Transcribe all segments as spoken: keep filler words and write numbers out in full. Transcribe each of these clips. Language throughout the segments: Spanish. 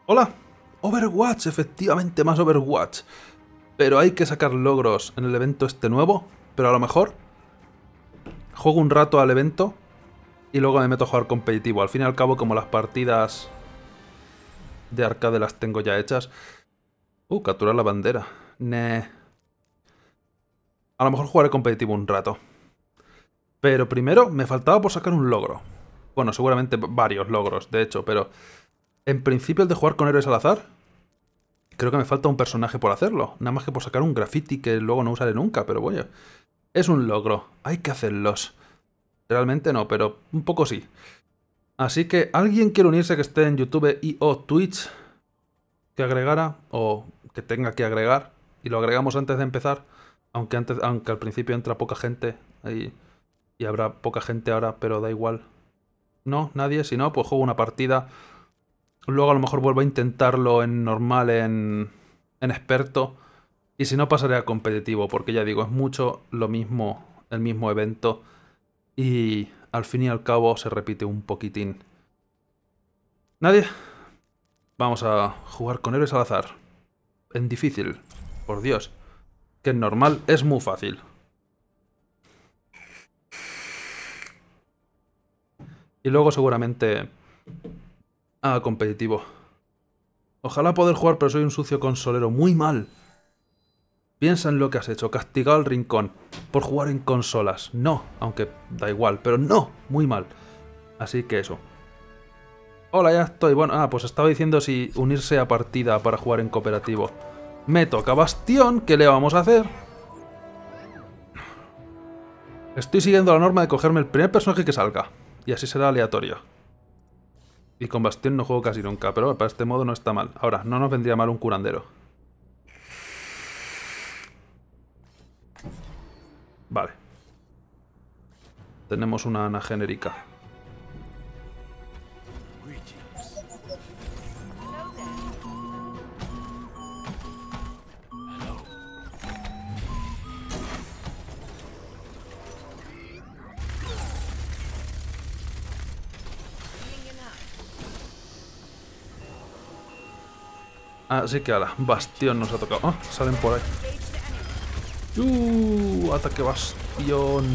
¡Hola! Overwatch, efectivamente más Overwatch. Pero hay que sacar logros en el evento este nuevo. Pero a lo mejor juego un rato al evento y luego me meto a jugar competitivo. Al fin y al cabo, como las partidas de arcade las tengo ya hechas. Uh, capturar la bandera. Nah. A lo mejor jugaré competitivo un rato. Pero primero me faltaba por sacar un logro. Bueno, seguramente varios logros, de hecho, pero... En principio el de jugar con héroes al azar. Creo que me falta un personaje por hacerlo. Nada más que por sacar un graffiti que luego no usaré nunca, pero bueno. Es un logro. Hay que hacerlos. Realmente no, pero un poco sí. Así que, ¿alguien quiere unirse que esté en YouTube y o Twitch? Que agregara, o que tenga que agregar. Y lo agregamos antes de empezar. Aunque, antes, aunque al principio entra poca gente. Ahí, y habrá poca gente ahora, pero da igual. No, nadie. Si no, pues juego una partida. Luego a lo mejor vuelvo a intentarlo en normal, en, en experto. Y si no, pasaré a competitivo, porque ya digo, es mucho lo mismo, el mismo evento. Y al fin y al cabo se repite un poquitín. ¿Nadie? Vamos a jugar con héroes al azar. En difícil, por Dios. Que en normal es muy fácil. Y luego seguramente... Ah, competitivo. Ojalá poder jugar, pero soy un sucio consolero. Muy mal. Piensa en lo que has hecho. Castigado al rincón. Por jugar en consolas. No. Aunque da igual. Pero no. Muy mal. Así que eso. Hola, ya estoy. Bueno, ah, pues estaba diciendo si unirse a partida para jugar en cooperativo. Me toca Bastión. ¿Qué le vamos a hacer? Estoy siguiendo la norma de cogerme el primer personaje que salga. Y así será aleatorio. Y con Bastión no juego casi nunca, pero para este modo no está mal. Ahora, no nos vendría mal un curandero. Vale. Tenemos una Ana genérica. Así que ahora, Bastión nos ha tocado. Ah, salen por ahí. Uh, ataque Bastión.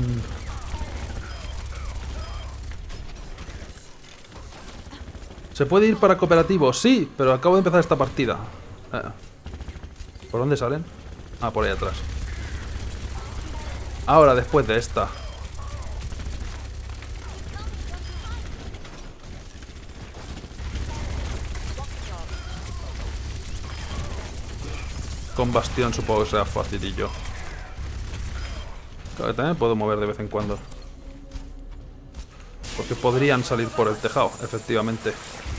¿Se puede ir para cooperativo? Sí, pero acabo de empezar esta partida. Eh, ¿Por dónde salen? Ah, por ahí atrás. Ahora, después de esta. Con Bastión supongo que sea facilillo. Claro que también puedo mover de vez en cuando. Porque podrían salir por el tejado, efectivamente.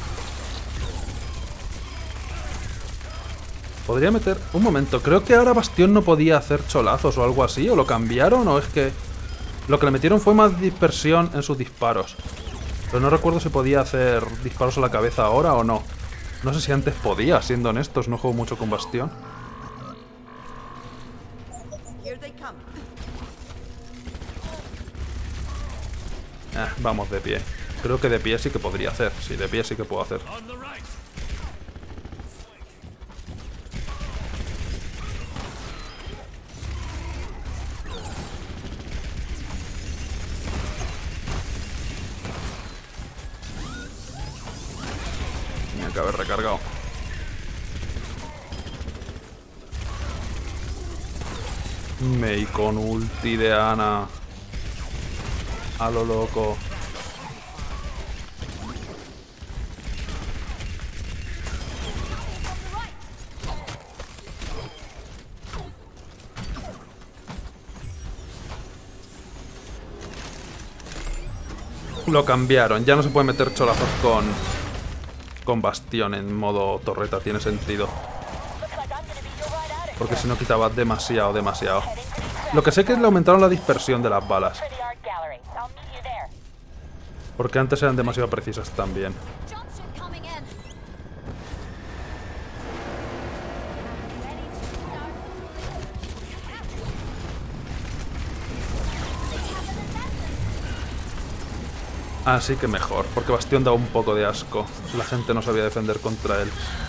Podría meter... Un momento, creo que ahora Bastión no podía hacer cholazos o algo así. ¿O lo cambiaron? ¿O es que...? Lo que le metieron fue más dispersión en sus disparos. Pero no recuerdo si podía hacer disparos a la cabeza ahora o no. No sé si antes podía, siendo honestos. No juego mucho con Bastión. Eh, vamos de pie. Creo que de pie sí que podría hacer. Sí, de pie sí que puedo hacer. Tenía que haber recargado. Mei con ulti de Ana. A lo loco. Lo cambiaron. Ya no se puede meter cholazos con... Con Bastión en modo torreta. Tiene sentido. Porque si no quitaba demasiado, demasiado. Lo que sé que es que le aumentaron la dispersión de las balas. Porque antes eran demasiado precisas también. Así que mejor, porque Bastión da un poco de asco. La gente no sabía defender contra él.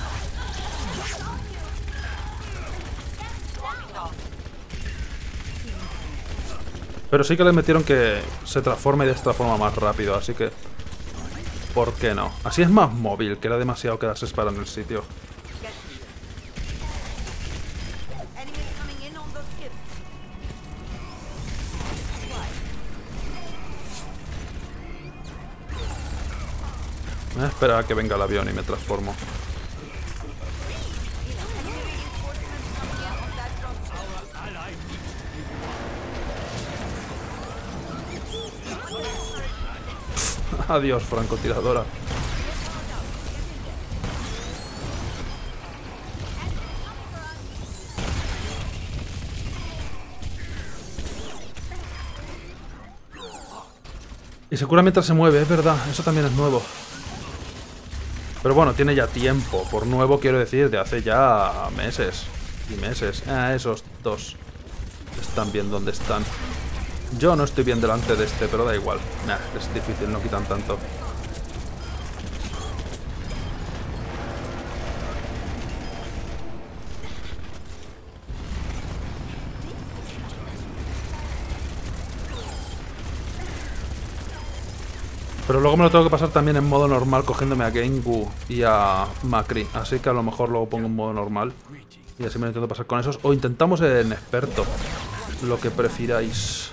Pero sí que le metieron que se transforme de esta forma más rápido, así que... ¿por qué no? Así es más móvil, que era demasiado quedarse esperando en el sitio. Voy a esperar a que venga el avión y me transformo. Adiós, francotiradora. Y se cura mientras se mueve, es verdad, eso también es nuevo. Pero bueno, tiene ya tiempo. Por nuevo quiero decir, de hace ya meses. Y meses. Ah, esos dos están bien donde están. Yo no estoy bien delante de este, pero da igual. Nah, es difícil, no quitan tanto. Pero luego me lo tengo que pasar también en modo normal, cogiéndome a Gengu y a Macri. Así que a lo mejor luego pongo en modo normal. Y así me lo intento pasar con esos. O intentamos en experto. Lo que prefiráis.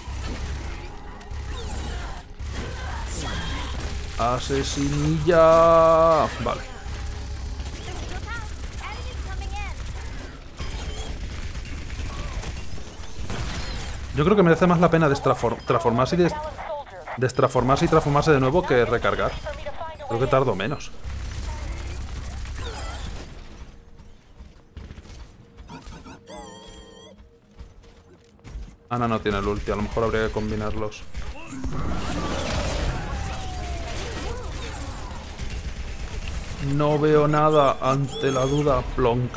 Asesinilla. Vale. Yo creo que merece más la pena transformarse y, des destraformarse y transformarse de nuevo que recargar. Creo que tardo menos. Ana no tiene el ulti, a lo mejor habría que combinarlos. No veo nada ante la duda, plonk.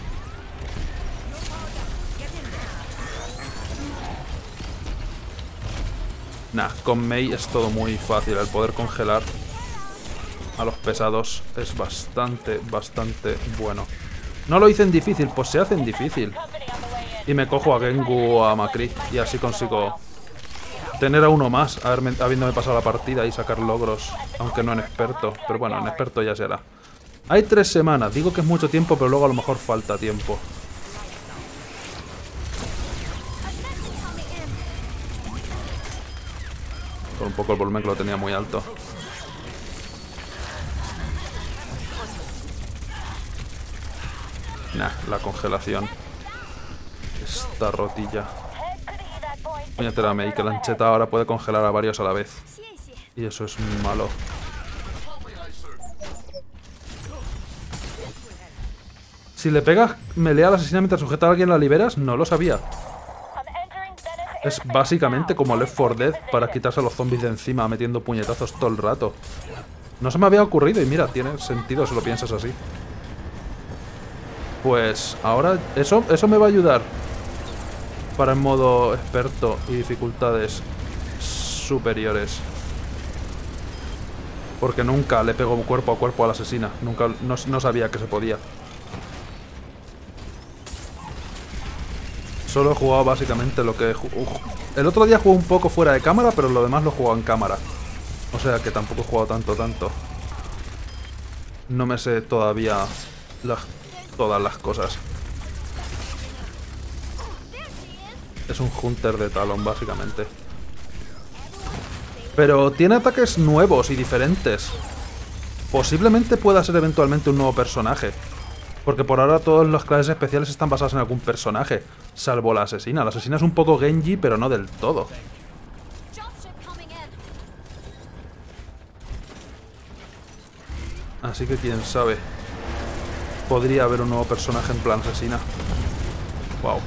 Nah, con Mei es todo muy fácil. El poder congelar a los pesados es bastante, bastante bueno. No lo hice en difícil, pues se hace en difícil. Y me cojo a Gengu o a Macri y así consigo tener a uno más, haberme, habiéndome pasado la partida y sacar logros, aunque no en experto. Pero bueno, en experto ya será. Hay tres semanas, digo que es mucho tiempo, pero luego a lo mejor falta tiempo. Con un poco el volumen que lo tenía muy alto. Nah, la congelación. Esta rotilla. Puñetera Mei, que la ancheta ahora puede congelar a varios a la vez. Y eso es malo. Si le pegas melee al asesino mientras sujeta a alguien la liberas, no lo sabía. Es básicamente como Left four Dead para quitarse a los zombies de encima metiendo puñetazos todo el rato. No se me había ocurrido y mira, tiene sentido si lo piensas así. Pues ahora eso, eso me va a ayudar para en modo experto y dificultades superiores. Porque nunca le pego cuerpo a cuerpo a la asesina. Nunca, no, no sabía que se podía. Solo he jugado básicamente lo que... El otro día jugué un poco fuera de cámara, pero lo demás lo he jugado en cámara. O sea que tampoco he jugado tanto, tanto. No me sé todavía las, todas las cosas. Es un Hunter de Talon, básicamente. Pero tiene ataques nuevos y diferentes. Posiblemente pueda ser eventualmente un nuevo personaje. Porque por ahora todas las clases especiales están basadas en algún personaje. Salvo la asesina. La asesina es un poco Genji, pero no del todo. Así que quién sabe. Podría haber un nuevo personaje en plan asesina. Wow.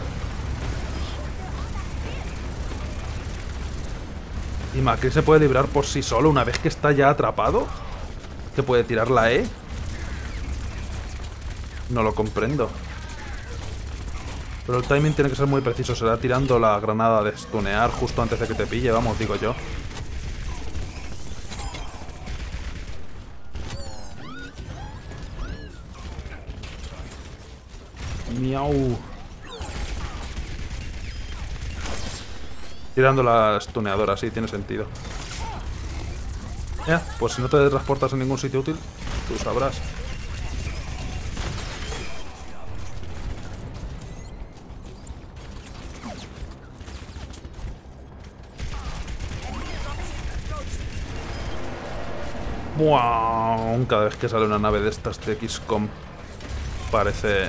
¿Y Macri se puede librar por sí solo una vez que está ya atrapado? ¿Que puede tirar la E? No lo comprendo. Pero el timing tiene que ser muy preciso. Será tirando la granada de stunear justo antes de que te pille, vamos, digo yo. Miau. Tirando la stuneadora, sí, tiene sentido. Ya, pues si no te transportas en ningún sitio útil, tú sabrás. ¡Buah! Cada vez que sale una nave de estas de X COM parece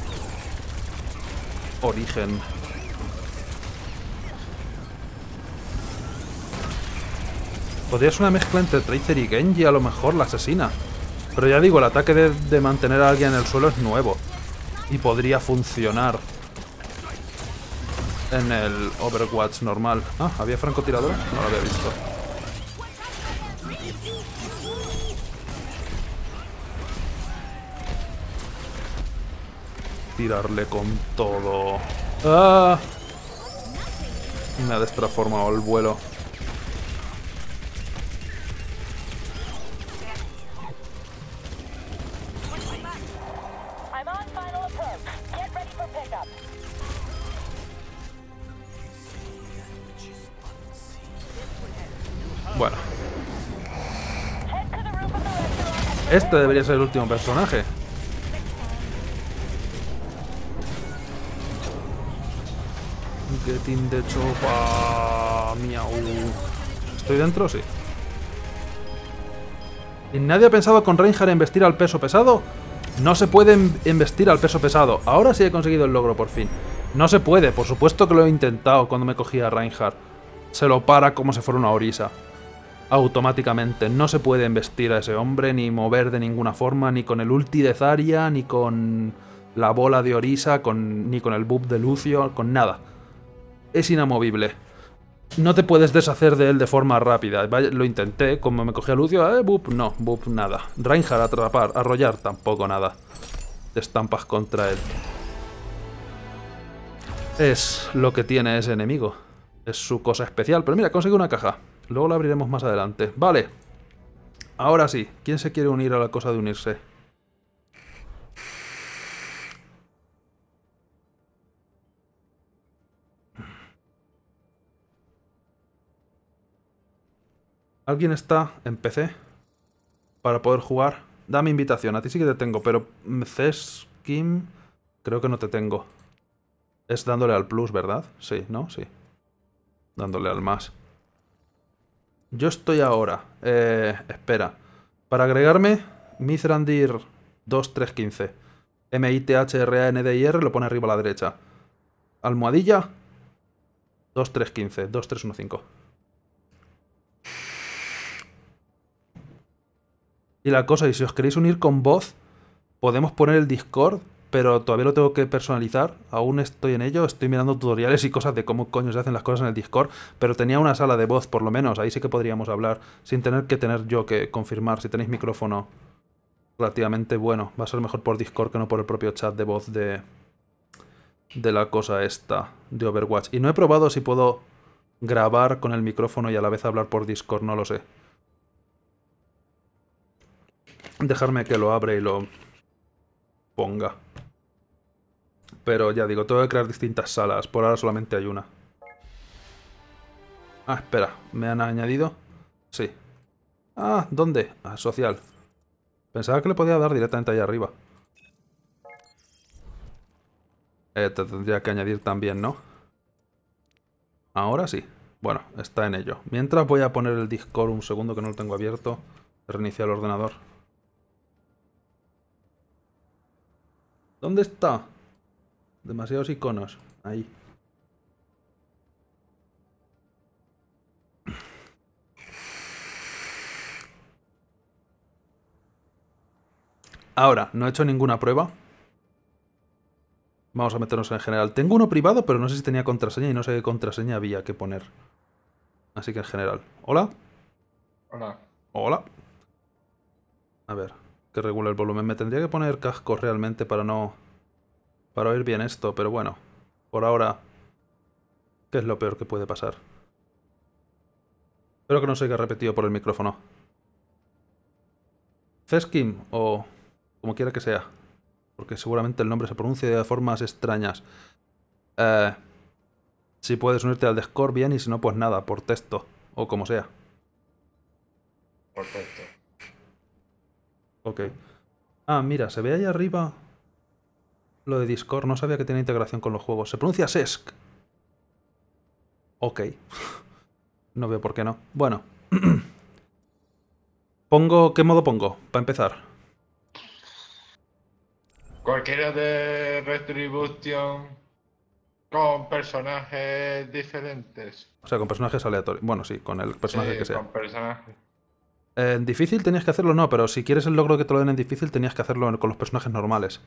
Origen. Podría ser una mezcla entre Tracer y Genji, a lo mejor, la asesina. Pero ya digo, el ataque de, de mantener a alguien en el suelo es nuevo. Y podría funcionar en el Overwatch normal. Ah, ¿había francotiradora? No lo había visto. Tirarle con todo. ¡Ah! Me ha destransformado el vuelo. Bueno. Este debería ser el último personaje. Getting de chopa. Miau. ¿Estoy dentro? Sí. ¿Y nadie ha pensado con Reinhardt en vestir al peso pesado? No se puede embestir al peso pesado. Ahora sí he conseguido el logro por fin. No se puede, por supuesto que lo he intentado cuando me cogía a Reinhardt. Se lo para como si fuera una orisa. Automáticamente. No se puede embestir a ese hombre, ni mover de ninguna forma, ni con el ulti de Zarya, ni con la bola de Orisa, con, ni con el buff de Lucio, con nada. Es inamovible. No te puedes deshacer de él de forma rápida. Vaya, lo intenté, como me cogía Lucio, eh, buff, no, buff, nada. Reinhardt, atrapar, arrollar, tampoco nada. Te estampas contra él. Es lo que tiene ese enemigo. Es su cosa especial. Pero mira, consigo una caja. Luego la abriremos más adelante. Vale. Ahora sí. ¿Quién se quiere unir a la cosa de unirse? ¿Alguien está en P C? Para poder jugar. Dame invitación. A ti sí que te tengo, pero Zeskim creo que no te tengo. Es dándole al plus, ¿verdad? Sí, ¿no? Sí. Dándole al más. Yo estoy ahora. Eh, espera. Para agregarme, Mithrandir dos tres uno cinco. M I T H R A N D I R lo pone arriba a la derecha. Almohadilla dos tres uno cinco. dos tres uno cinco. Y la cosa, y si os queréis unir con voz, podemos poner el Discord, pero todavía lo tengo que personalizar. Aún estoy en ello, estoy mirando tutoriales y cosas de cómo coño se hacen las cosas en el Discord, pero tenía una sala de voz por lo menos, ahí sí que podríamos hablar, sin tener que tener yo que confirmar. Si tenéis micrófono relativamente bueno, va a ser mejor por Discord que no por el propio chat de voz de, de la cosa esta, de Overwatch. Y no he probado si puedo grabar con el micrófono y a la vez hablar por Discord, no lo sé. Dejarme que lo abra y lo ponga. Pero ya digo, tengo que crear distintas salas. Por ahora solamente hay una. Ah, espera. ¿Me han añadido? Sí. Ah, ¿dónde? Ah, social. Pensaba que le podía dar directamente ahí arriba. Eh, te tendría que añadir también, ¿no? Ahora sí. Bueno, está en ello. Mientras voy a poner el Discord un segundo que no lo tengo abierto. Reiniciar el ordenador. ¿Dónde está? Demasiados iconos. Ahí. Ahora, no he hecho ninguna prueba. Vamos a meternos en general. Tengo uno privado, pero no sé si tenía contraseña y no sé qué contraseña había que poner. Así que en general. ¿Hola? Hola. Hola. A ver, que regula el volumen. Me tendría que poner cascos realmente para no... para oír bien esto, pero bueno. Por ahora... ¿qué es lo peor que puede pasar? Espero que no se haya repetido por el micrófono. Zeskim, o como quiera que sea. Porque seguramente el nombre se pronuncia de formas extrañas. Eh, si puedes unirte al Discord, bien, y si no, pues nada, por texto. O como sea. Por texto. Ok. Ah, mira, se ve ahí arriba lo de Discord. No sabía que tenía integración con los juegos. Se pronuncia Sesk. Ok. No veo por qué no. Bueno. Pongo... ¿Qué modo pongo? Para empezar. Cualquiera de Retribution con personajes diferentes. O sea, con personajes aleatorios. Bueno, sí, con el personaje Sí, que sea. con personajes. En difícil tenías que hacerlo, no, pero si quieres el logro que te lo den en difícil, tenías que hacerlo con los personajes normales.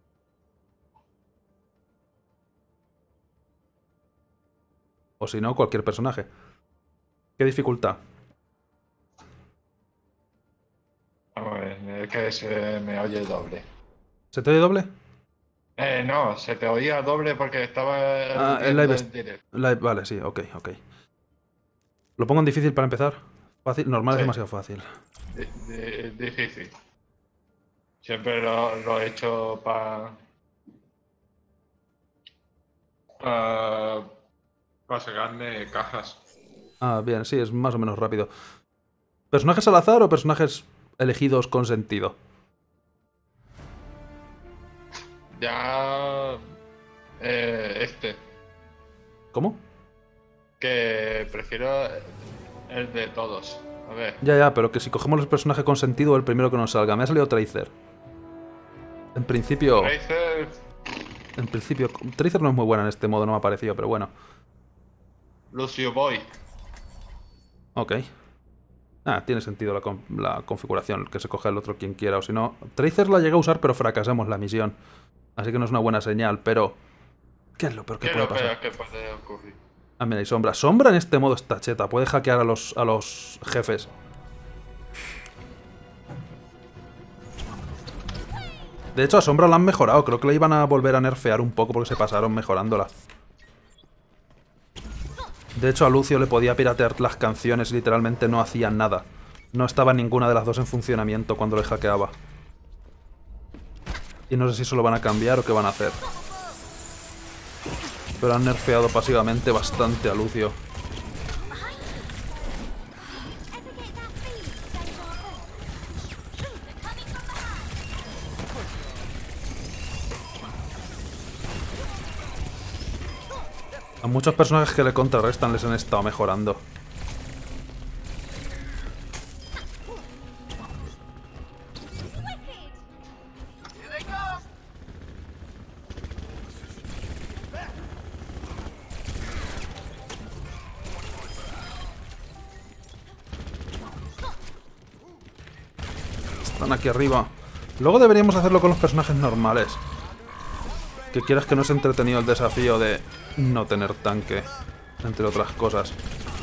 O si no, cualquier personaje. ¿Qué dificultad? Vamos a ver, es que se me oye doble. ¿Se te oye doble? Eh, no, se te oía doble porque estaba Ah, el viendo live, el es- directo. live... Vale, sí, ok, ok. ¿Lo pongo en difícil para empezar? Fácil, normal es Sí, demasiado fácil. di- di- difícil. Siempre lo, lo he hecho para para sacarme cajas. Ah, bien, sí, es más o menos rápido. ¿Personajes al azar o personajes elegidos con sentido? Ya eh, este, ¿Cómo? que prefiero el de todos. A ver, Ya, ya, pero que si cogemos los personajes con sentido, el primero que nos salga. Me ha salido Tracer. En principio... Razer, En principio... Tracer no es muy buena en este modo, no me ha parecido, pero bueno. Lucio Boy. Ok. Ah, tiene sentido la, con- la configuración, que se coge el otro quien quiera, o si no... Tracer la llegué a usar, pero fracasamos la misión. Así que no es una buena señal, pero... ¿Qué es lo peor que ¿Qué es puede lo peor pasar? que puede ocurrir? Ah, mira, y Sombra. Sombra en este modo está cheta, puede hackear a los, a los jefes. De hecho, a Sombra la han mejorado, creo que la iban a volver a nerfear un poco porque se pasaron mejorándola. De hecho, a Lucio le podía piratear las canciones y literalmente no hacían nada. No estaba ninguna de las dos en funcionamiento cuando le hackeaba. Y no sé si eso lo van a cambiar o qué van a hacer. Pero han nerfeado pasivamente bastante a Lucio. A muchos personajes que le contrarrestan les han estado mejorando. Están aquí arriba. Luego deberíamos hacerlo con los personajes normales. Que quieras que no es entretenido el desafío de no tener tanque, entre otras cosas.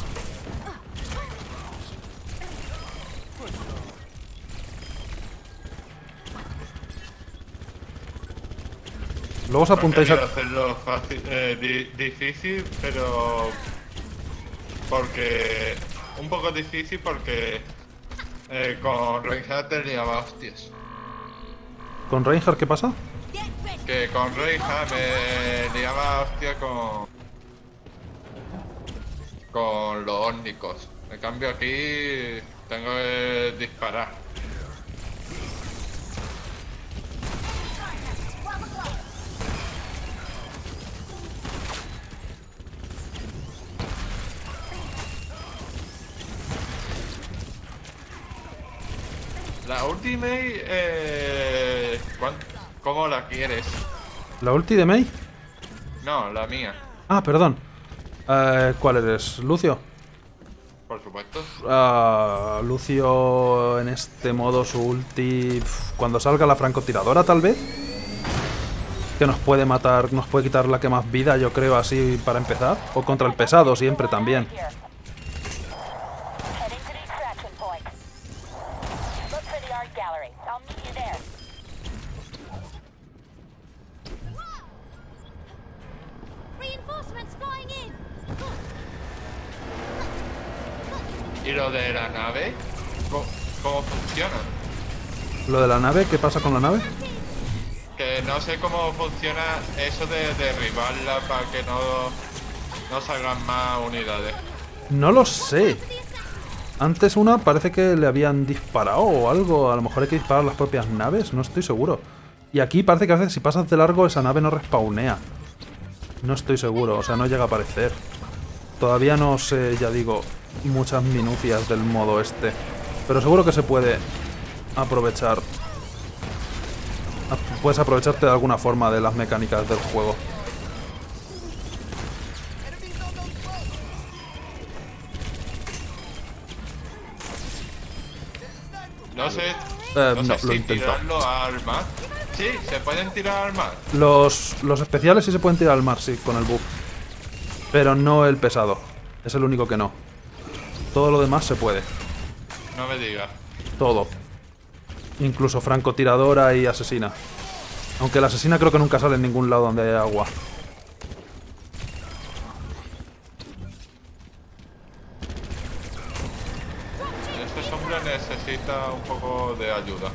Luego os apuntáis Quiero a... hacerlo fácil, eh, di- difícil, pero porque un poco difícil porque eh, con Reinhardt te liaba hostias. ¿Con Reinhardt qué pasa? Que con Reinhardt me liaba hostia con con los ómnicos. En cambio aquí tengo que disparar. La ultimate, eh, ¿cuán- ¿cómo la quieres? ¿La ulti de Mei? No, la mía, Ah, perdón. Eh, ¿Cuál eres? ¿Lucio? por supuesto. Ah, Lucio en este modo su ulti... pf, cuando salga la francotiradora tal vez. Que nos puede matar, nos puede quitar la que más vida, yo creo, así para empezar. O contra el pesado siempre también. ¿Y lo de la nave? ¿Cómo, cómo funciona? Lo de la nave, ¿qué pasa con la nave? Que no sé cómo funciona eso de derribarla para que no, no salgan más unidades. No lo sé. Antes una parece que le habían disparado o algo. A lo mejor hay que disparar las propias naves. No estoy seguro. Y aquí parece que a veces si pasas de largo esa nave no respawnea. No estoy seguro. O sea, no llega a aparecer. Todavía no sé, ya digo, muchas minucias del modo este. Pero seguro que se puede aprovechar. Puedes aprovecharte de alguna forma de las mecánicas del juego. No sé, Eh, no no, sé lo si intento. tirarlo al mar. Sí, se pueden tirar al mar. Los, los especiales sí se pueden tirar al mar, sí, con el buff. Pero no el pesado. Es el único que no. Todo lo demás se puede. No me digas. Todo. Incluso francotiradora y asesina. Aunque la asesina creo que nunca sale en ningún lado donde hay agua. Este hombre necesita un poco de ayuda.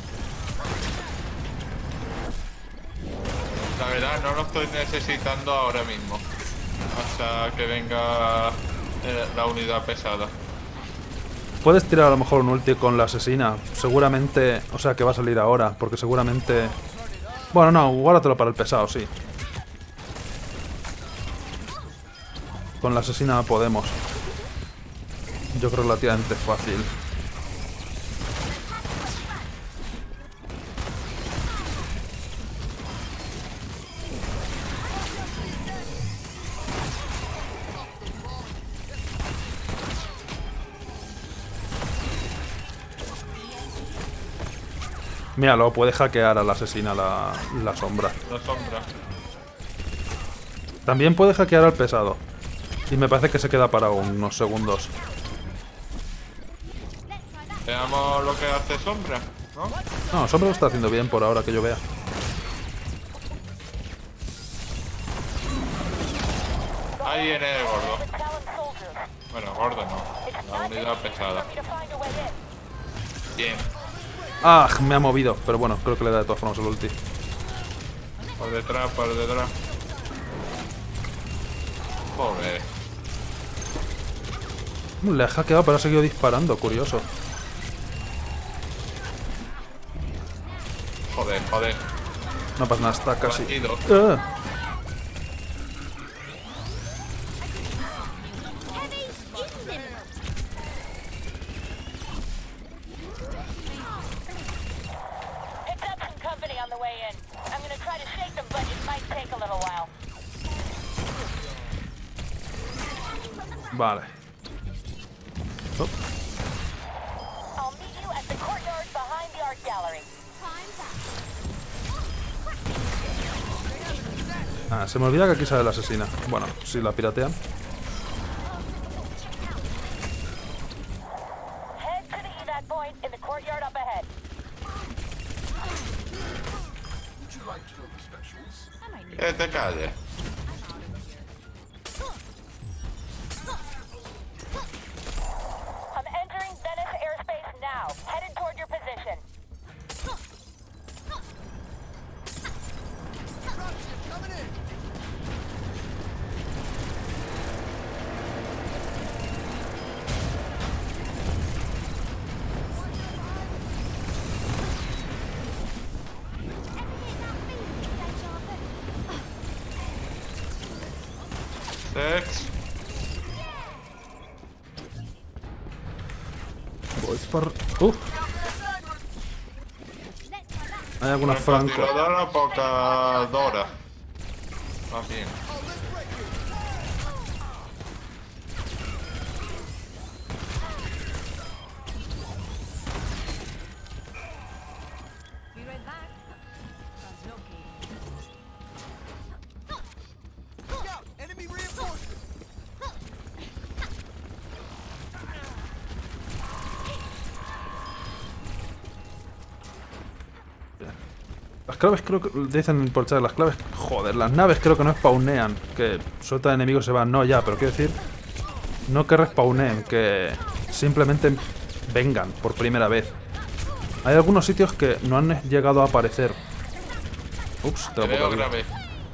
La verdad no lo estoy necesitando ahora mismo. Hasta que venga eh, la unidad pesada. Puedes tirar a lo mejor un ulti con la asesina. Seguramente... O sea, que va a salir ahora. Porque seguramente... Bueno, no, guárdatelo para el pesado, sí. Con la asesina podemos. Yo creo relativamente fácil. Mira, lo puede hackear a la asesina la, la sombra. La sombra. También puede hackear al pesado. Y me parece que se queda para unos segundos. Veamos lo que hace sombra, ¿no? No, sombra lo está haciendo bien por ahora que yo vea. Ahí viene el gordo. Bueno, gordo no. La unidad pesada. Bien. Ah, me ha movido. Pero bueno, creo que le da de todas formas el ulti. Por detrás, por detrás. Joder. Le ha hackeado, pero ha seguido disparando. Curioso. Joder, joder. No pasa nada, está casi. Batido. ¡Ah! Vale. Oh. Ah, se me olvida que aquí sale la asesina. Bueno, si la piratean. Que te calles. Sex. Voy por... Uh. Hay algunas franco. Francotiradora, poca Dora. Más bien. Las claves creo que... Dicen por chat, las claves... Joder, las naves creo que no spawnean. Que sueltan enemigos y se van. No, ya, pero quiero decir... No que respawneen, que... Simplemente vengan por primera vez. Hay algunos sitios que no han llegado a aparecer. Ups, Te tengo veo poca vida. grave.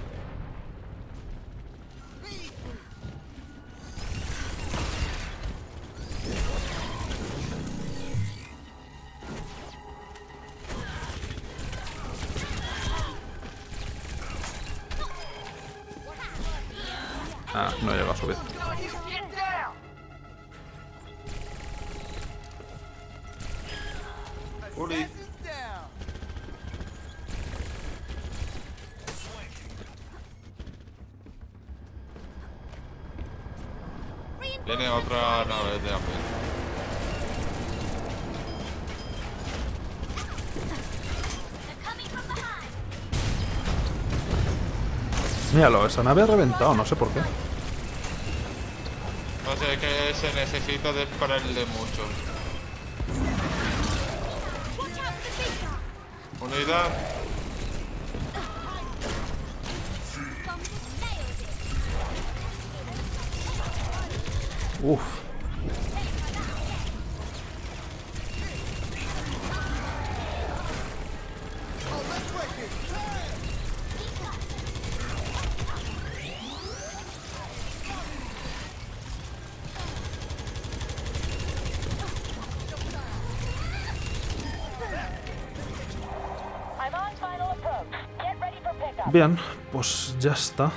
Ah, no llega a subir. Uli. Viene otra nave de hambre. Míralo, esa nave ha reventado, no sé por qué. No sé, que se necesita dispararle mucho. Unidad. Uf. Bien, pues ya está.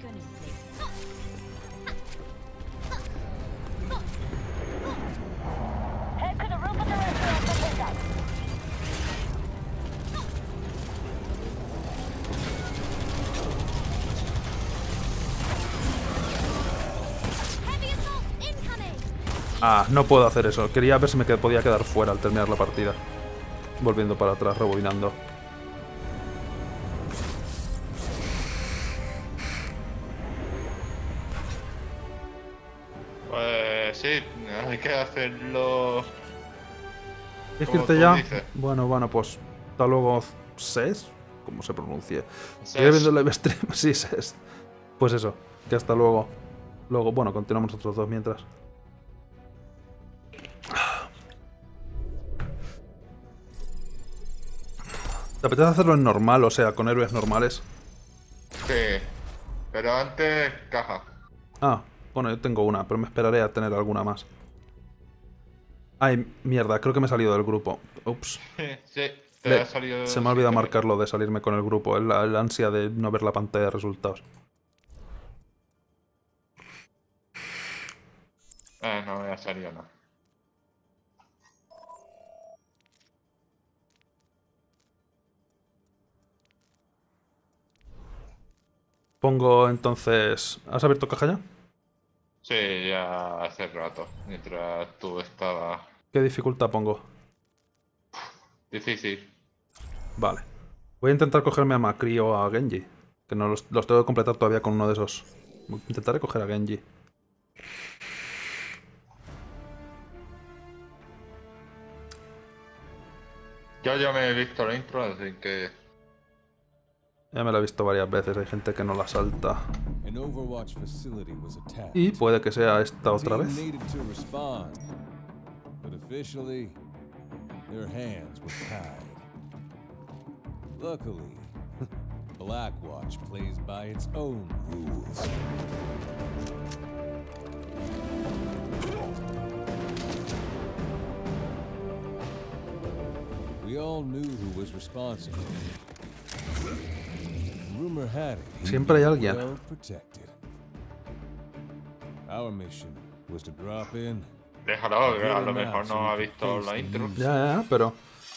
Ah, no puedo hacer eso. Quería ver si me qued- podía quedar fuera al terminar la partida. Volviendo para atrás, rebobinando. Pues sí, hay que hacerlo. ¿Quieres como irte tú ya? dices. Bueno, bueno, pues hasta luego, Ses, como se pronuncie. Ses. ¿Sigues viendo el live stream? Sí, Ses. Pues eso, que hasta luego. Luego, bueno, continuamos nosotros dos mientras. ¿Te apetece hacerlo en normal, o sea, con héroes normales? Sí. Pero antes, caja. Ah, bueno, yo tengo una, pero me esperaré a tener alguna más. Ay, mierda, creo que me he salido del grupo. Ups. Sí, te Le- ha salido. se me ha olvidado sin querer. marcarlo de salirme con el grupo, el, el ansia de no ver la pantalla de resultados. Ah, no me ha salido nada. Pongo entonces... ¿Has abierto caja ya? Sí, ya hace rato. Mientras tú estabas. ¿Qué dificultad pongo? Difícil. Vale. Voy a intentar cogerme a Macri o a Genji. Que no los, los tengo que completar todavía con uno de esos. Intentaré coger a Genji. Yo ya me he visto la intro, así que. Ya me la he visto varias veces, hay gente que no la salta. An Overwatch facility was attacked. Y puede que sea esta otra Team vez. needed to respond, but officially, their hands were tied. Luckily, Blackwatch plays by its own rules. We all knew who was responsible. Rumor had it he'd Siempre hay be alguien. well protected. Our mission was to drop in. Déjalo, que a lo mejor no ha visto la intro. Ya, ya, ya, pero...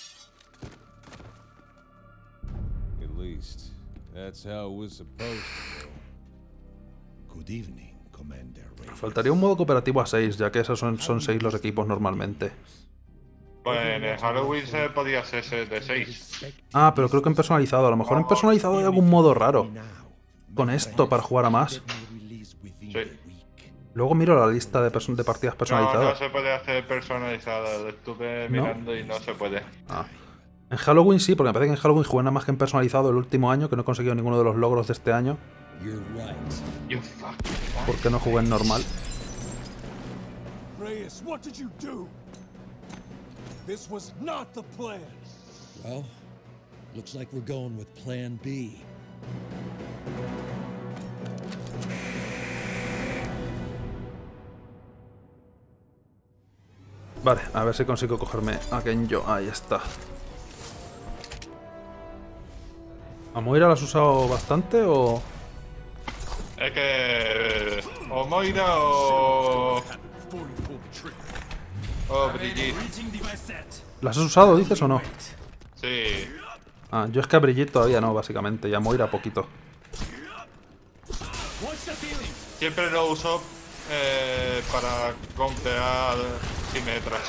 At least, that's how it was supposed to go. Good evening, Commander Ray. Faltaría un modo cooperativo a seis, ya que esos son, son seis los equipos normalmente. Pues en el Halloween se podía hacer ese de seis. Ah, pero creo que en personalizado. A lo mejor en personalizado hay algún modo raro. Con esto, para jugar a más. Sí. Luego miro la lista de, perso- de partidas No, no personalizadas. se puede hacer personalizada. Lo estuve ¿No? mirando y no se puede. Ah. En Halloween sí, porque me parece que en Halloween jugué nada más que en personalizado el último año, que no he conseguido ninguno de los logros de este año. You're right. You fuck. Porque no jugué en normal. Reyes, what did you do? This was not the plan. Well, Looks like we're going with Plan B. Vale, a ver si consigo cogerme a Genjo. Ahí está. ¿A Moira la has usado bastante o...? Es que... O Moira o... O Brigitte. ¿Las has usado, dices, o no? Sí. Ah, yo es que a Brigitte todavía no, básicamente. Y a Moira poquito. Siempre lo uso eh, para golpear simetras.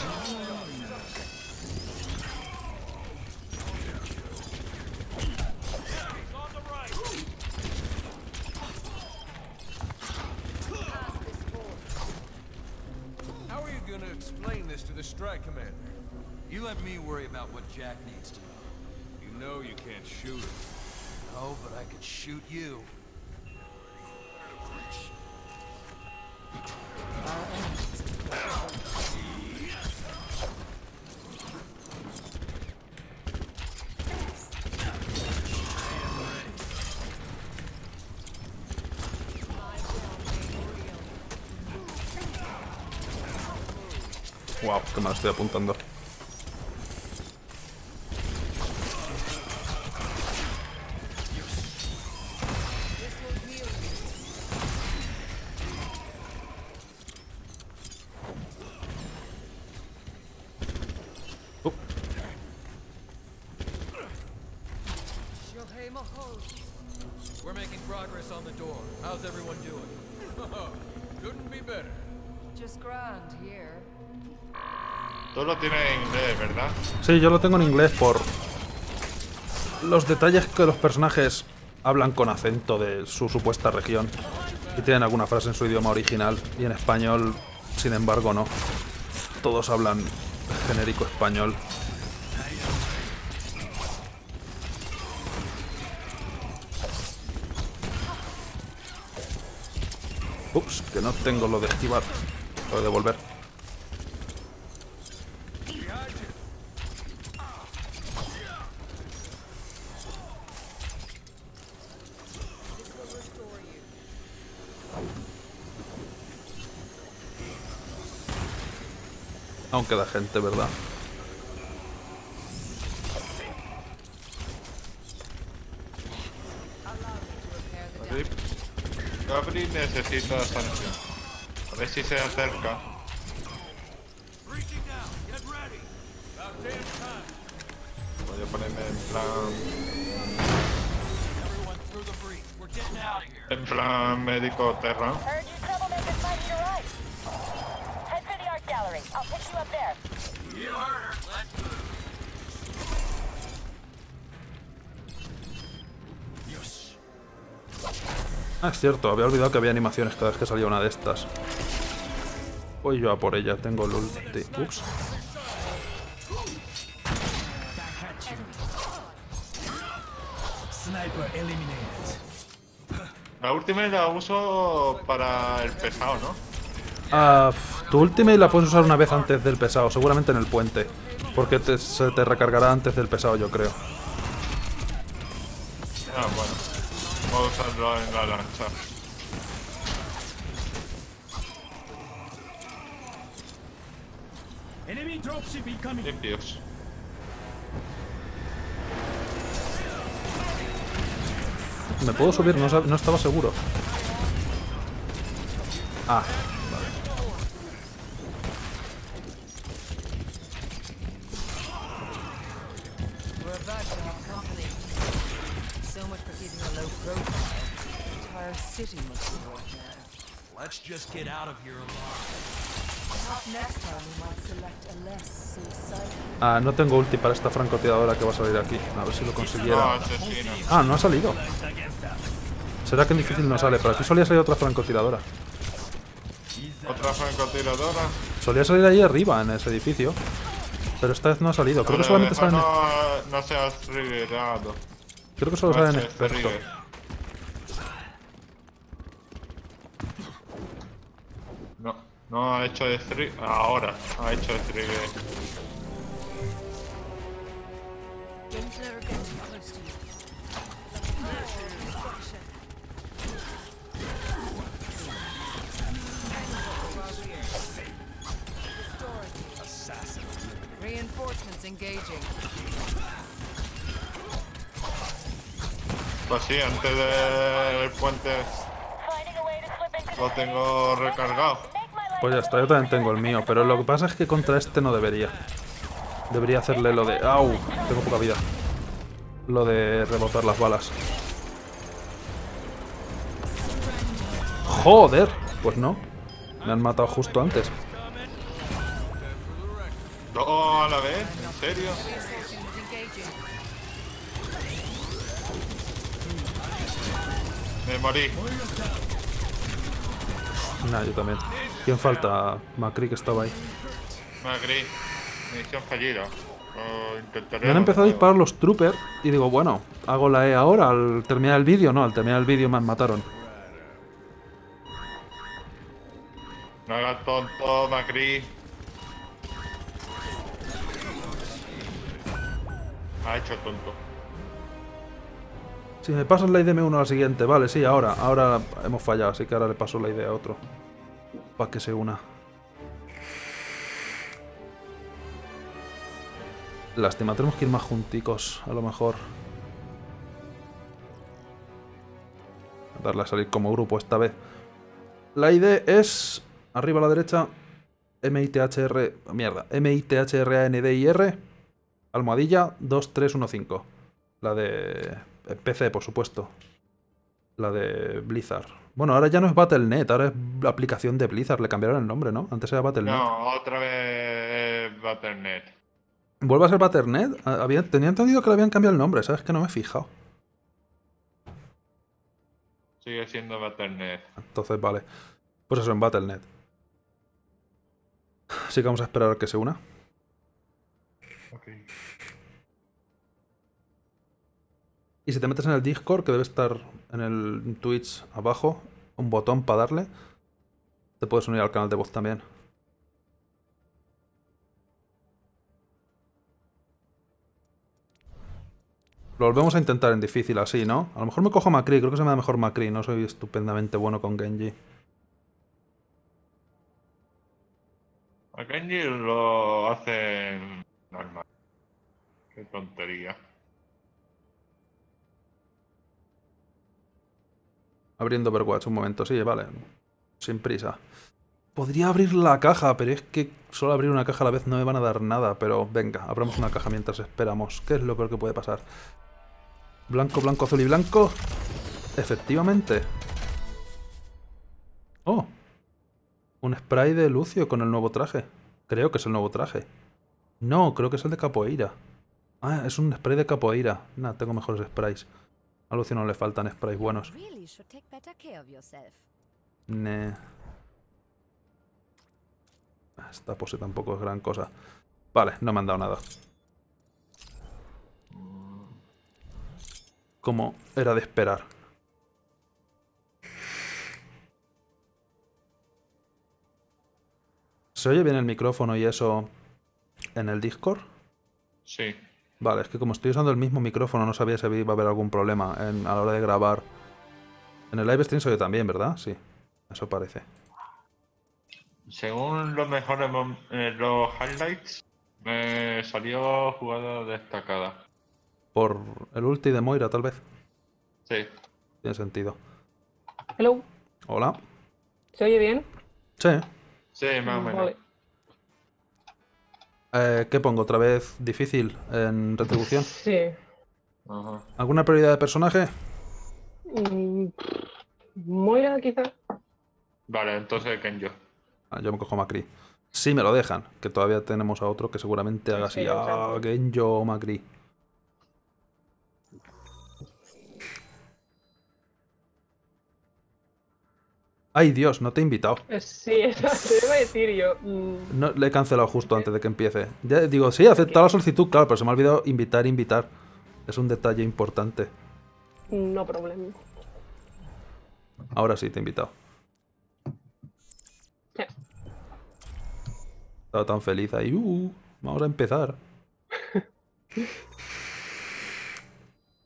How are you gonna explain this to the strike commander? You let me worry about what Jack needs to know. You know you can't shoot him. No, but I could shoot you. Wow, que me lo estoy apuntando. Uh. We're making progress on the door. How's everyone doing? Couldn't be better. Just grand here. Tú lo tienes en inglés, ¿verdad? Sí, yo lo tengo en inglés por los detalles que los personajes hablan con acento de su supuesta región y tienen alguna frase en su idioma original y en español, sin embargo, no. Todos hablan genérico español. Ups, que no tengo lo de esquivar, lo de devolver. Aún queda gente, ¿verdad? Rip. Gabri necesita sanción. A ver si se acerca. Voy a ponerme en plan... En plan médico terra. Heard you troublemakers might need a ride. Head to the art gallery. I'll pick you up there. You heard her. Let's move. Ah, es cierto, había olvidado que había animaciones cada vez que salía una de estas. Voy yo a por ella, tengo el ulti. Ups. La última la uso para el pesado, ¿no? Ah, tu ultimate la puedes usar una vez antes del pesado, seguramente en el puente. Porque te- se te recargará antes del pesado, yo creo. Ah, bueno. Voy a usarlo en la lancha. Limpios. ¿Me puedo subir? No, sab- no estaba seguro. Ah, vale. We're about to have company. So much for keeping a low profile. The entire city must be right now. Let's just get out of here alive. Perhaps next time we might select a less suicidal. Ah, no tengo ulti para esta francotiradora que va a salir aquí. A ver si lo No, consiguiera. asesino. Ah, no ha salido. Será que en difícil no sale, pero aquí solía salir otra francotiradora. Otra francotiradora. Solía salir ahí arriba, en ese edificio. Pero esta vez no ha salido. Creo que solamente sale en... No, no se ha triggerado. Creo que solo No sale en ha hecho experto. trigger. No, no ha hecho de trigger. Ahora ha hecho de trigger. Games never get too good close to you. Reinforcements engaging. Pues sí, antes del puente Finding a way to slip into lo the tengo recargado. make my life Pues ya está, yo también tengo el mío, pero lo que pasa es que contra este no debería. Debería hacerle lo de... ¡Au! Tengo poca vida. Lo de rebotar las balas. ¡Joder! Pues no. Me han matado justo antes. ¿Dos a la vez? ¿En serio? Reinforcements engaging. Me morí. Nah, yo también. ¿Quién falta? Macri, que estaba ahí. Macri. Misión fallida. Lo intentaré. Me han empezado a disparar los troopers y digo, bueno, hago la E ahora al terminar el vídeo. No, al terminar el vídeo me mataron. No hagas tonto, Macri. Ha hecho tonto. Si me pasas la I D M uno a la siguiente, vale, sí, ahora, ahora hemos fallado, así que ahora le paso la idea a otro. Para que se una. Lástima, tenemos que ir más junticos, a lo mejor. Darle a salir como grupo esta vez. La I D es, arriba a la derecha, M I T H R, mierda, M I T H R A N D I R, almohadilla dos tres uno cinco. La de P C, por supuesto. La de Blizzard. Bueno, ahora ya no es Battle punto net, ahora es la aplicación de Blizzard. Le cambiaron el nombre, ¿no? Antes era Battle punto net. No, otra vez Battle punto net. ¿Vuelve a ser Battle punto net? Había, tenía entendido que le habían cambiado el nombre, ¿sabes? Que no me he fijado. Sigue siendo Battle punto net. Entonces, vale. Pues eso, en Battle punto net. Así que vamos a esperar a que se una. Ok. Y si te metes en el Discord, que debe estar en el Twitch abajo, un botón para darle, te puedes unir al canal de voz también. Lo volvemos a intentar en difícil así, ¿no? A lo mejor me cojo Macri, creo que se me da mejor Macri, no soy estupendamente bueno con Genji. A Genji lo hacen normal. Qué tontería. Abriendo Overwatch un momento, sí, vale. Sin prisa. Podría abrir la caja, pero es que solo abrir una caja a la vez no me van a dar nada. Pero venga, abramos una caja mientras esperamos. ¿Qué es lo peor que puede pasar? Blanco, blanco, azul y blanco. Efectivamente. Oh. Un spray de Lucio con el nuevo traje. Creo que es el nuevo traje. No, creo que es el de capoeira. Ah, es un spray de capoeira. Nah, tengo mejores sprays. A Lucio no le faltan sprays buenos. Really should take better care of yourself. Nah. Esta pose tampoco es gran cosa. Vale, no me han dado nada. Como era de esperar. ¿Se oye bien el micrófono y eso en el Discord? Sí. Vale, es que como estoy usando el mismo micrófono no sabía si iba a haber algún problema en- a la hora de grabar. En el live stream se oye también, ¿verdad? Sí, eso parece. Según los mejores mom- eh, los highlights, me salió jugada destacada. Por el ulti de Moira, tal vez. Sí. Tiene sentido. Hello, Hola. ¿se oye bien? Sí. Sí, más o menos. Vale. Eh, ¿Qué pongo? ¿Otra vez difícil en retribución? Sí. Ajá. ¿Alguna prioridad de personaje? Mm, Moira, quizás. Vale, entonces Kenjo. Ah, yo me cojo Macri. Sí, me lo dejan. Que todavía tenemos a otro que seguramente haga así. Sí, Ah, exacto. Genjo o Macri. Ay, Dios, no te he invitado. Eh, Sí, eso te iba a decir yo. Mm, No, le he cancelado justo antes de que empiece. Ya digo, sí, aceptar la solicitud, claro, pero se me ha olvidado invitar, invitar. Es un detalle importante. no problema. Ahora sí te he invitado. Ya. Estaba tan feliz ahí. Uh, vamos a empezar.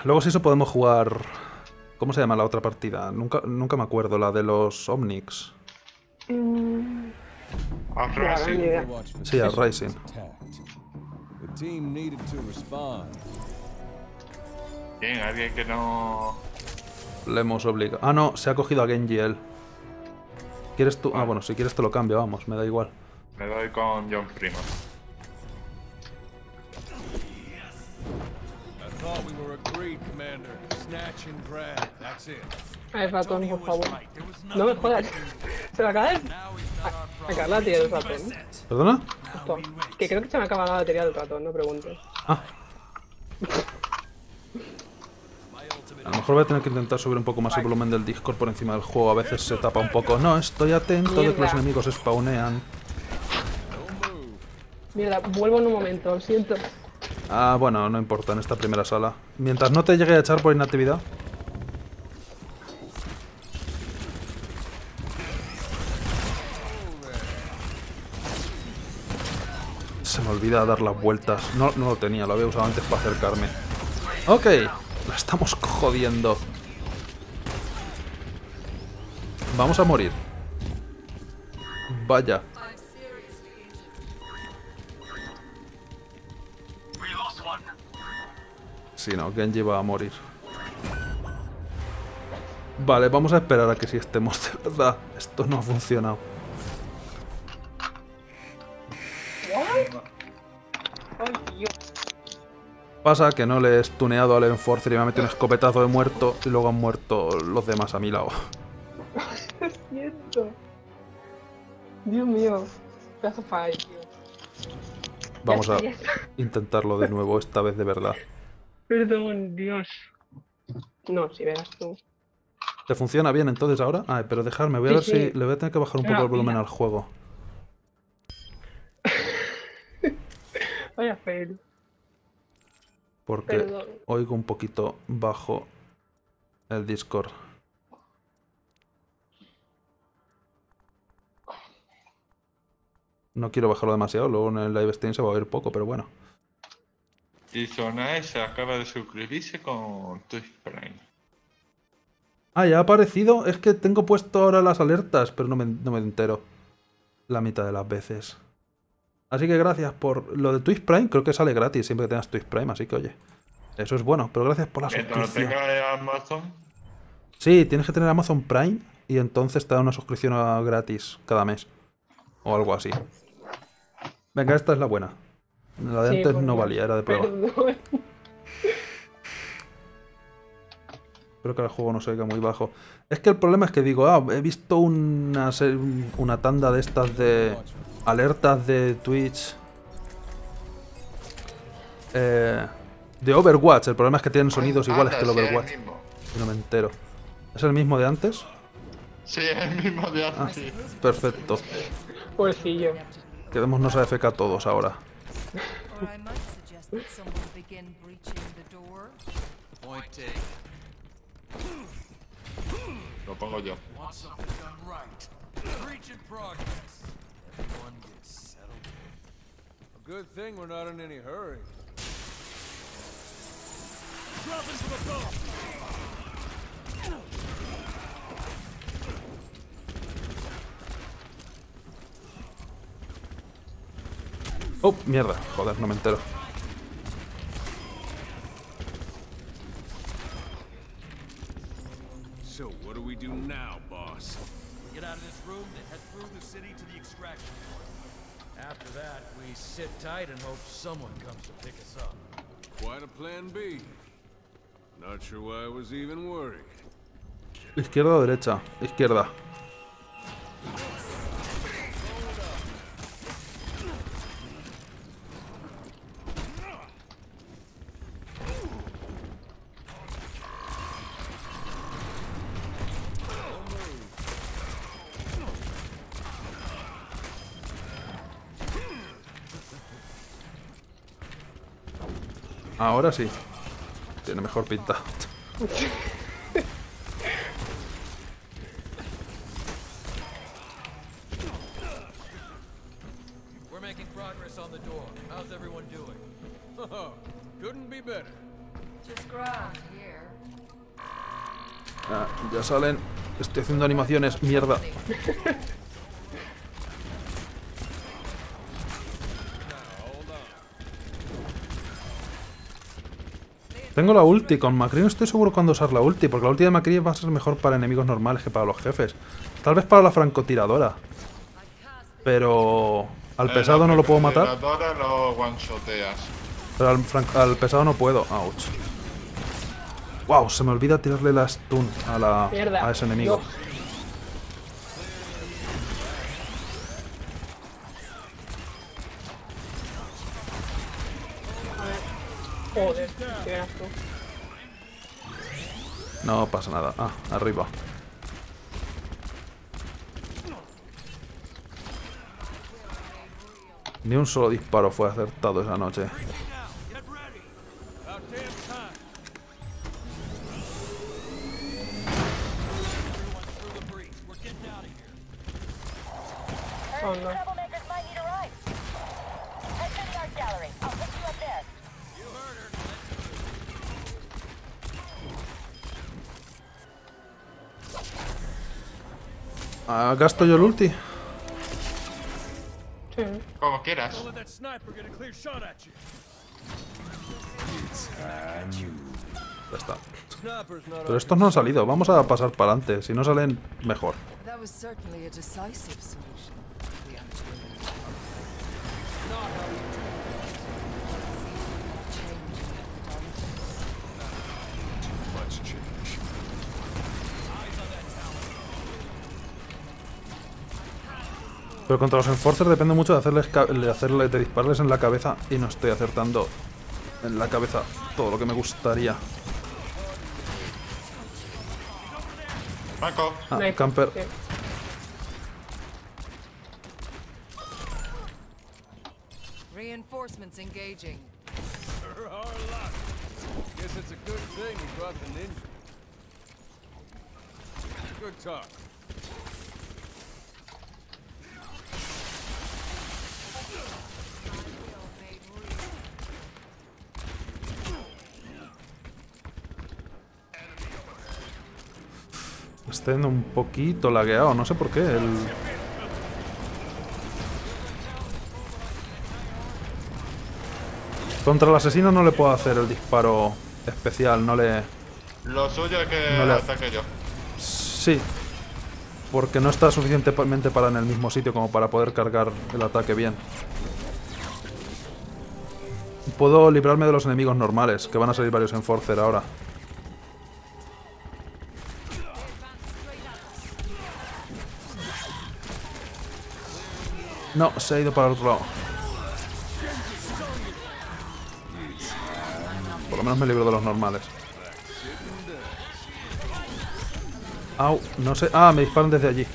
Luego si eso podemos jugar... ¿Cómo se llama la otra partida? Nunca, nunca me acuerdo, la de los Omnics. Mm, Uprising. ni idea. Overwatch Sí, a position Rising. was attacked. The team needed to respond. Bien, alguien que no... Le hemos obligado. Ah, no, se ha cogido a Genji él. ¿Quieres tú? Ah, bueno, si quieres te lo cambio, vamos, me da igual. Me doy con John Primo. I thought we were agreed, Commander. Snatch and grab. That's it. Ay, ratón, por favor. No me jodas. ¿Se me acaba de... a- acaba la batería del ratón? ¿Perdona? Justo. Que creo que se me acaba la batería del ratón, no preguntes. Ah. A lo mejor voy a tener que intentar subir un poco más el volumen del Discord por encima del juego. A veces se tapa un poco. No, estoy atento de que los enemigos spawnean. Mierda, vuelvo en un momento, lo siento. Ah, bueno, no importa en esta primera sala. Mientras no te llegue a echar por inactividad. Se me olvida dar las vueltas. No, no lo tenía, lo había usado antes para acercarme. Ok, la estamos jodiendo. Vamos a morir. Vaya. Si no, Genji va a morir. Vale, vamos a esperar a que si estemos de verdad. Esto no ha funcionado. Pasa que no le he stuneado al Enforcer y me ha metido un escopetazo de muerto y luego han muerto los demás a mi lado. Lo siento. Dios mío. Pedazo fight, tío. Vamos Ya a está, ya está. intentarlo de nuevo, esta vez de verdad. Perdón, Dios. No, si verás tú. ¿Te funciona bien entonces ahora? Ay, pero dejarme, voy a Sí, ver sí. si le voy a tener que bajar un poco Ah, el volumen mira. al juego. Vaya fail. Porque Perdón. oigo un poquito bajo el Discord. No quiero bajarlo demasiado, luego en el live stream se va a oír poco, pero bueno. Y Zonae se acaba de suscribirse con Twitch Prime. Ah, ya ha aparecido. Es que tengo puesto ahora las alertas, pero no me, no me entero la mitad de las veces. Así que gracias por lo de Twitch Prime. Creo que sale gratis siempre que tengas Twitch Prime, así que oye. Eso es bueno, pero gracias por la Mientras lo suscripción. tenga Amazon, Sí, tienes que tener Amazon Prime y entonces te da una suscripción a- gratis cada mes. O algo así. Venga, esta es la buena. La de Sí, antes por no Dios. valía, era de prueba. Perdón. Espero que el juego no se oiga muy bajo. Es que el problema es que digo, ah, he visto una, se- una tanda de estas de alertas de Twitch. Eh, de Overwatch. El problema es que tienen sonidos iguales anda, que el sí, es Overwatch. mismo. Y no me entero. ¿Es el mismo de antes? Sí, es el mismo de Ah, antes. perfecto. Pobrecillo. Quedémonos a F K todos ahora. Or I might suggest that someone begin breaching the door. Point taken. Lo pongo yo. Want something done right. Breach in progress. Everyone gets settled in. A good thing we're not in any hurry. Drop into the boat. Oh, mierda. Joder, no me entero. So what do we do now, boss? We get out of this room, then head through the city to the extraction point. After that, we sit tight and hope someone comes to pick us up. Quite a plan B. Not sure why I was even worried. ¿Izquierda o derecha? Izquierda. Ahora sí. Tiene mejor pinta. We're making progress on the door. How's everyone doing? Couldn't be better. Ah, ya salen. Estoy haciendo animaciones. Mierda. Tengo la ulti. Con Macri no estoy seguro cuándo usar la ulti, porque la ulti de Macri va a ser mejor para enemigos normales que para los jefes. Tal vez para la francotiradora. Pero... al pesado no lo puedo matar. Francotiradora lo one-shoteas. Pero al, al pesado no puedo. Ouch. Wow, se me olvida tirarle la stun a, la, a ese enemigo. No. Joder, qué asco. No pasa nada. Ah, arriba. Ni un solo disparo fue acertado esa noche. Oh, no. Ah, ¿gasto yo el ulti? Sí. Como quieras. Ya está. Pero estos no han salido. Vamos a pasar para adelante. Si no salen, mejor. That was certainly a decisive solution. The Anatolia. Pero contra los Enforcers depende mucho de hacerles, de hacerle, de dispararles en la cabeza, y no estoy acertando en la cabeza todo lo que me gustaría. Marco. Ah, camper. Sí. Reinforcements engaging. Guess it's a good thing we brought the ninja. Good talk. Está yendo un poquito lagueado, no sé por qué. El... Contra el asesino no le puedo hacer el disparo especial, no le... Lo suyo es que No le- ataque yo. Sí. Porque no está suficientemente para en el mismo sitio como para poder cargar el ataque bien. Puedo librarme de los enemigos normales, que van a salir varios Enforcer ahora. No, se ha ido para el otro lado. Por lo menos me libro de los normales. Au, no sé. Ah, me disparan desde allí.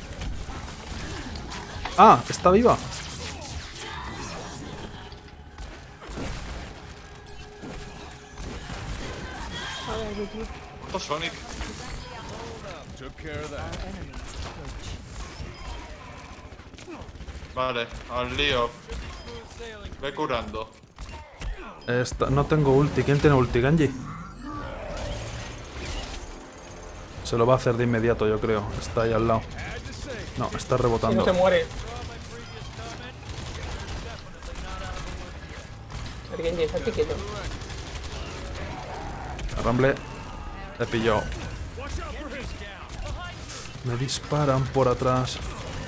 Ah, está viva. Oh, Sonic. Took care of that. Vale, al lío. Ve curando. Esta, no tengo ulti. ¿Quién tiene ulti? Genji. Se lo va a hacer de inmediato, yo creo. Está ahí al lado. No, está Si rebotando. no se muere. Genji, está quieto. Ramble. Le pilló. Me disparan por atrás.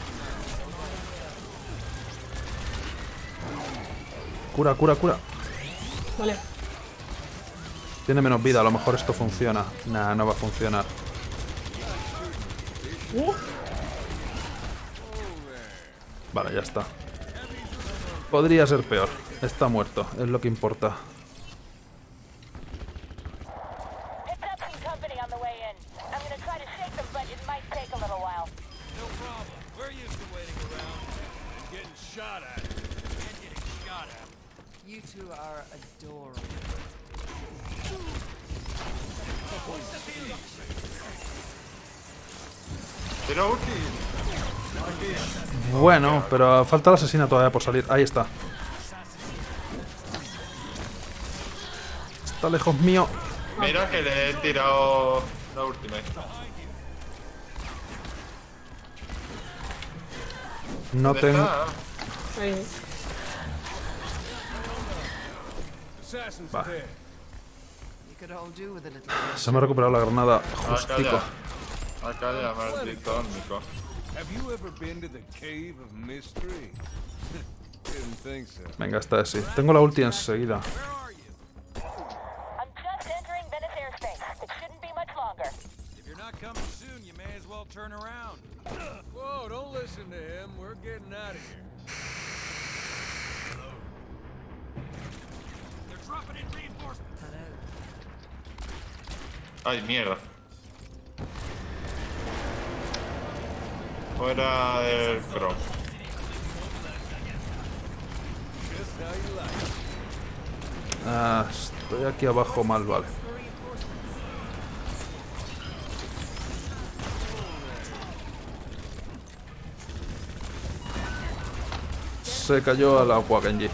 Cura, cura, cura. Vale. Tiene menos vida, a lo mejor esto funciona. Nah, no va a funcionar. Uh, Vale, ya está. Podría ser peor. Está muerto, es lo que importa. Picked up some company on the way in. I'm gonna try to shake them, but it might take a little while. No problem. We're used to waiting around and getting shot at. And getting shot at. You two are adorable. Tiro ulti. Bueno, pero falta la asesina todavía por salir. Ahí está. Está lejos mío. Mira que le he tirado la ultimate. No ¿Dónde tengo... está? Ahí. Assassins Va. are there. You could all do with a little. Se me ha recuperado la granada Acá justico. ya. Acá ya, maldito Nico. Have you ever been to the Cave of Mystery? Didn't think so. Venga, esta es sí. Tengo la ulti enseguida. I'm just entering Venice airspace. It shouldn't be much longer. If you're not coming soon, you may as well turn around. Whoa, don't listen to him. We're getting out of here. They're dropping in reinforcements. Ay, mierda. Fuera del Chrome. Just how you like. Ah, estoy aquí abajo mal, vale. Se cayó al agua, Genji.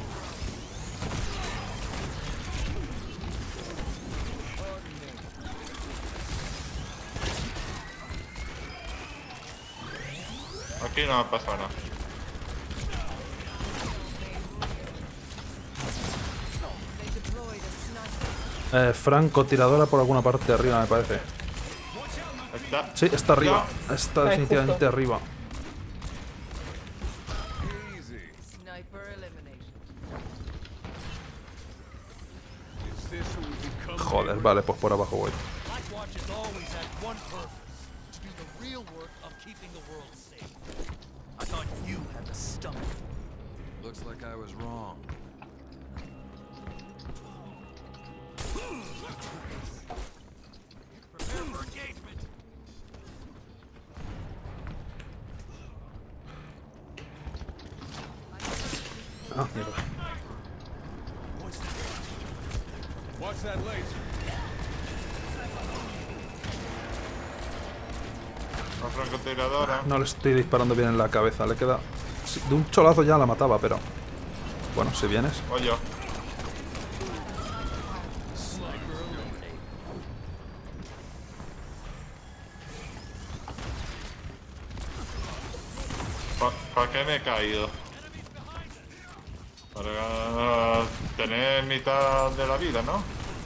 Aquí no me pasa nada. Eh, francotiradora por alguna parte arriba, me parece. Está. Sí, está arriba. Está Ahí, definitivamente justo. arriba. Easy. Sniper eliminated. Is this who we become? Joder, vale, pues por abajo voy. Blackwatch has always had one purpose: to do the real work of keeping the world safe. I thought you had the stomach. Looks like I was wrong. Prepare for engagement. Ah, mierda. Watch that laser. La francotiradora. No le estoy disparando bien en la cabeza. Le queda... sí, de un cholazo ya la mataba, pero... Bueno, si vienes. O yo. ¿Para qué me he caído? Para tener mitad de la vida, ¿no?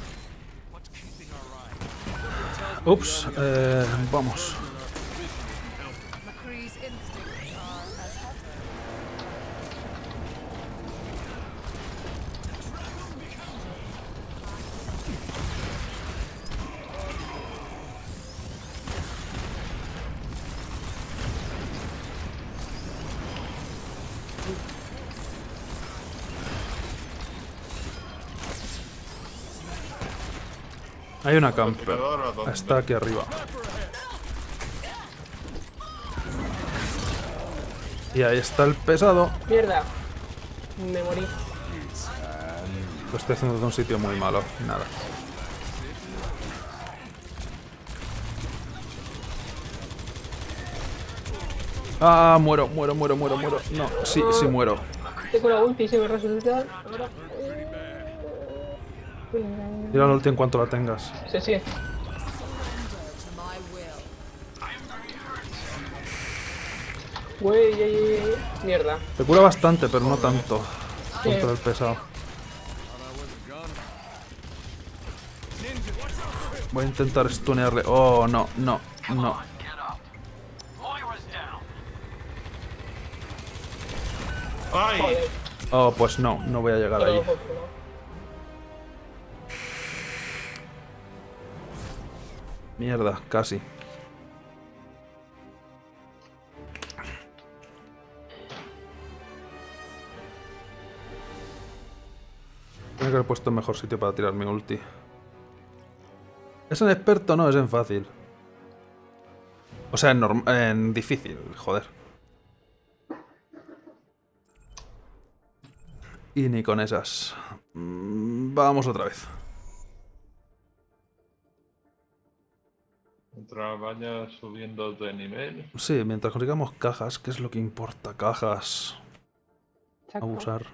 Ups, eh, vamos. McCree's instincts are as heavy. Hay una camper. ¿Francotiradora dónde? Está aquí arriba. Y ahí está el pesado. Mierda. Me morí. Lo estoy haciendo de un sitio muy malo. Nada. Ah, muero, muero, muero, muero, muero. No, sí, sí muero. Tengo la ulti y se me resucita. Ahora. Tira la ulti en cuanto la tengas. Sí, sí. To my will. Güey, ey, ey, ey. Mierda. Te cura bastante, pero no tanto. Contra el pesado. Voy a intentar stunearle. Oh, no, no, no. ¡Ay! Joder. Oh, pues no, no voy a llegar ahí. Ojo, ojo. Mierda, casi. Tengo que haber puesto en mejor sitio para tirar mi ulti. ¿Es en experto? No, es en fácil. O sea, en, norm- en difícil, joder. Y ni con esas. Mm, Vamos otra vez. Mientras vaya subiendo de nivel. Sí, mientras consigamos cajas, ¿qué es lo que importa? Cajas. A Chaco. usar. 'Usar.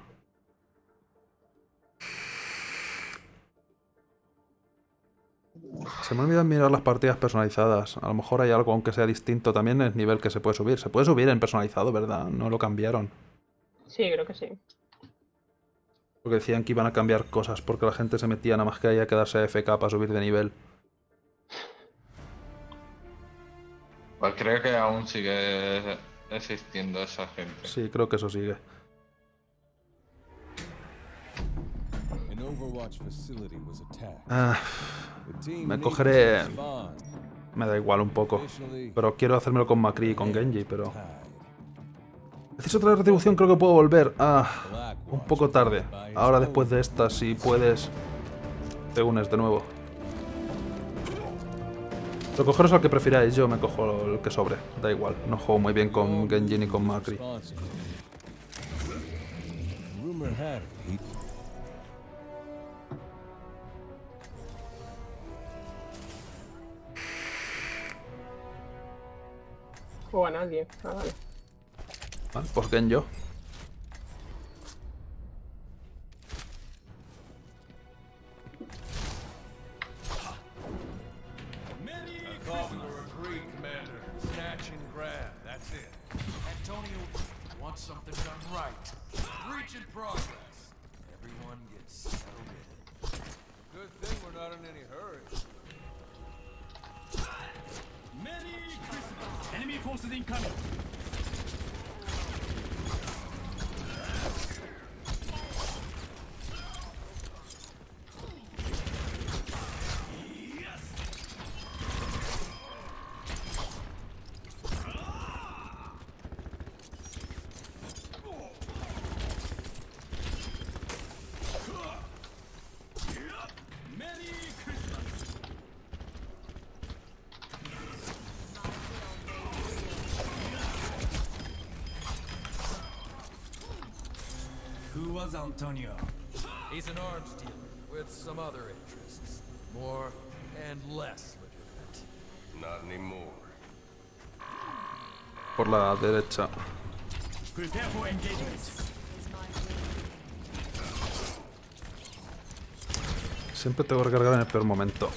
Se me olvidó mirar las partidas personalizadas. A lo mejor hay algo, aunque sea distinto, también el nivel que se puede subir. Se puede subir en personalizado, ¿verdad? No lo cambiaron. Sí, creo que sí. Porque decían que iban a cambiar cosas porque la gente se metía nada más que ahí a quedarse A F K para subir de nivel. Pues creo que aún sigue existiendo esa gente. Sí, creo que eso sigue. An Overwatch facility was attacked. Ah, The team me needs cogeré... to respond. Me da igual un poco. Pero quiero hacérmelo con Macri y con Genji, pero... Necesito otra retribución, creo que puedo volver. Ah, un poco tarde. Ahora después de esta, si puedes... Te unes de nuevo. Lo cogeros al que prefiráis, yo me cojo el que sobre. Da igual, no juego muy bien con Genji ni con Macri. Rumor had it, Juega nadie. Ah, vale. Vale, pues Genjo. Snatch and grab, that's it. Antonio wants something done right. Breach in progress. Everyone gets settled in. good thing we're not in any hurry. Merry Christmas! Enemy forces incoming! Who was Antonio? He's an arms dealer with some other interests. More and less legitimate. Not anymore. Por la derecha. Prepare for engagement. Siempre tengo que recargar en el peor momento.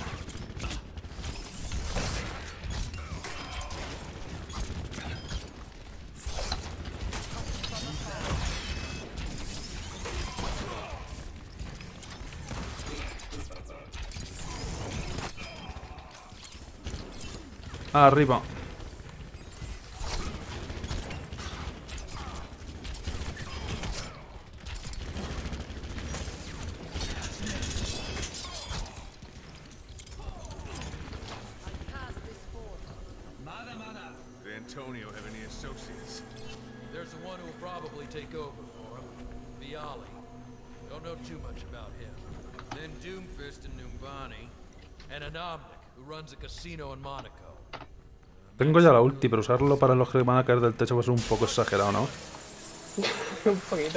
Arriba. Did Antonio have any associates? There's the one who will probably take over for him. Viali. Don't know too much about him. Then Doomfist and Numbani. And Anamnik, who runs a casino in Monaco. Tengo ya la ulti, pero usarlo para los que van a caer del techo va a ser un poco exagerado, ¿no? Un poquito.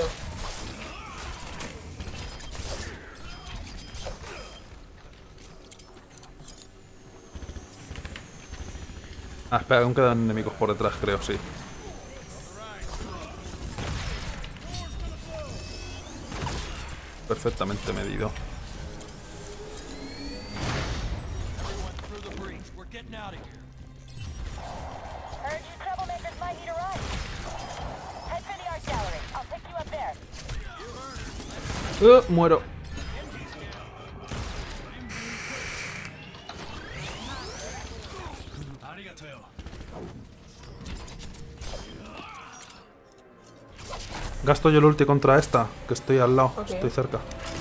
Ah, espera, aún quedan enemigos por detrás, creo, sí. Perfectamente medido. Heard you troublemakers might need a ride. Head for the art gallery. I'll pick you up there. Uh, muero. Gasto yo el ulti contra esta, que estoy al lado, Okay. estoy cerca.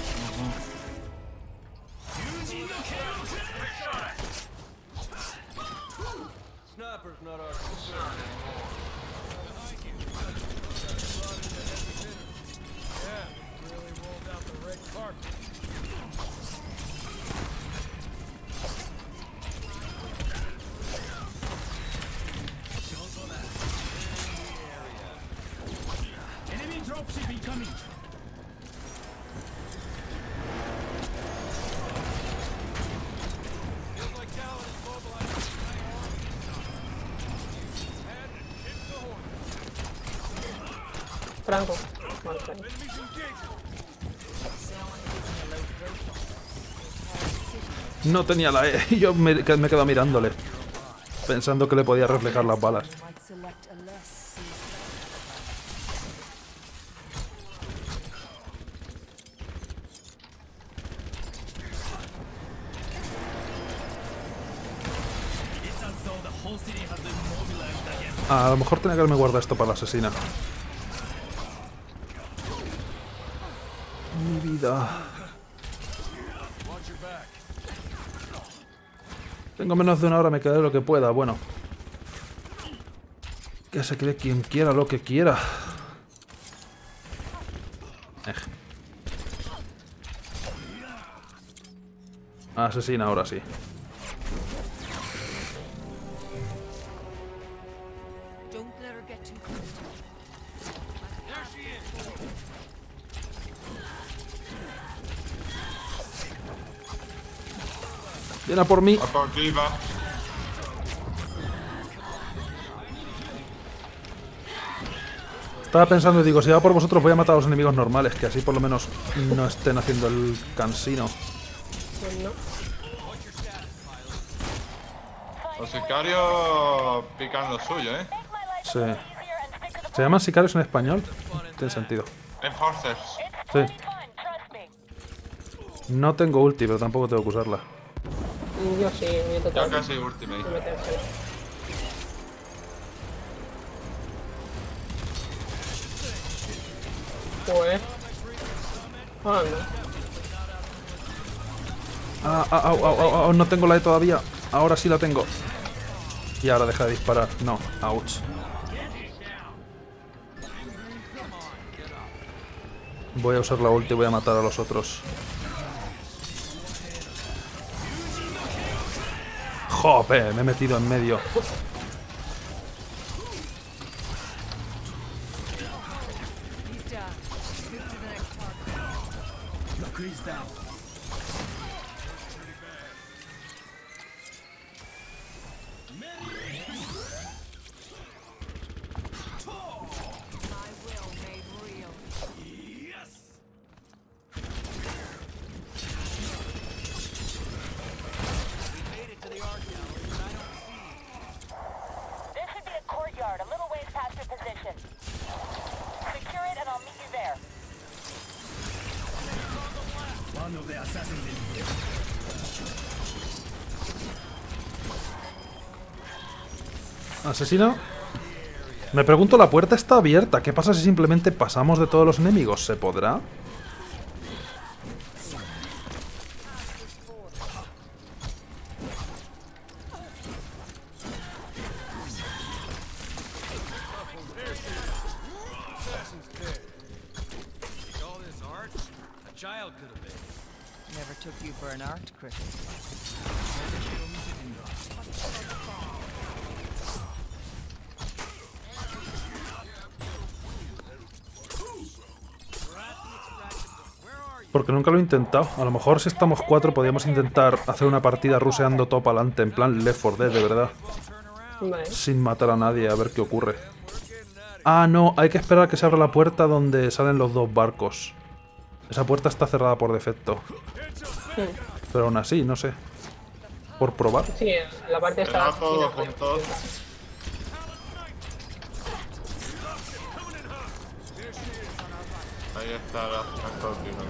Sniper's not our concern anymore. Yeah, really rolled out the red carpet. Enemy dropship incoming. Feels like Talon is mobilizing the night army. And hit the horn. Franco. Vale, Franco. Enemies engaging. Someone keeping a low profile. The entire city No tenía la E y yo me, me he quedado mirándole, pensando que le podía reflejar las balas. Ah, a lo mejor tenía que haberme guardado esto para la asesina. Mi vida. Tengo menos de una hora, me quedaré lo que pueda. Bueno. Que se cree quien quiera lo que quiera. Eh. Asesina ahora sí. Viene a por mí. A por aquí va. Estaba pensando y digo, si va por vosotros voy a matar a los enemigos normales, que así por lo menos no estén haciendo el cansino. Pues no. Los sicarios pican lo suyo, ¿eh? Sí. ¿Se llaman sicarios en español? Tiene sentido. Enforcers. Sí. No tengo ulti, pero tampoco tengo que usarla. Yo sí, voy a Ya tocar. casi ultimate. Voy a meterse. Pues. Ah, no. Ah, ah, au, au, au, au, no tengo la E todavía. Ahora sí la tengo. Y ahora deja de disparar. No, ouch. Voy a usar la ulti y voy a matar a los otros. ¡Jope! Me he metido en medio. Asesino. Me pregunto, la puerta está abierta. ¿Qué pasa si simplemente pasamos de todos los enemigos? ¿Se podrá? Never took you for an art critic. Porque nunca lo he intentado. A lo mejor si estamos cuatro podríamos intentar hacer una partida ruseando todo para adelante, en plan Left four Dead, de verdad. Vale. Sin matar a nadie, a ver qué ocurre. Ah, no, hay que esperar a que se abra la puerta donde salen los dos barcos. Esa puerta está cerrada por defecto. Hmm. Pero aún así, no sé. Por probar. Sí, la parte está. Está todo juntos. Ahí está la última.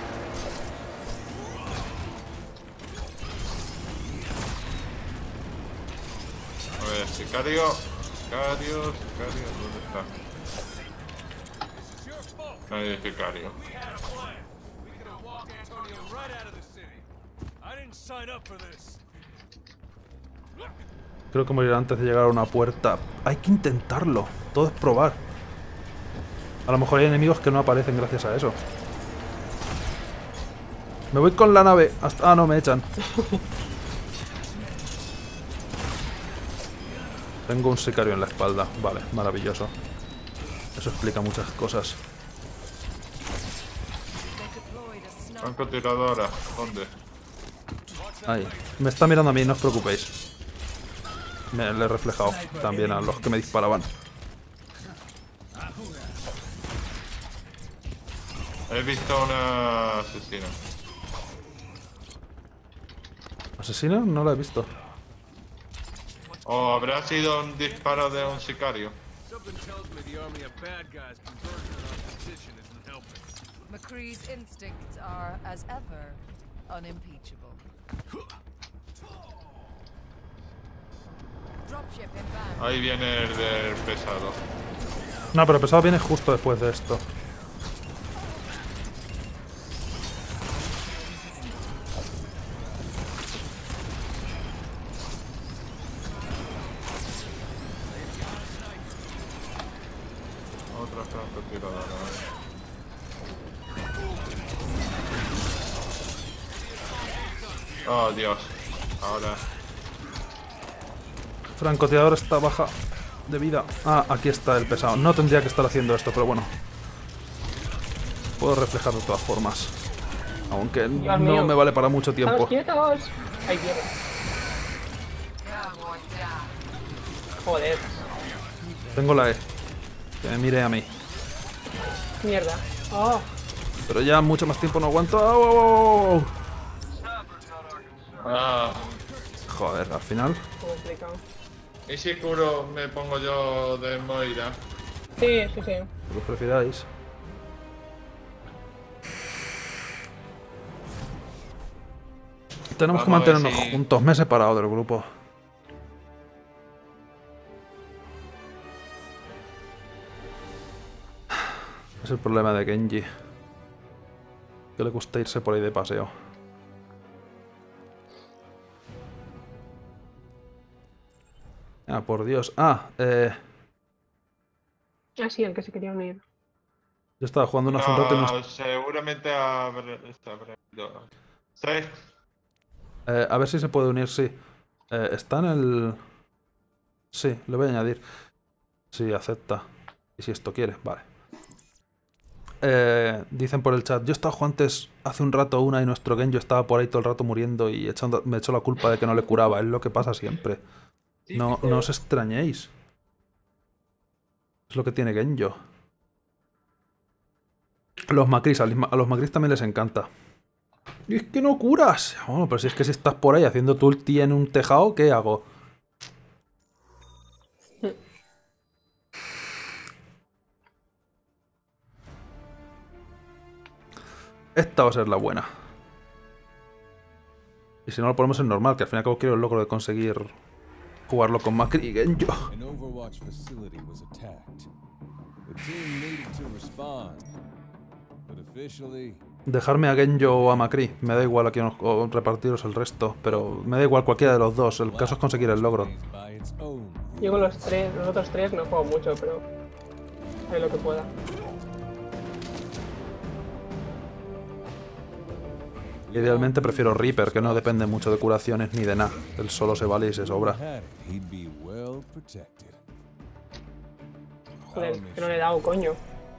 A ver, sicario. Sicario, sicario, ¿dónde está? Ahí hay sicario. Creo que morirá antes de llegar a una puerta. Hay que intentarlo. Todo es probar. A lo mejor hay enemigos que no aparecen gracias a eso. Me voy con la nave. Hasta... Ah, no, me echan. Tengo un sicario en la espalda. Vale, maravilloso. Eso explica muchas cosas. Francotiradora, ¿dónde? Ahí. Me está mirando a mí, no os preocupéis. Me le he reflejado también a los que me disparaban. He visto una asesina. ¿Asesino? No lo he visto. O habrá sido un disparo de un sicario. McCree's instincts are, as ever, unimpeachable. Dropship inbound. Ahí viene el del pesado. No, pero el pesado viene justo después de esto. Otra francotiradora. Oh, Dios. Ahora. Francotirador está baja de vida. Ah, aquí está el pesado. No tendría que estar haciendo esto, pero bueno. Puedo reflejar de todas formas. Aunque Dios no mío. me vale para mucho tiempo. ¡Estamos quietos! Ahí viene. Joder. Tengo la E. Que me mire a mí. Mierda. Oh. Pero ya mucho más tiempo no aguanto. ¡Au, au, au, au! Ah. Joder, al final. Complicado. ¿Y si curo me pongo yo de Moira? Sí, sí, sí. Lo que prefiráis. Tenemos que Vamos a ver mantenernos si- juntos. Me he separado del grupo. Es el problema de Genji. Que le gusta irse por ahí de paseo. Ah, por Dios. Ah, eh... Ah, sí, el que se quería unir. Yo estaba jugando una hace un rato y no... No, seguramente habrá... habrá ido. ¿Sí? Eh, a ver si se puede unir, sí. Eh, está en el... Sí, le voy a añadir. Sí, acepta. Y si esto quiere, vale. Eh, dicen por el chat, yo estaba jugando antes, hace un rato una y nuestro Genjo estaba por ahí todo el rato muriendo y echando, me echó la culpa de que no le curaba. Es lo que pasa siempre. No, no os extrañéis. Es lo que tiene Genjo. Los Macris, a los Macris también les encanta. Y es que no curas. Bueno, pero si es que si estás por ahí haciendo tu ulti en un tejado, ¿qué hago? Esta va a ser la buena. Y si no lo ponemos en normal, que al fin y al cabo quiero el logro de conseguir jugarlo con Macri y Genjo. An Overwatch facility was attacked. The team needed to respond, but officially, Dejarme a Genjo o a Macri. Me da igual a quién os- o repartiros el resto, pero me da igual cualquiera de los dos. El caso es conseguir el logro. by its own. Yo con los tres, los otros tres no juego mucho, pero haré lo que pueda. Idealmente prefiero Reaper, que no depende mucho de curaciones ni de nada. Él solo se vale y se sobra. Had it, he'd be well protected. Joder, que no le he dado, coño.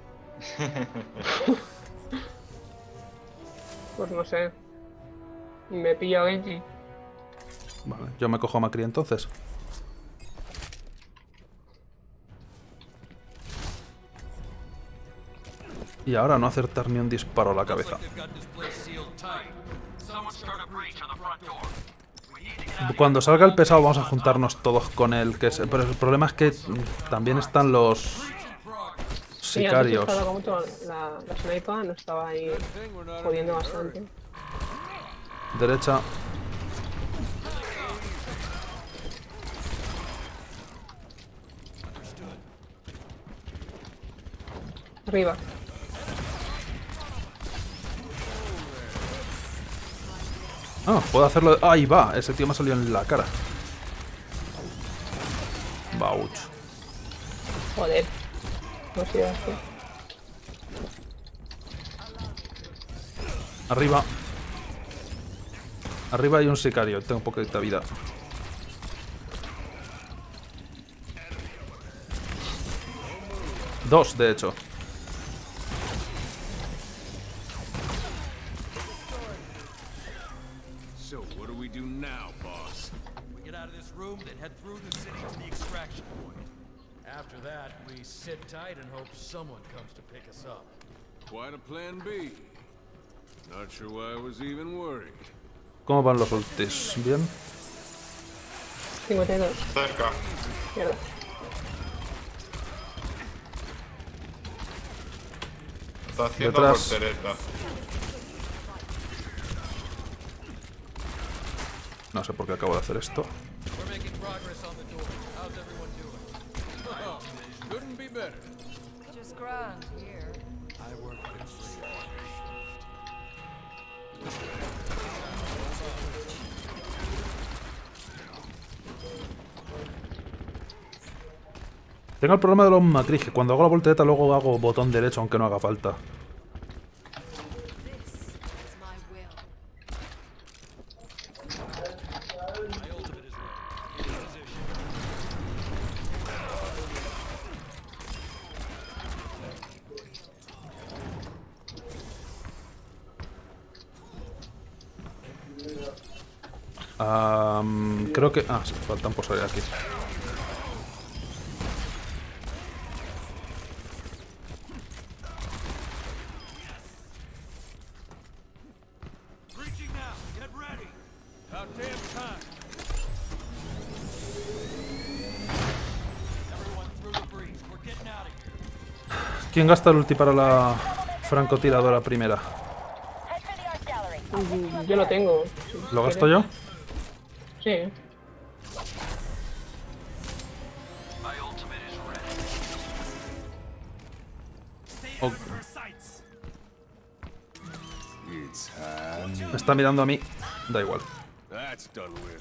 Pues no sé. Me pillo a Genji. Vale, yo me cojo a Macri entonces. Y ahora no acertar ni un disparo a la cabeza. Cuando salga el pesado vamos a juntarnos todos con él. Que es- pero el problema es que mm, también están los Sí, antes sicarios. estaba mucho la, la sniper, no estaba ahí jodiendo bastante. Derecha. Arriba. Ah, puedo hacerlo. Ahí va, ese tío me ha salido en la cara. Bauch. Joder. No sé, así. Arriba. Arriba hay un sicario, tengo poquita vida. Dos, de hecho. So what do we do now, boss? We get out of this room, then head through the city to the extraction point. After that, we sit tight and hope someone comes to pick us up. Quite a plan B. Not sure why I was even worried. ¿Cómo van los ultis? ¿Bien? cincuenta y dos. Cerca. Mierda. Está haciendo Detrás. voltereta. No sé por qué acabo de hacer esto. We're making progress on the door. How's everyone doing? Oh, couldn't be better. Just grand here. I work this late. Tengo el problema de los matriz, que cuando hago la voltereta luego hago botón derecho aunque no haga falta. Um, creo que... Ah, sí, faltan por salir aquí. Breaching now. Get ready. About damn time. Everyone through the breach. We're getting out of here. ¿Quién gasta el ulti para la francotiradora primera? Head for the art gallery. Mm, Yo lo tengo. si ¿Lo quieres. gasto yo? Sí. O- It's time. Me está mirando a mí. Da igual. That's done with.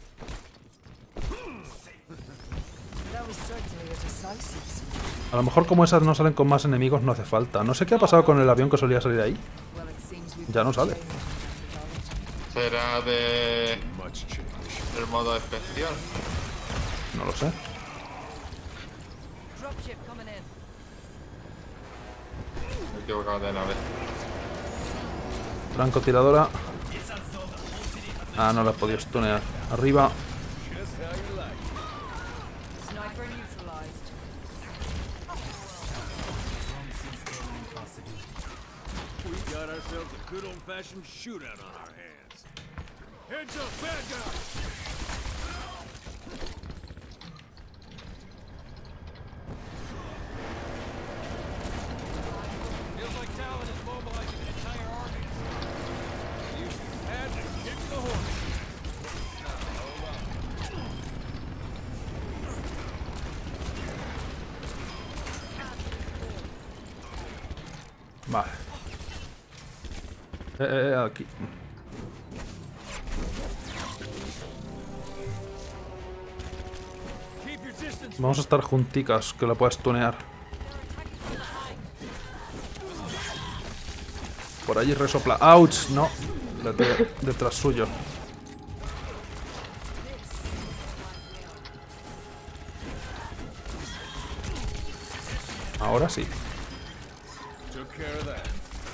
That was certainly a decisive swing. A lo mejor como esas no salen con más enemigos no hace falta. No sé qué ha pasado con el avión que solía salir ahí. Well, it seems we've Ya no sale. Será de... Much change. del modo especial. No lo sé. Dropship coming in. Me he equivocado de nave. Francotiradora. Ah, no la he podido stunear. Arriba. Sniper neutralized. We got ourselves a good old-fashioned shootout on our hands. Heads up, bad guys! Feels like Talon is mobilizing an entire army. You had to kick the horse. Vale. Eh, eh, eh, aquí. Keep your distance. Vamos a estar junticas, que la puedas tunear. Por allí resopla. ¡Ouch! No. Vete detrás suyo. Ahora sí. Took care of that.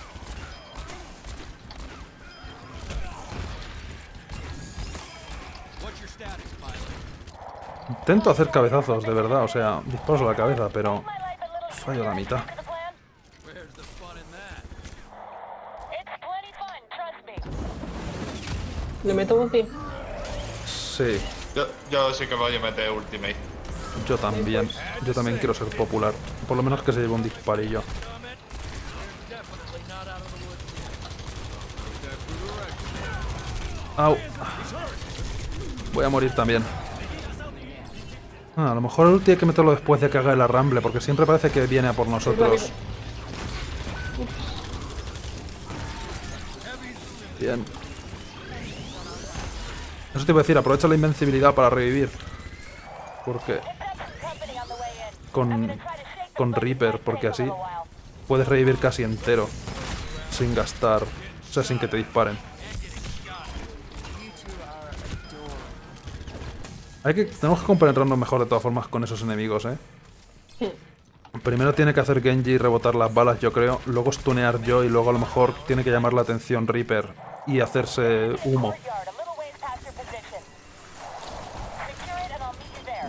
What's your status, pilot? Intento hacer cabezazos, de verdad. O sea, disparos a la cabeza, pero My life a little fallo la mitad. to the plan. Where's the fun in that? It's plenty fun, trust me. Le meto ulti. Sí, Yo, yo sí que voy a meter ultimate. yo también. Yo también quiero ser popular. Por lo menos que se lleve un disparillo. Comment? They're definitely not out of the woods yet. Au. Voy a morir también. Ah, a lo mejor el ulti hay que meterlo después de que haga el arramble, porque siempre parece que viene a por nosotros. Bien. Eso te iba a decir, aprovecha la invencibilidad para revivir. Porque... Company on the way in. Con, con Reaper, porque así puedes revivir casi entero. Sin gastar... O sea, sin que te disparen. Hay que, tenemos que compenetrarnos mejor de todas formas con esos enemigos, ¿eh? Primero tiene que hacer Genji y rebotar las balas, yo creo. Luego stunear yo y luego a lo mejor tiene que llamar la atención Reaper y hacerse humo. Yard, a little ways past your position. Secure it and I'll meet you there.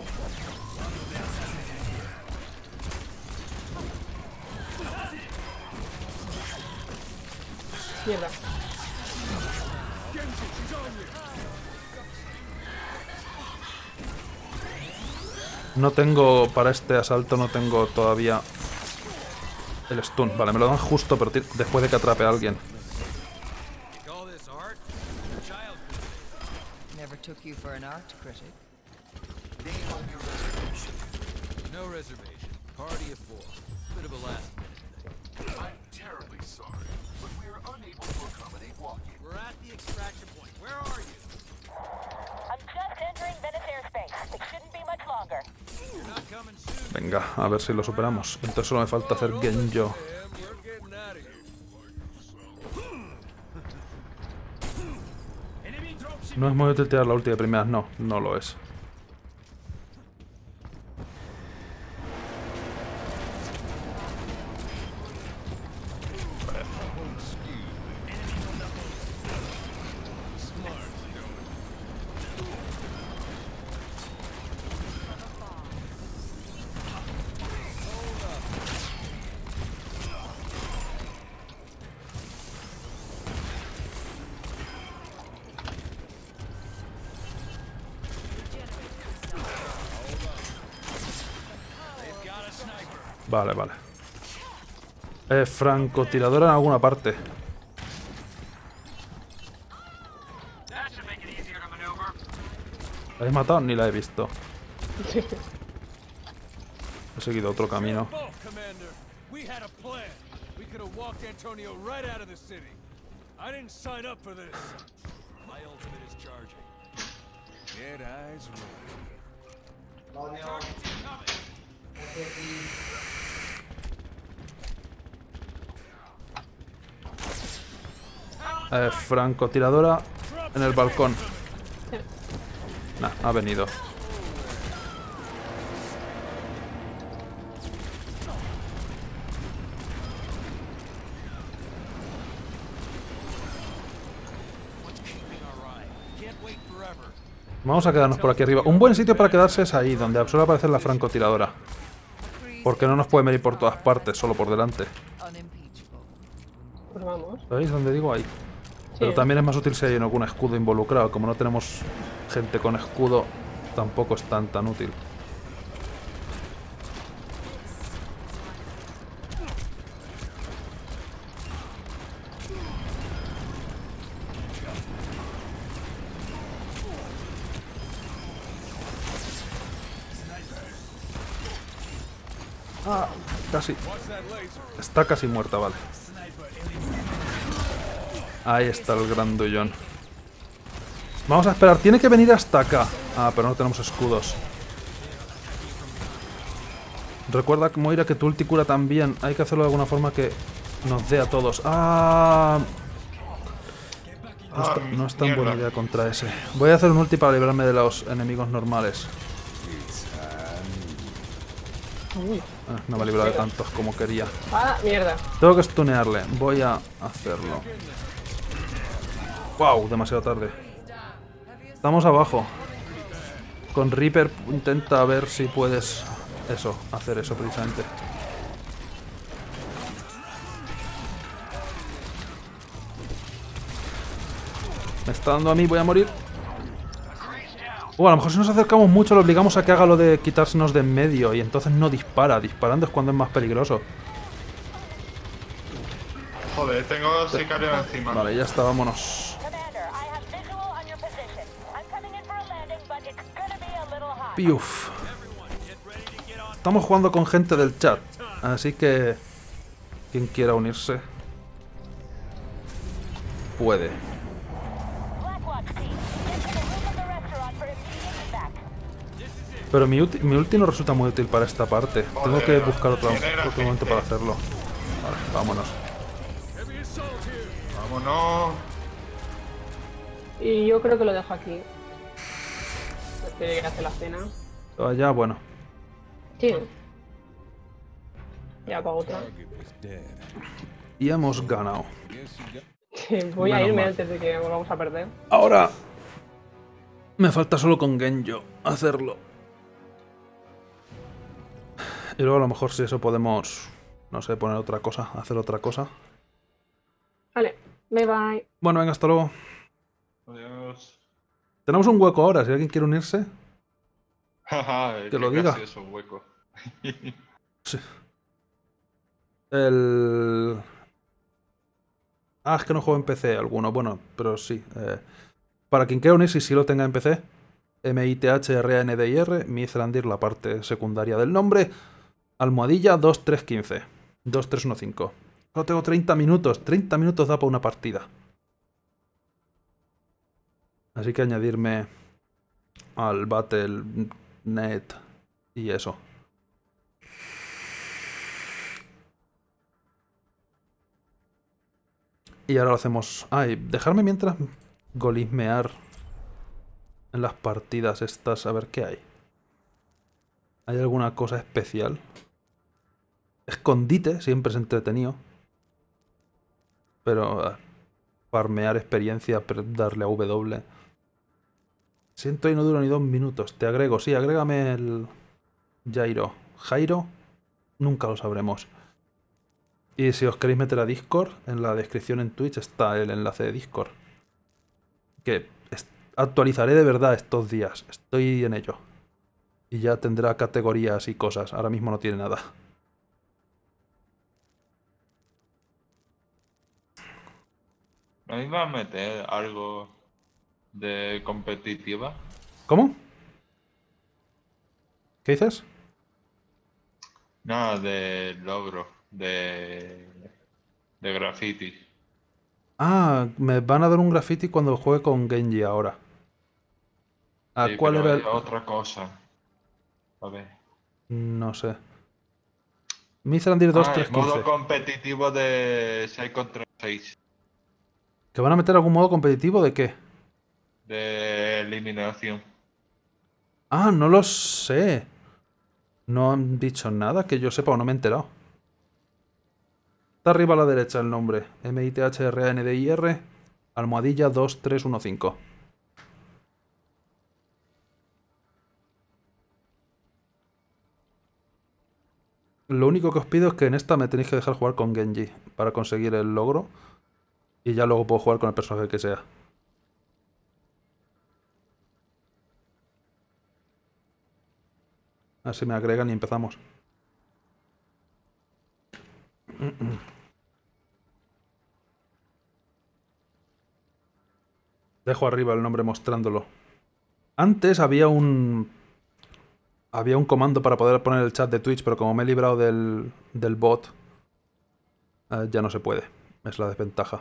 Mierda. No tengo, para este asalto no tengo todavía el stun. Vale, me lo dan justo pero después de que atrape a alguien. Never took you for an art critic. No reservation. Party of four. Bit of a last minute thing. I'm terribly sorry, but we are unable to accommodate walk-in. We're at the extraction point. Where are you? I'm just entering Venice airspace. It shouldn't be much longer. You're not coming soon. Venga, a ver si lo superamos. Entonces solo me falta hacer Genjo. We're getting out of here. No es muy útil tirar la ulti de primeras, no, no lo es. Vale, vale. Eh, francotiradora en alguna parte. ¿La habéis matado? Ni la he visto. He seguido otro camino. Eh, francotiradora en el balcón. Nah, ha venido. Vamos a quedarnos por aquí arriba. Un buen sitio para quedarse es ahí, donde suele aparecer la francotiradora. Porque no nos puede venir por todas partes, solo por delante. Pues vamos. ¿Veis dónde digo? Ahí. Sí. Pero también es más útil si hay algún escudo involucrado. Como no tenemos gente con escudo, tampoco es tan tan útil. Ah, casi. Está casi muerta, vale. Ahí está el grandullón. Vamos a esperar. Tiene que venir hasta acá. Ah, pero no tenemos escudos. Recuerda, Moira, que tu ulti cura también. Hay que hacerlo de alguna forma que nos dé a todos. Ah, no, está, no es tan buena idea contra ese. Voy a hacer un ulti para librarme de los enemigos normales. Ah, no me ha librado de tantos como quería. Ah, mierda. Tengo que stunearle. Voy a hacerlo. Wow, demasiado tarde. Estamos abajo. Con Reaper intenta ver si puedes... Eso, hacer eso precisamente. Me está dando a mí, voy a morir. Uh, a lo mejor si nos acercamos mucho lo obligamos a que haga lo de quitársenos de en medio y entonces no dispara. Disparando es cuando es más peligroso. Joder, tengo sicario encima. Vale, ya está, vámonos. Piuf. Estamos jugando con gente del chat, así que quien quiera unirse puede. Pero mi ulti, mi ulti no resulta muy útil para esta parte. Tengo que buscar otro, otro momento para hacerlo. Vale, vámonos. Vámonos. Y yo creo que lo dejo aquí. Tiene que hacer la cena. Allá, bueno. Sí. Ya para otra. Y hemos ganado. Sí, voy a Menos irme mal. antes de que volvamos a perder. Ahora me falta solo con Genjo hacerlo. Y luego a lo mejor si eso podemos, no sé, poner otra cosa, hacer otra cosa. Vale, bye bye. Bueno, venga, hasta luego. Adiós. Tenemos un hueco ahora, si alguien quiere unirse. Jaja, Que lo diga. Es un hueco. Sí. El... Ah, es que no juego en P C alguno. Bueno, pero sí. Eh, para quien quiera unirse y si lo tenga en P C, M I T H R A N D I R, Mithrandir, la parte secundaria del nombre, almohadilla dos tres uno cinco. dos tres uno cinco. Solo tengo treinta minutos. treinta minutos da para una partida. Así que añadirme al Battle punto net y eso. Y ahora lo hacemos... Ay, dejarme mientras golismear en las partidas estas, a ver qué hay. ¿Hay alguna cosa especial? Escondite, siempre es entretenido. Pero... Uh, farmear experiencia, darle a W. Siento y no duro ni dos minutos. Te agrego, sí, agrégame el... Jairo. Jairo, nunca lo sabremos. Y si os queréis meter a Discord, en la descripción en Twitch está el enlace de Discord. Que actualizaré de verdad estos días. Estoy en ello. Y ya tendrá categorías y cosas. Ahora mismo no tiene nada. ¿No iba a meter algo de competitiva? ¿Cómo? ¿Qué dices? Nada, de logro, de, de graffiti. Ah, me van a dar un graffiti cuando juegue con Genji ahora. ¿A Sí, cuál pero era hay el...? otra cosa. A ver. No sé. Mithrandir dos Ah, tres el modo quince. competitivo de seis contra seis. ¿Que van a meter algún modo competitivo de qué? De eliminación. Ah, no lo sé. No han dicho nada que yo sepa o no me he enterado. Está arriba a la derecha el nombre. M I T H R A N D I R, almohadilla dos tres uno cinco. Lo único que os pido es que en esta me tenéis que dejar jugar con Genji para conseguir el logro. Y ya luego puedo jugar con el personaje que sea. Así me agregan y empezamos. Dejo arriba el nombre mostrándolo. Antes había un... Había un comando para poder poner el chat de Twitch, pero como me he librado del, del bot, eh, ya no se puede. Es la desventaja.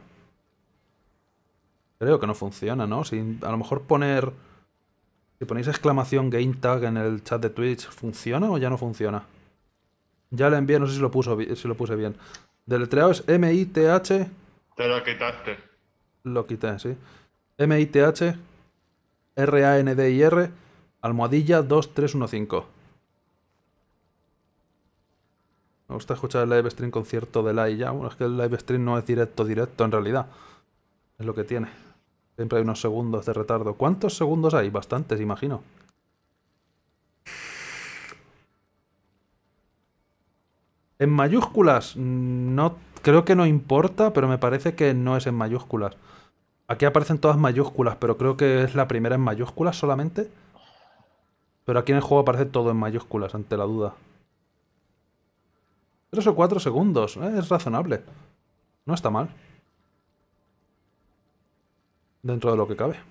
Creo que no funciona, ¿no? Si a lo mejor poner... Si ponéis exclamación game tag en el chat de Twitch, ¿funciona o ya no funciona? Ya le envié, no sé si lo, puso, si lo puse bien. Deletreado es M I T H... Te lo quitaste. Lo quité, sí. M I T H R A N D I R almohadilla dos tres uno cinco. Me gusta escuchar el live stream con cierto delay ya. Bueno, es que el live stream no es directo, directo en realidad. Es lo que tiene. Siempre hay unos segundos de retardo. ¿Cuántos segundos hay? Bastantes, imagino. En mayúsculas, no, creo que no importa, pero me parece que no es en mayúsculas. Aquí aparecen todas mayúsculas, pero creo que es la primera en mayúsculas solamente. Pero aquí en el juego aparece todo en mayúsculas, ante la duda. Tres o cuatro segundos, ¿eh? Es razonable. No está mal. Dentro de lo que cabe.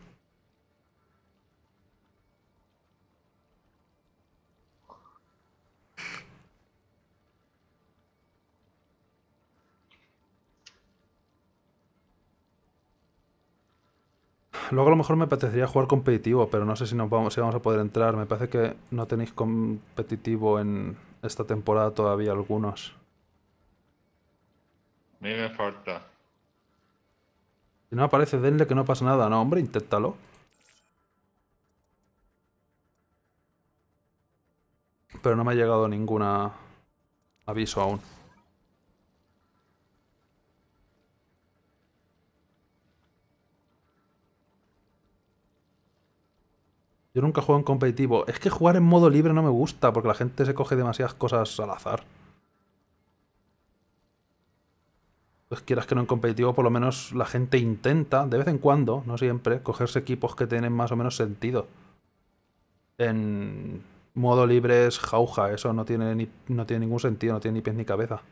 Luego a lo mejor me apetecería jugar competitivo, pero no sé si, nos vamos, si vamos a poder entrar. Me parece que no tenéis competitivo en esta temporada todavía algunos. A mí me falta. Si no aparece, denle que no pasa nada. No, hombre, inténtalo. Pero no me ha llegado ningún aviso aún. Yo nunca juego en competitivo. Es que jugar en modo libre no me gusta, porque la gente se coge demasiadas cosas al azar. pues quieras que no en competitivo, por lo menos la gente intenta, de vez en cuando, no siempre, cogerse equipos que tienen más o menos sentido. En modo libre es jauja, eso no tiene, ni, no tiene ningún sentido, no tiene ni pies ni cabeza.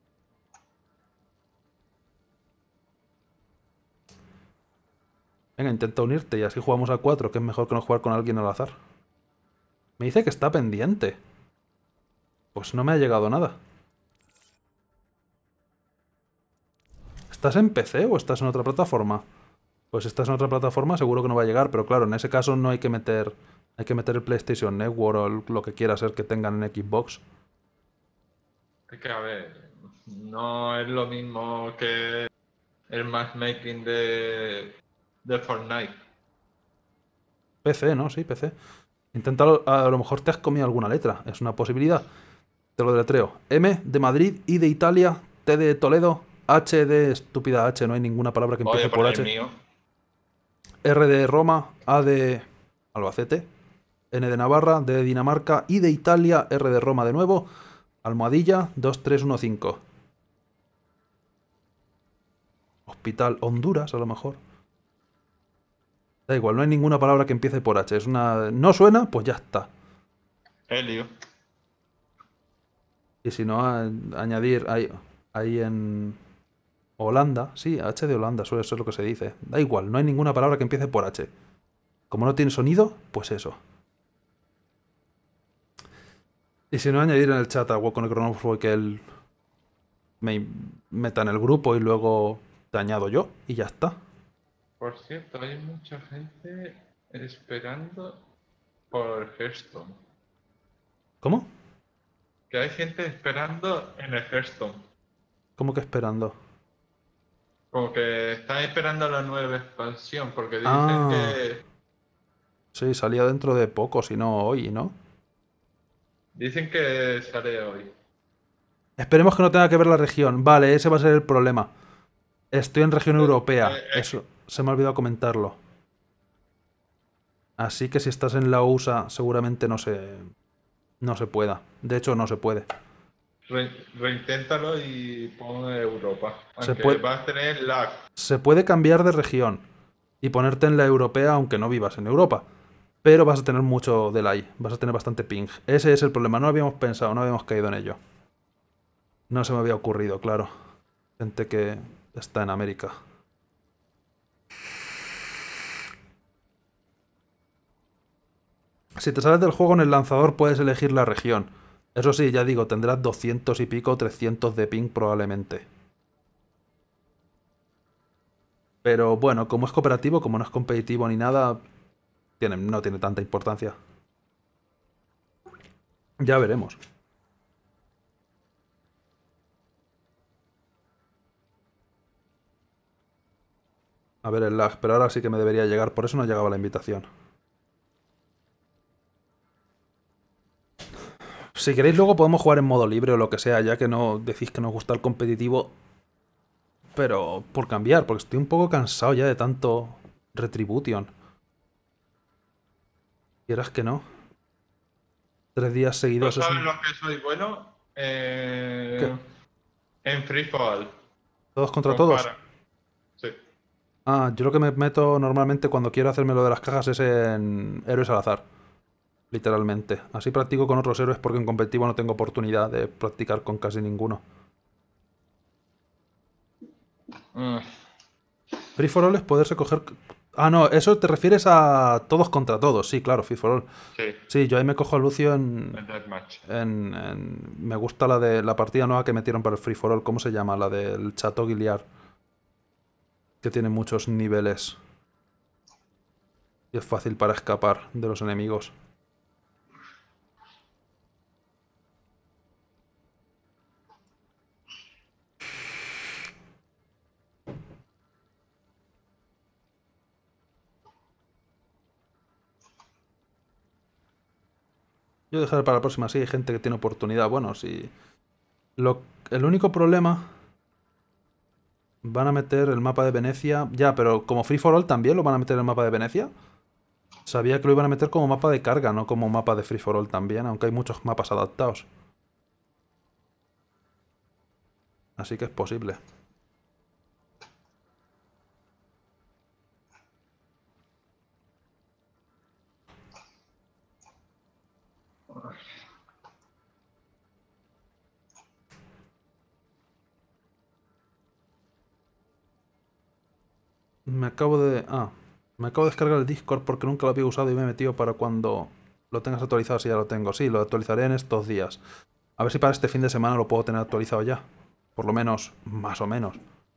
Venga, intenta unirte y así jugamos a cuatro, que es mejor que no jugar con alguien al azar. Me dice que está pendiente. Pues no me ha llegado nada. ¿Estás en P C o estás en otra plataforma? Pues si estás en otra plataforma seguro que no va a llegar, pero claro, en ese caso no hay que meter... Hay que meter el PlayStation Network o el- lo que quiera ser que tengan en Xbox. Es que a ver, no es lo mismo que el matchmaking de, de Fortnite. P C, ¿no? Sí, P C. Inténtalo, a lo mejor te has comido alguna letra, es una posibilidad. Te lo deletreo. M de Madrid, I de Italia, T de Toledo, H de estúpida H, no hay ninguna palabra que empiece Oye, por por el H. mío. R de Roma, A de Albacete, N de Navarra, D de Dinamarca, I de Italia, R de Roma de nuevo, almohadilla dos tres uno cinco. Hospital Honduras, a lo mejor. Da igual, no hay ninguna palabra que empiece por H. Es una... ¿No suena? Pues ya está. Helio. Y si no, a- añadir ahí, ahí en Holanda. Sí, H de Holanda, suele ser lo que se dice. Da igual, no hay ninguna palabra que empiece por H. Como no tiene sonido, pues eso. Y si no, añadir en el chat a Hueco Necronóforo que él me meta en el grupo y luego te añado yo y ya está. Por cierto, hay mucha gente esperando por Hearthstone. ¿Cómo? Que hay gente esperando en el Hearthstone. ¿Cómo que esperando? Como que están esperando la nueva expansión, porque dicen Ah. que Sí, salía dentro de poco, si no hoy, ¿no? dicen que sale hoy. Esperemos que no tenga que ver la región. Vale, ese va a ser el problema. Estoy en región europea. eh, eh. Eso, se me ha olvidado comentarlo. Así que si estás en la U S A, seguramente no se... No se pueda. De hecho, no se puede. Re- reinténtalo y pon Europa. Se Aunque puede- vas a tener lag. Se puede cambiar de región y ponerte en la europea aunque no vivas en Europa. Pero vas a tener mucho delay. Vas a tener bastante ping. Ese es el problema. No habíamos pensado, no habíamos caído en ello. No se me había ocurrido, claro. Gente que está en América. Si te sales del juego en el lanzador puedes elegir la región. Eso sí, ya digo, tendrás doscientos y pico, trescientos de ping probablemente. Pero bueno, como es cooperativo, como no es competitivo ni nada, tiene, no tiene tanta importancia. Ya veremos. A ver el lag, pero ahora sí que me debería llegar, por eso no llegaba la invitación. Si queréis luego podemos jugar en modo libre o lo que sea, ya que no decís que nos gusta el competitivo. Pero por cambiar, porque estoy un poco cansado ya de tanto Retribution. Quieras que no. Tres días ¿Tú seguidos es sabes un- lo que soy bueno? Eh, en Free Fall. todos contra todos. Compara. Sí. Ah, yo lo que me meto normalmente cuando quiero hacerme lo de las cajas es en héroes al azar. Literalmente. Así practico con otros héroes porque en competitivo no tengo oportunidad de practicar con casi ninguno. Mm. Free for all es poderse coger... Ah, no, eso te refieres a todos contra todos. Sí, claro, Free for all. Sí, Sí, yo ahí me cojo a Lucio en... el Deathmatch. en, en- Me gusta la de la partida nueva que metieron para el Free for all. ¿Cómo se llama? La del Chateau Guilliard. Que tiene muchos niveles. Y es fácil para escapar de los enemigos. Yo dejaré para la próxima, sí, hay gente que tiene oportunidad. Bueno, sí. Lo, el único problema... Van a meter el mapa de Venecia... Ya, pero como Free for All también lo van a meter en el mapa de Venecia. Sabía que lo iban a meter como mapa de carga, no como mapa de Free for All también, aunque hay muchos mapas adaptados. Así que es posible. Me acabo de... Ah, me acabo de descargar el Discord porque nunca lo había usado y me he metido para cuando lo tengas actualizado, si ya lo tengo. Sí, lo actualizaré en estos días. A ver si para este fin de semana lo puedo tener actualizado ya. Por lo menos, más o menos.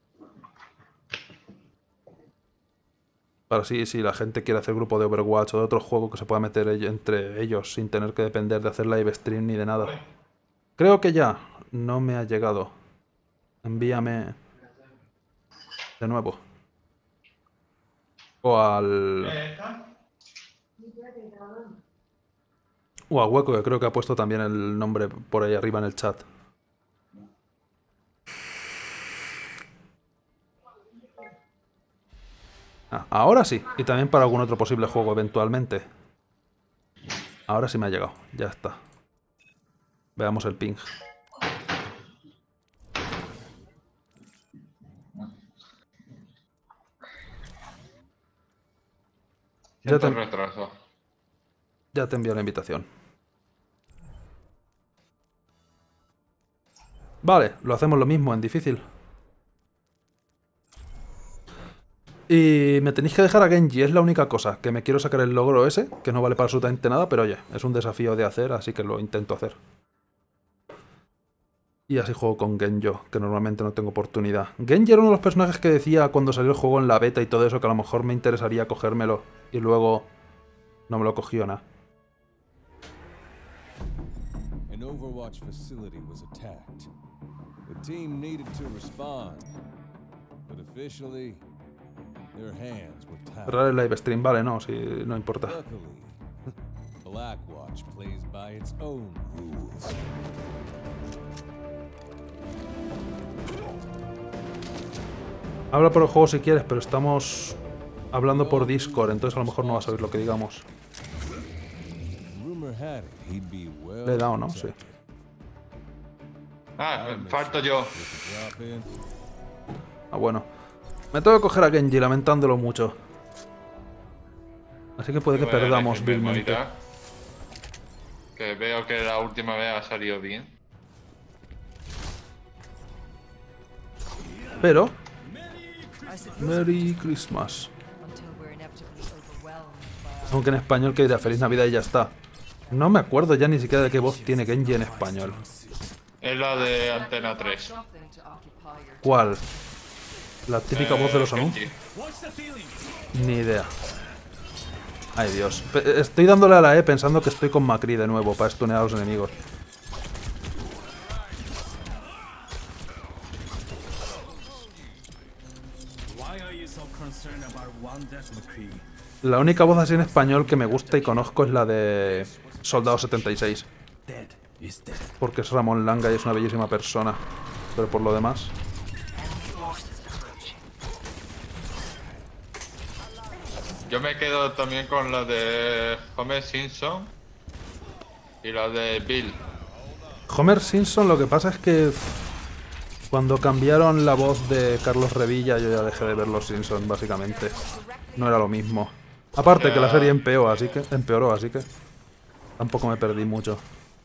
Para así, si la gente quiere hacer grupo de Overwatch o de otro juego que se pueda meter entre ellos sin tener que depender de hacer live stream ni de nada. Creo que ya no me ha llegado. Envíame de nuevo. O al... O a Hueco, que creo que ha puesto también el nombre por ahí arriba en el chat. Ah, ahora sí. Y también para algún otro posible juego eventualmente. Ahora sí me ha llegado. Ya está. Veamos el ping. Ya te, ya te envío la invitación. Vale, lo hacemos lo mismo en difícil. Y me tenéis que dejar a Genji, es la única cosa. Que me quiero sacar el logro ese, que no vale para absolutamente nada, pero oye, es un desafío de hacer, así que lo intento hacer. Y así juego con Genjo, que normalmente no tengo oportunidad. Genji era uno de los personajes que decía cuando salió el juego en la beta y todo eso, que a lo mejor me interesaría cogérmelo. Y luego no me lo cogió nada. An Overwatch facility was attacked. The team needed to respond, but officially their hands were tied. Cerrar el live stream, vale, no, si no importa. Luckily, Blackwatch plays by its own rules. Habla por el juego si quieres, pero estamos hablando por Discord, entonces a lo mejor no vas a oír lo que digamos. Le he dado, ¿no? Sí. Ah, falto yo. Ah, bueno. Me tengo que coger a Genji, lamentándolo mucho. Así que puede que Bueno, perdamos déjenme vilmente. morir, que veo que la última vez ha salido bien. Pero... Merry Christmas. Aunque en español que dirá Feliz Navidad y ya está. No me acuerdo ya ni siquiera de qué voz tiene Genji en español. Es la de Antena tres. ¿Cuál? ¿La típica Eh, voz de los Genji. anuncios? Ni idea. Ay Dios. Pe- Estoy dándole a la E pensando que estoy con Macri de nuevo para stunear a los enemigos. La única voz así en español que me gusta y conozco es la de Soldado setenta y seis. Porque es Ramón Langa y es una bellísima persona. Pero por lo demás... Yo me quedo también con la de Homer Simpson y la de Bill. Homer Simpson, lo que pasa es que cuando cambiaron la voz de Carlos Revilla yo ya dejé de ver los Simpsons, básicamente. No era lo mismo. Aparte que la serie empeoró, así que empeoró, así que tampoco me perdí mucho.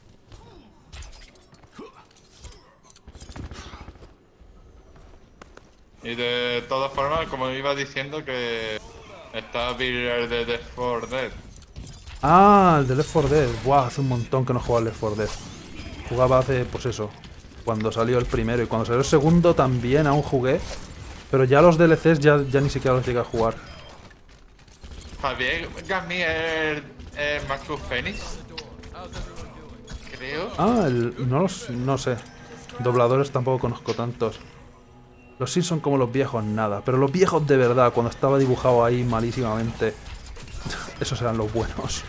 Y de todas formas, como iba diciendo, que está Bill el de Left four Dead. Ah, el de Left four Dead. Buah, hace un montón que no jugaba al Left four Dead. Jugaba hace, pues eso, cuando salió el primero. Y cuando salió el segundo también aún jugué. Pero ya los D L Cs ya, ya ni siquiera los llegué a jugar. Javier Gamier eh, Marcus Phoenix. Creo. Ah, el, no, los, no sé. Dobladores tampoco conozco tantos. Los Simpsons como los viejos, nada. Pero los viejos de verdad, cuando estaba dibujado ahí malísimamente. Esos eran los buenos.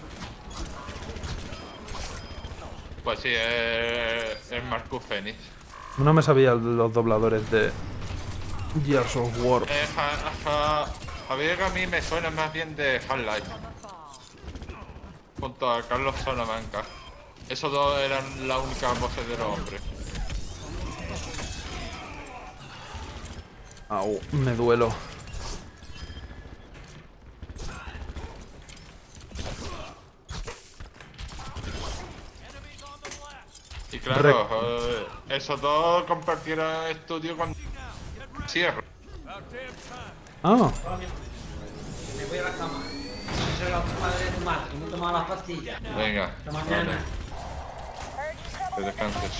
Pues sí, es, es Marcus Phoenix. No me sabía los dobladores de Gears of War. Eh, ja, ja, Javier a mí me suena más bien de Half-Life. Junto a Carlos Salamanca. Esos dos eran las únicas voces de los hombres. Au, me duelo. Y claro, eh, esos dos compartieron estudio con Sierra. Ah, Me voy a la cama. Esa es la madre de tu madre. Me he tomado las pastillas. Venga, Hasta mañana. que descanses.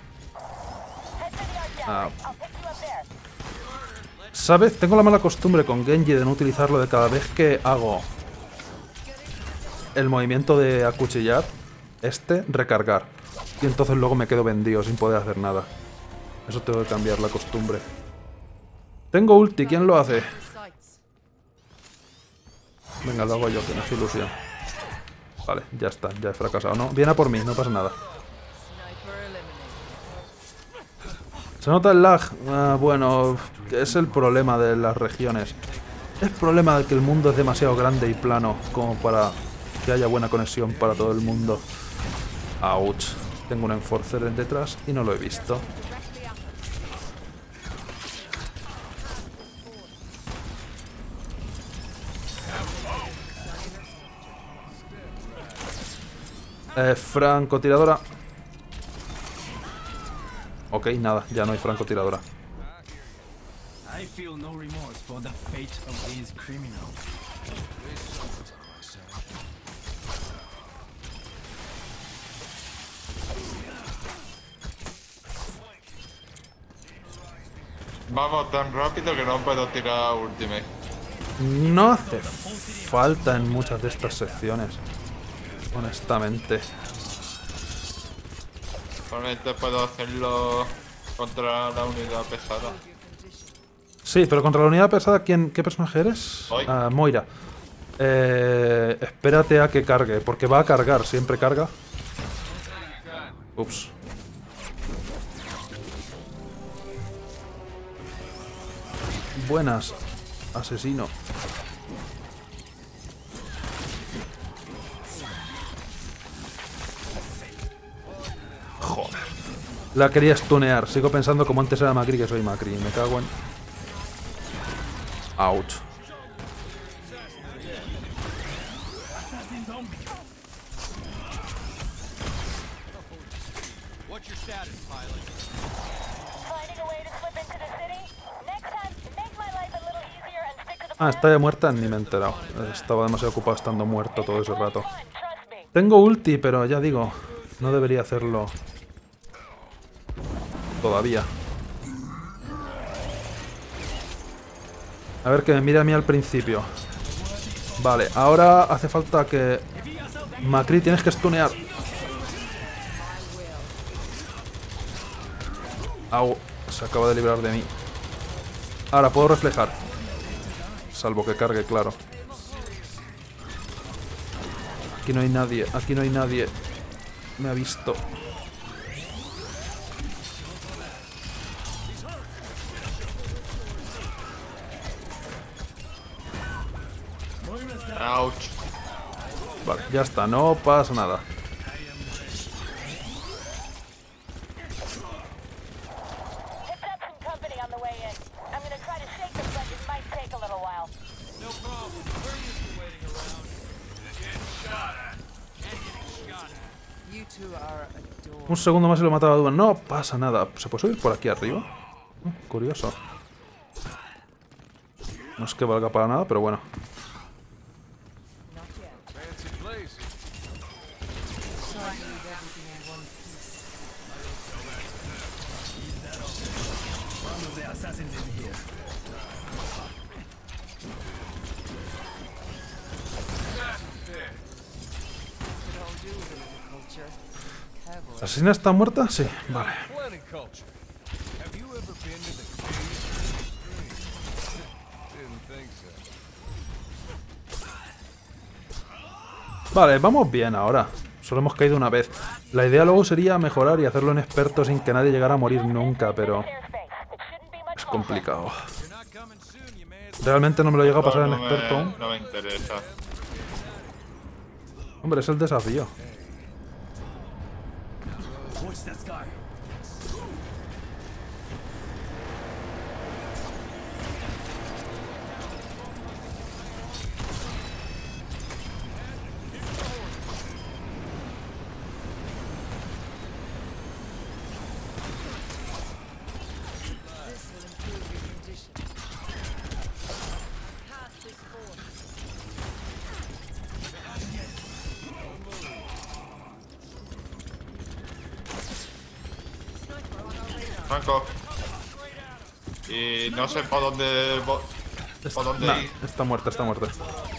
ah. ¿Sabes? Tengo la mala costumbre con Genji de no utilizarlo de cada vez que hago el movimiento de acuchillar, este, recargar. Y entonces luego me quedo vendido sin poder hacer nada. Eso tengo que cambiar la costumbre. Tengo ulti, ¿quién lo hace? Venga, lo hago yo, que me hace ilusión. Vale, ya está, ya he fracasado. No, viene a por mí, no pasa nada. ¿Se nota el lag? Ah, bueno, es el problema de las regiones. Es problema de que el mundo es demasiado grande y plano como para que haya buena conexión para todo el mundo. Ouch. Tengo un enforcer detrás y no lo he visto. Eh, francotiradora. Ok, nada, ya no hay francotiradora. I feel no remorse for the fate of these criminals. Vamos tan rápido que no puedo tirar ultimate. No hace falta en muchas de estas secciones, honestamente. Solamente puedo hacerlo contra la unidad pesada. Sí, pero contra la unidad pesada, ¿quién, ¿qué personaje eres? Hoy. Ah, Moira. Eh, espérate a que cargue, porque va a cargar, siempre carga. Ups. Buenas, asesino. Joder. La quería stunear. Sigo pensando como antes era Macri que soy Macri. Me cago en... Ouch. Ah, está ya muerta, ni me he enterado. Estaba demasiado ocupado estando muerto todo ese rato. Tengo ulti, pero ya digo, no debería hacerlo todavía. A ver, que me mire a mí al principio. Vale, ahora hace falta que... Macri, tienes que stunear. Au, se acaba de librar de mí. Ahora puedo reflejar. Salvo que cargue, claro. Aquí no hay nadie, aquí no hay nadie. Me ha visto. Ouch. Vale, ya está, no pasa nada. Un segundo más y lo mataba a Duban. No pasa nada. ¿Se puede subir por aquí arriba? Uh, curioso. No es que valga para nada, pero bueno. ¿La asesina está muerta? Sí, vale. Vale, vamos bien ahora. Solo hemos caído una vez. La idea luego sería mejorar y hacerlo en experto sin que nadie llegara a morir nunca, pero... es complicado. Realmente no me lo llega a pasar en experto aún. No me interesa. Hombre, es el desafío. Franco. Y no sé por dónde... por dónde Nah, ir. está muerta, está muerta.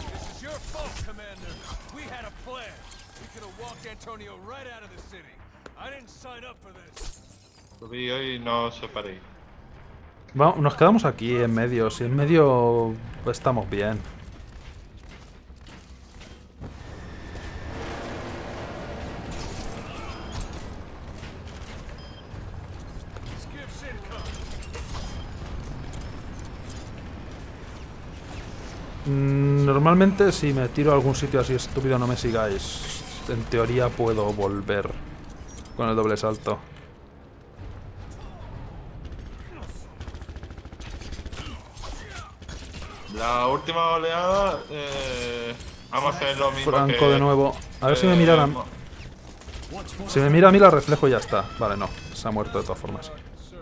Subí hoy y no se paré. Vamos, nos quedamos aquí en medio. Si en medio pues, estamos bien. Mm, Normalmente si me tiro a algún sitio así estúpido no me sigáis. En teoría puedo volver con el doble salto. La última oleada, eh, vamos a hacer lo mismo. Franco que, de nuevo. A ver eh, si me miran. Si me mira a mí la reflejo y ya está. Vale, no. Se ha muerto de todas formas.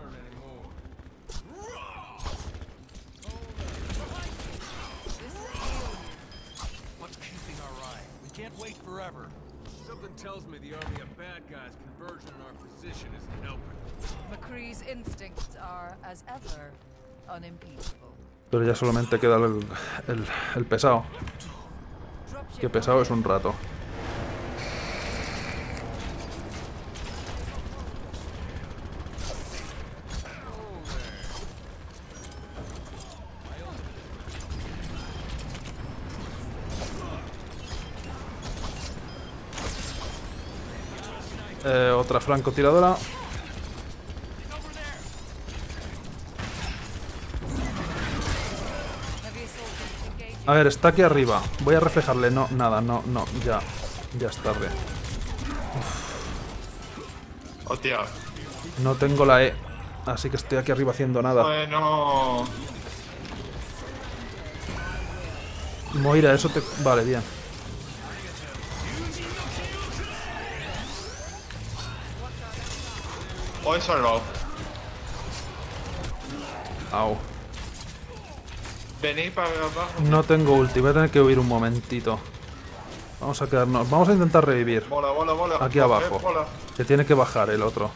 McCree's instincts are, as ever, unimpeachable. Pero ya solamente queda el, el, el pesado. Que pesado es un rato. Eh, otra francotiradora. A ver, está aquí arriba. Voy a reflejarle. No, nada, no, no. Ya. Ya es tarde. Hostia. No tengo la E. Así que estoy aquí arriba haciendo nada. Bueno. Moira, eso te... Vale, bien. Hoy solo. Au. Venid para abajo. No tengo ulti, voy a tener que huir un momentito. Vamos a quedarnos. Vamos a intentar revivir. Bola, bola, bola. Aquí abajo. Bola. Que tiene que bajar el otro.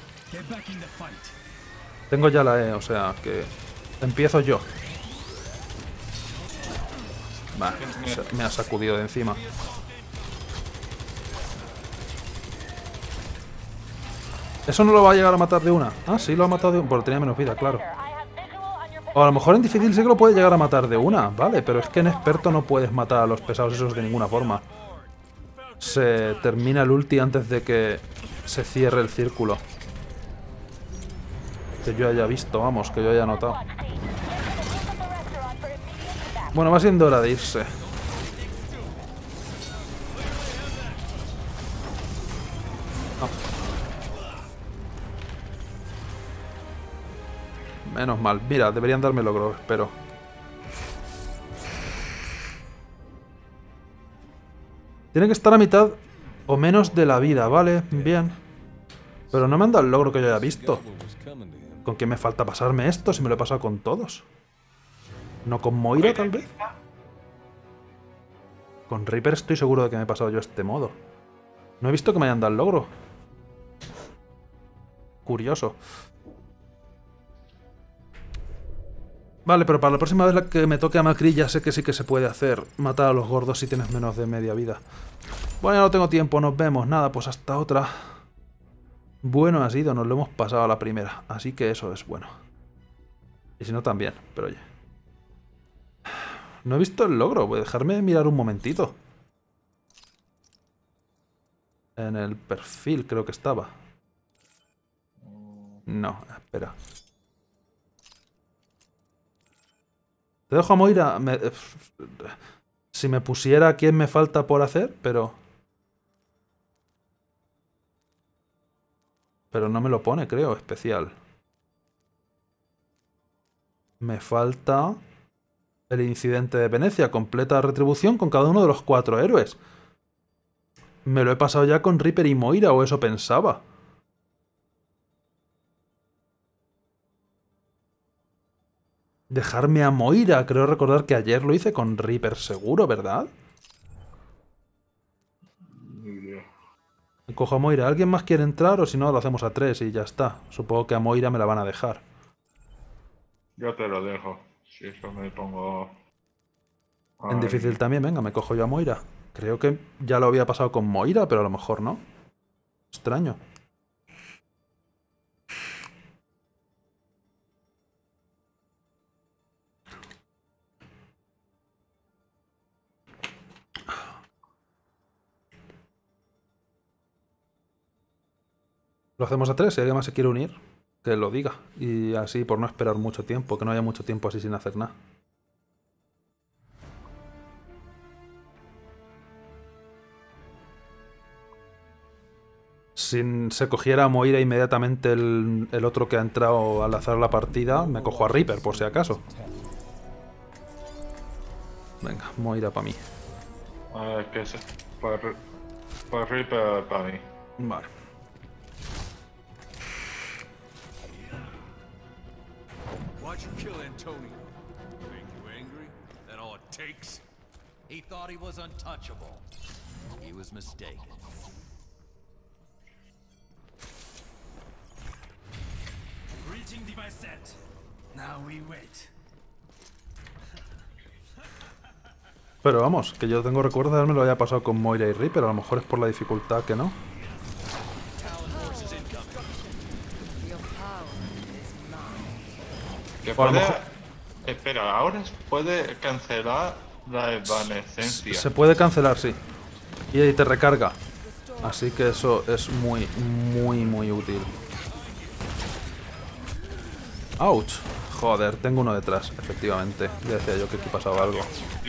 Tengo ya la E, o sea que... Empiezo yo. Va, se- me ha sacudido de encima. ¿Eso no lo va a llegar a matar de una? Ah, sí, lo ha matado de una. Porque tenía menos vida, claro. O a lo mejor en difícil sí que lo puede llegar a matar de una. Vale, pero es que en experto no puedes matar a los pesados esos de ninguna forma. Se termina el ulti antes de que se cierre el círculo. Que yo haya visto, vamos, que yo haya notado. Bueno, va siendo hora de irse. Menos mal. Mira, deberían darme logro, espero. Tiene que estar a mitad o menos de la vida, ¿vale? Bien. Pero no me han dado el logro que yo haya visto. ¿Con qué me falta pasarme esto si me lo he pasado con todos? ¿No con Moira, tal vez? Con Reaper estoy seguro de que me he pasado yo este modo. No he visto que me hayan dado el logro. Curioso. Vale, pero para la próxima vez que me toque a Macri ya sé que sí que se puede hacer. Matar a los gordos si tienes menos de media vida. Bueno, ya no tengo tiempo, nos vemos. Nada, pues hasta otra. Bueno ha sido, nos lo hemos pasado a la primera. Así que eso es bueno. Y si no también, pero oye. No he visto el logro, voy a dejarme mirar un momentito. En el perfil creo que estaba. No, espera. Te dejo a Moira. Me, si me pusiera quién me falta por hacer, pero... Pero no me lo pone, creo, especial. Me falta... El incidente de Venecia. Completa retribución con cada uno de los cuatro héroes. Me lo he pasado ya con Reaper y Moira, o eso pensaba. Dejarme a Moira. Creo recordar que ayer lo hice con Reaper seguro, ¿verdad? Cojo a Moira. ¿Alguien más quiere entrar o si no lo hacemos a tres y ya está? Supongo que a Moira me la van a dejar. Yo te lo dejo. Si eso me pongo... En Ay. difícil también, venga, me cojo yo a Moira. Creo que ya lo había pasado con Moira, pero a lo mejor no. Extraño. Lo hacemos a tres, si alguien más se quiere unir, que lo diga. Y así, por no esperar mucho tiempo, que no haya mucho tiempo así sin hacer nada. Si se cogiera a Moira inmediatamente el, el otro que ha entrado al azar la partida, me cojo a Reaper, por si acaso. Venga, Moira para mí. A ver, que es... Para, para Reaper para mí. Vale. Why'd you kill Antonio? Make you angry? That all it takes? He thought he was untouchable. He was mistaken. Reaching device set. Now we wait. Pero vamos, que yo tengo recuerdo de haberme lo haya pasado con Moira y Reaper, a lo mejor es por la dificultad que no. Que O a lo puede... mejor- Espera, ahora se puede cancelar la evanescencia. Se puede cancelar, sí. Y ahí te recarga. Así que eso es muy, muy, muy útil. ¡Ouch! Joder, tengo uno detrás, efectivamente. Ya decía yo que aquí pasaba algo.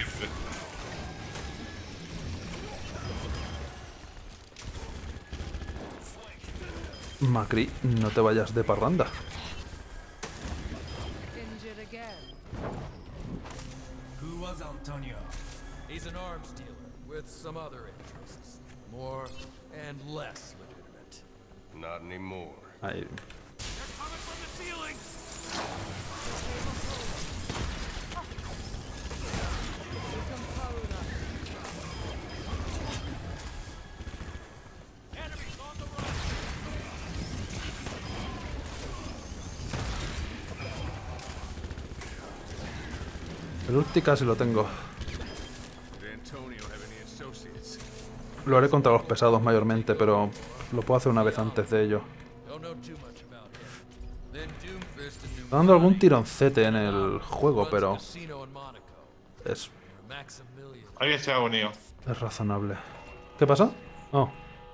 Macri, no te vayas de parranda. Injured again. Who was Antonio? He's an arms dealer with some other interests. More and less legitimate. Not anymore. Ahí. They're coming from the ceiling! Enemies on the run! El ulti casi lo tengo. Did Antonio have any associates? Lo haré contra los pesados mayormente, pero lo puedo hacer una vez antes de ello. Don't know too much about him. Then Doomfist and Está dando algún tironcete en el juego, pero Casino in Monaco. es, Maximilian. Alguien se ha unido. es razonable. ¿Qué pasa? Oh.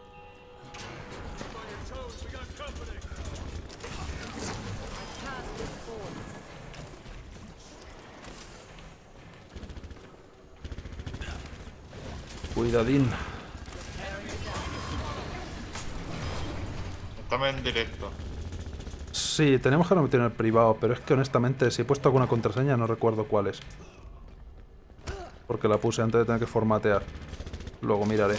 Cuidadín. Estamos en directo. Sí, tenemos que meter en el privado, pero es que honestamente si he puesto alguna contraseña no recuerdo cuál es. Porque la puse antes de tener que formatear. Luego miraré.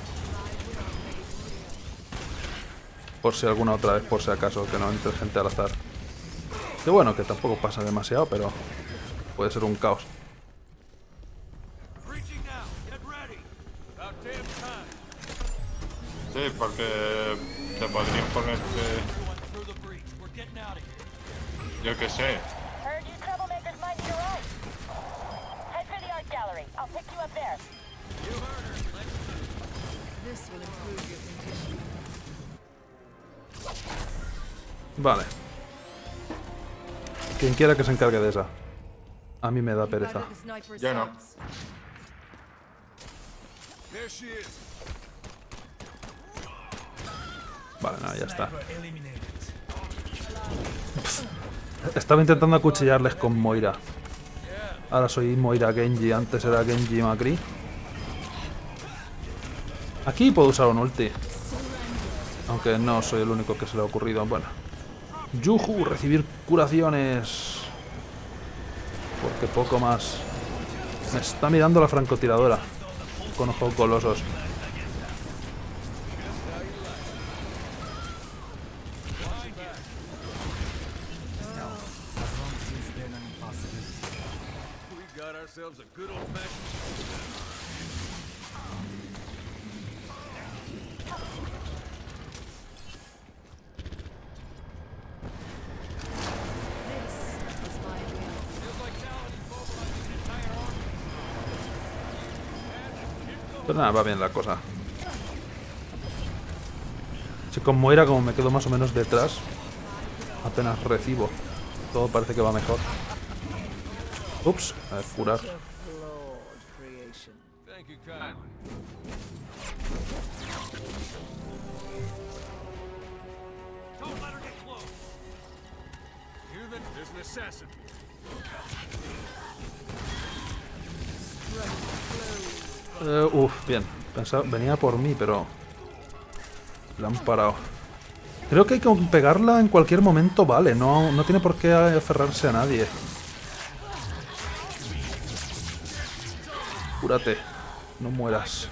Por si alguna otra vez, por si acaso, que no entre gente al azar. Que bueno, que tampoco pasa demasiado, pero puede ser un caos. Reaching now. Get ready. About damn time. Sí, porque te podrían poner que... Through the breach. We're getting out of here. Yo qué sé. Heard you troublemakers minding your own. Head to the art gallery. I'll pick you up there. You heard her. Let's This will improve your condition. Vale. Quien quiera que se encargue de esa. A mí me da pereza. Gather the sniper's Ya no. sights. There she is. Vale, nada, ya está. Sniper eliminated. Estaba intentando acuchillarles con Moira. Ahora soy Moira Genji, antes era Genji Macri. Aquí puedo usar un ulti. Aunque no soy el único que se le ha ocurrido. Bueno. Yuhu, recibir curaciones. Porque poco más. Me está mirando la francotiradora. Con ojos golosos. We got ourselves a good old fashioned. Pero nada, va bien la cosa. Si con Moira, como me quedo más o menos detrás, apenas recibo. Todo parece que va mejor. Ups, a ver, curar. Uh, uf, bien. Pensaba, venía por mí, pero la han parado. Creo que hay que pegarla en cualquier momento, vale. No, no tiene por qué aferrarse a nadie. Cúrate. No mueras.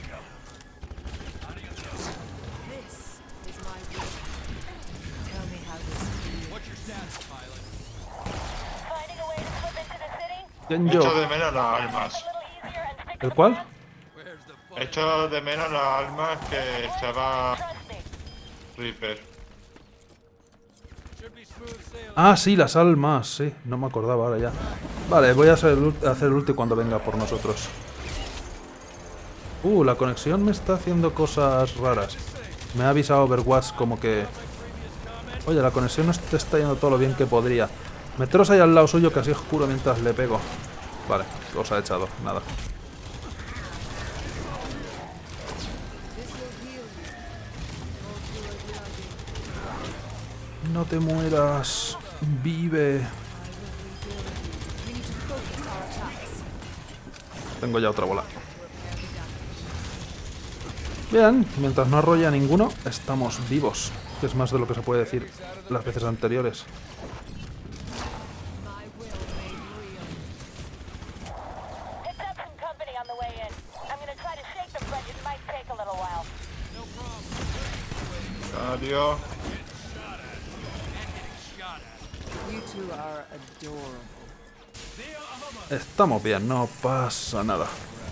¿Quién yo? Echo de menos las armas. ¿El cuál? Echo de menos las armas que echaba Reaper. Ah, sí, las almas, sí. No me acordaba ahora ya. Vale, voy a hacer el, hacer el ulti cuando venga por nosotros. Uh, la conexión me está haciendo cosas raras. Me ha avisado Overwatch como que... Oye, la conexión no te está yendo todo lo bien que podría. Meteros ahí al lado suyo que así oscuro mientras le pego. Vale, os ha echado, nada. No te mueras. Vive. Tengo ya otra bola. Bien, mientras no arrolla a ninguno, estamos vivos. Que es más de lo que se puede decir las veces anteriores. Adiós. Estamos bien, no pasa nada.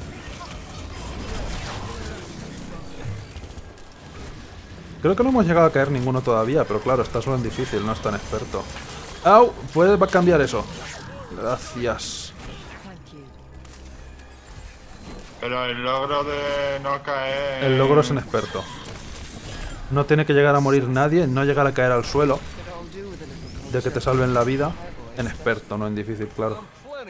Creo que no hemos llegado a caer ninguno todavía, pero claro, está solo en difícil, no es tan experto. ¡Au! Puedes cambiar eso. Gracias. Pero el logro de no caer... El logro es en experto. No tiene que llegar a morir nadie, no llegar a caer al suelo. De que te salven la vida. En experto, no en difícil, claro.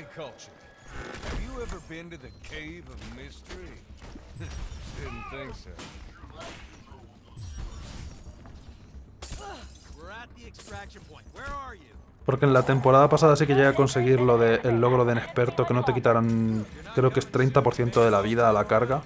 Porque en la temporada pasada sí que llegué a conseguir lo de el logro de inexperto, que no te quitaran, creo que es treinta por ciento de la vida a la carga.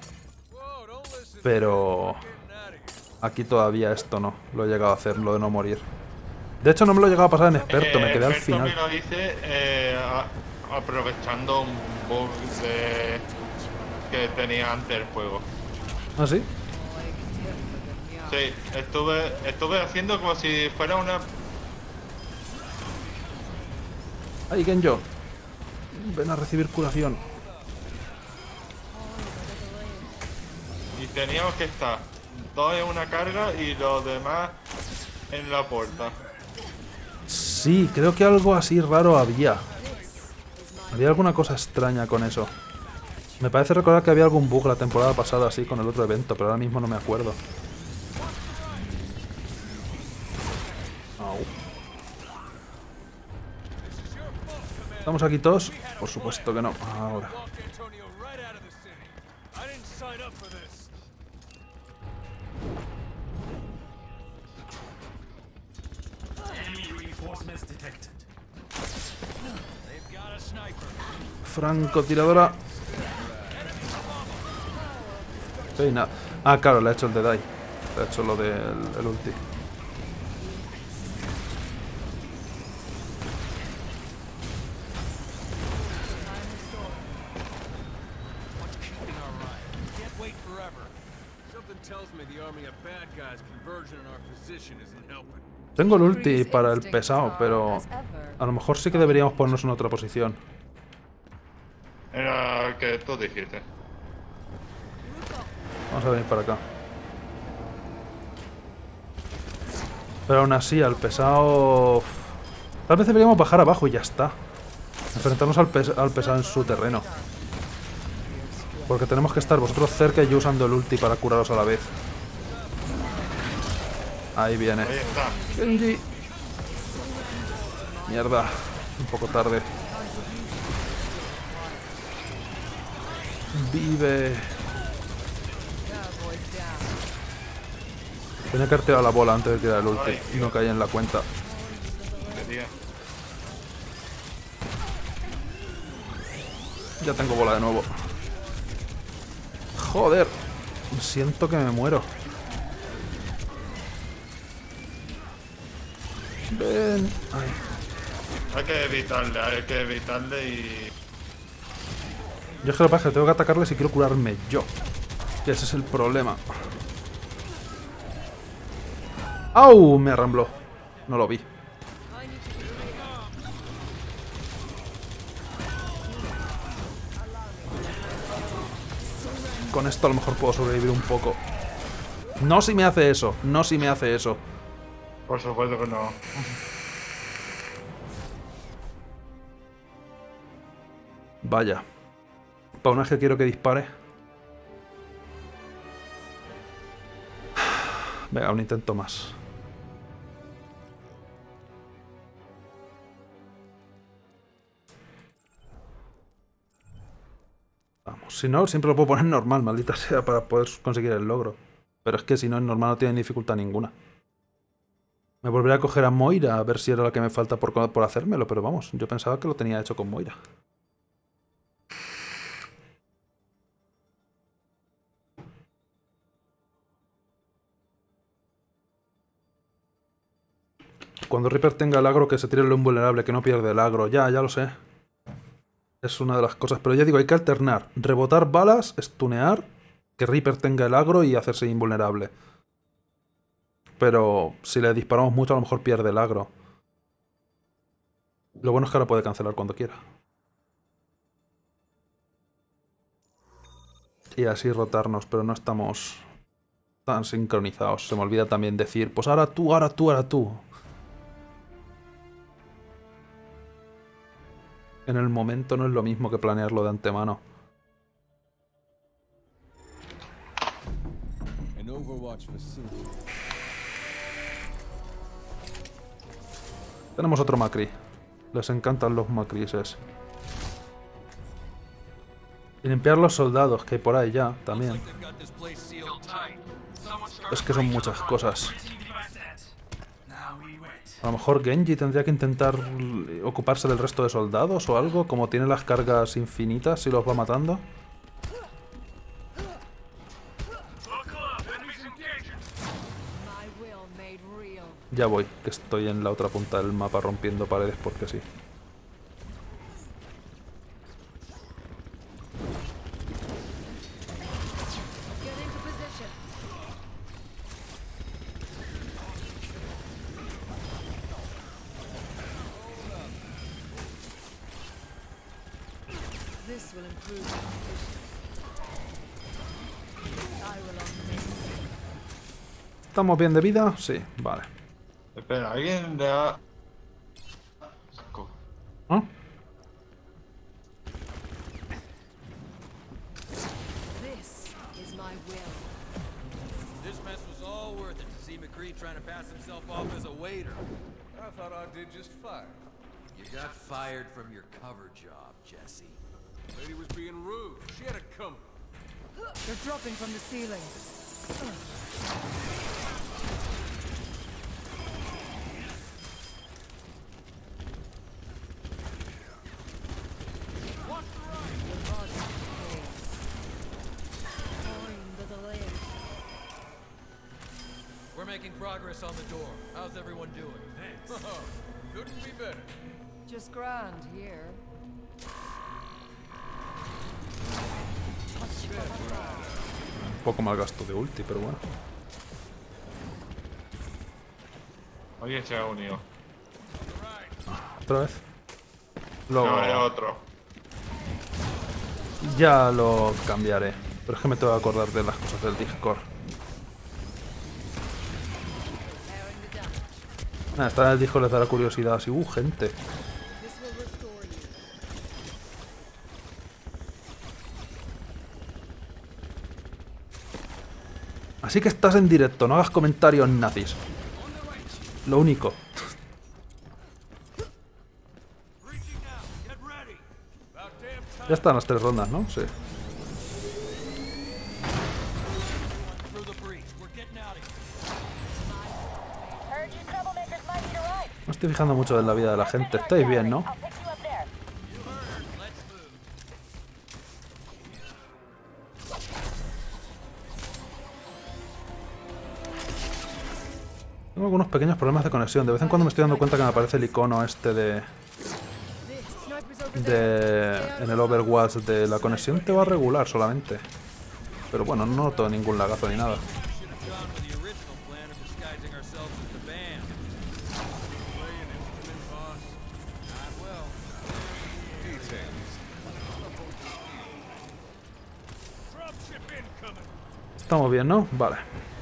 Pero aquí todavía esto no, lo he llegado a hacer, lo de no morir. De hecho no me lo he llegado a pasar en experto, eh, me quedé al experto final. me lo hice eh, a, aprovechando un bug de, que tenía antes el juego. ¿Ah, sí? Sí, estuve, estuve haciendo como si fuera una... ¡Ay, Genjo! Ven a recibir curación. Y teníamos que estar dos en una carga y los demás en la puerta. Sí, creo que algo así raro había. Había alguna cosa extraña con eso. Me parece recordar que había algún bug la temporada pasada así con el otro evento, pero ahora mismo no me acuerdo. Au. ¿Estamos aquí todos? Por supuesto que no. Ahora. Francotiradora. Sí, nada. Ah, claro, le ha hecho el de Dai. Le ha hecho lo del el ulti. Tengo el ulti para el pesado, pero a lo mejor sí que deberíamos ponernos en otra posición. Era que tú dijiste. Vamos a venir para acá. Pero aún así, al pesado... Tal vez deberíamos bajar abajo y ya está. Enfrentarnos al, pes al pesado en su terreno. Porque tenemos que estar vosotros cerca y yo usando el ulti para curaros a la vez. Ahí viene. Ahí está. Genji. Mierda. Un poco tarde. Vive. Tenía que haber tirado la bola antes de tirar el ulti. Y no caí en la cuenta. Ya tengo bola de nuevo. Joder. Siento que me muero. Ven. Ay. Hay que evitarle, hay que evitarle y... Yo es que lo que pasa es que tengo que atacarle si quiero curarme yo. Y ese es el problema. ¡Au! Me arrambló. No lo vi. Con esto a lo mejor puedo sobrevivir un poco. No si me hace eso. No si me hace eso. Por supuesto que no. Vaya. Para una vez que quiero que dispare. Venga, un intento más. Vamos, si no, siempre lo puedo poner normal, maldita sea, para poder conseguir el logro. Pero es que si no, en normal no tiene dificultad ninguna. Me volveré a coger a Moira a ver si era la que me falta por, por hacérmelo, pero vamos, yo pensaba que lo tenía hecho con Moira. Cuando Reaper tenga el agro, que se tire lo invulnerable, que no pierde el agro. Ya, ya lo sé. Es una de las cosas. Pero ya digo, hay que alternar. Rebotar balas, stunear, que Reaper tenga el agro y hacerse invulnerable. Pero si le disparamos mucho, a lo mejor pierde el agro. Lo bueno es que ahora puede cancelar cuando quiera. Y así rotarnos, pero no estamos tan sincronizados. Se me olvida también decir, pues ahora tú, ahora tú, ahora tú. En el momento no es lo mismo que planearlo de antemano. Tenemos otro Macri. Les encantan los Macrises. Y limpiar los soldados que hay por ahí ya, también. Es que son muchas cosas. A lo mejor Genji tendría que intentar ocuparse del resto de soldados o algo, como tiene las cargas infinitas y los va matando. Ya voy, que estoy en la otra punta del mapa rompiendo paredes porque sí. ¿Estamos bien de vida? Sí, vale. Espera, alguien le ha... ¿Ah? This mess was all worth it to see McCree trying to pass himself off as a waiter. I thought I did just fine. You got fired from your cover job, Jesse. The lady was being rude. She had it coming. They're dropping from the ceiling. We're making progress on the door. How's everyone doing? Thanks. Couldn't be better. Just grand here. Un poco mal gasto de ulti, pero bueno. Alguien se ha unido. ¿Otra vez? Lo... Lo... No, otro. Ya lo cambiaré. Pero es que me tengo que acordar de las cosas del Discord. Nada, esta en el Discord les dará curiosidad. Así, uh, gente. Así que estás en directo, no hagas comentarios nazis. Lo único. Ya están las tres rondas, ¿no? Sí. No estoy fijando mucho en la vida de la gente. Estáis bien, ¿no? Tengo algunos pequeños problemas de conexión. De vez en cuando me estoy dando cuenta que me aparece el icono este de... de en el Overwatch de la conexión te va regular solamente. Pero bueno, no noto ningún lagazo ni nada. Estamos bien, ¿no? Vale.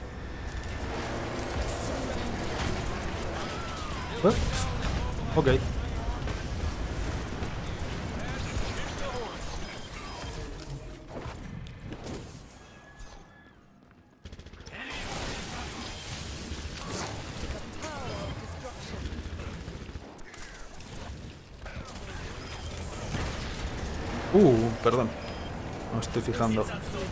¿Eh? Ok. Uh, perdón. No estoy fijando.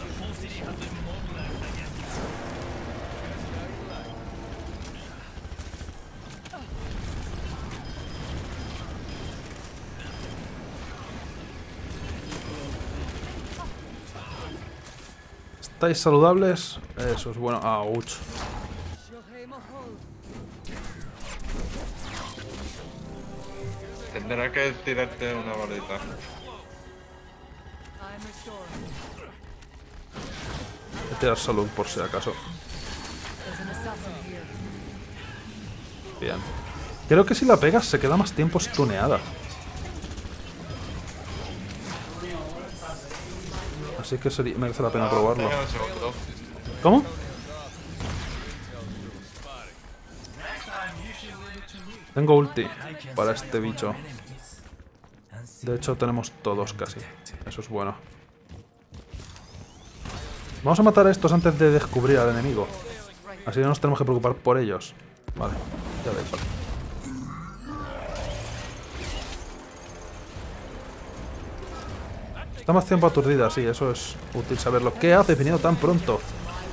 ¿Estáis saludables? Eso es bueno. Ouch. Tendrá que tirarte una bolita. Voy a tirar salud por si acaso. Bien. Creo que si la pegas se queda más tiempo stuneada. Así que sería, merece la pena probarlo. ¿Cómo? Tengo ulti para este bicho. De hecho tenemos todos casi. Eso es bueno. Vamos a matar a estos antes de descubrir al enemigo. Así no nos tenemos que preocupar por ellos. Vale, ya da igual. Está más tiempo aturdida, sí, eso es útil saberlo. ¿Qué haces viniendo tan pronto?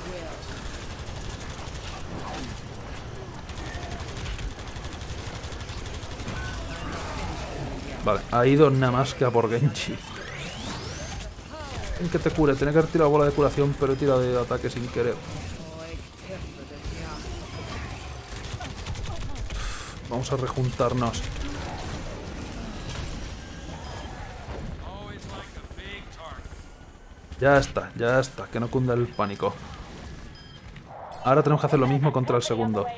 Vale, ha ido nada más que a por Genji. En que te cure, tenía que haber tirado bola de curación, pero he tirado de ataque sin querer. Vamos a rejuntarnos. Ya está, ya está, que no cunda el pánico. Ahora tenemos que hacer lo mismo contra el segundo.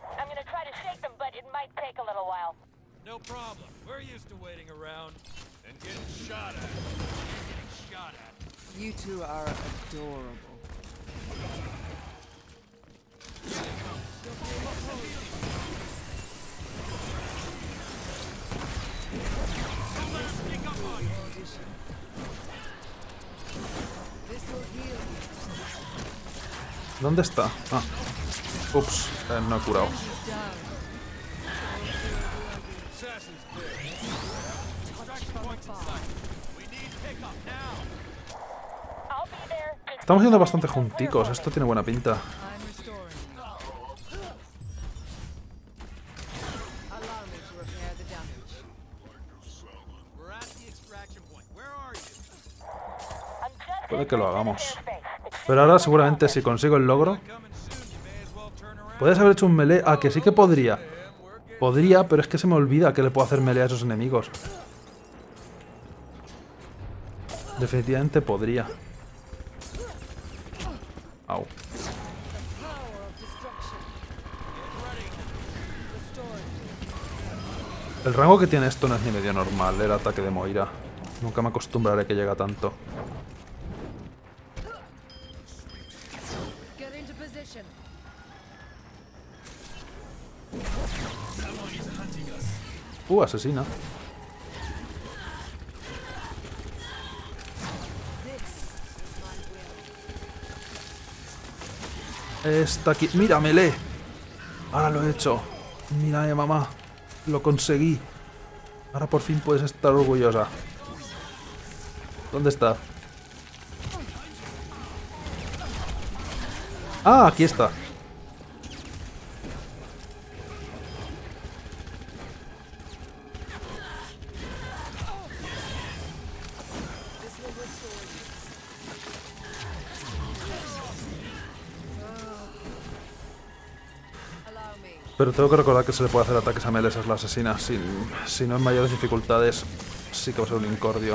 You two are adorable. ¿Dónde está? Ah. Ups, eh, no he curado. Estamos yendo bastante junticos, esto tiene buena pinta. Puede que lo hagamos. Pero ahora seguramente si consigo el logro... Puedes haber hecho un melee... Ah, que sí que podría. Podría, pero es que se me olvida que le puedo hacer melee a esos enemigos. Definitivamente podría. Au. El rango que tiene esto no es ni medio normal, el ataque de Moira. Nunca me acostumbraré que llega tanto. Uh, asesina. Está aquí. ¡Míramele! Ahora lo he hecho. Mírame, mamá. Lo conseguí. Ahora por fin puedes estar orgullosa. ¿Dónde está? Ah, aquí está. Pero tengo que recordar que se le puede hacer ataques a melee a la asesina. Si, si no en mayores dificultades, sí que va a ser un incordio.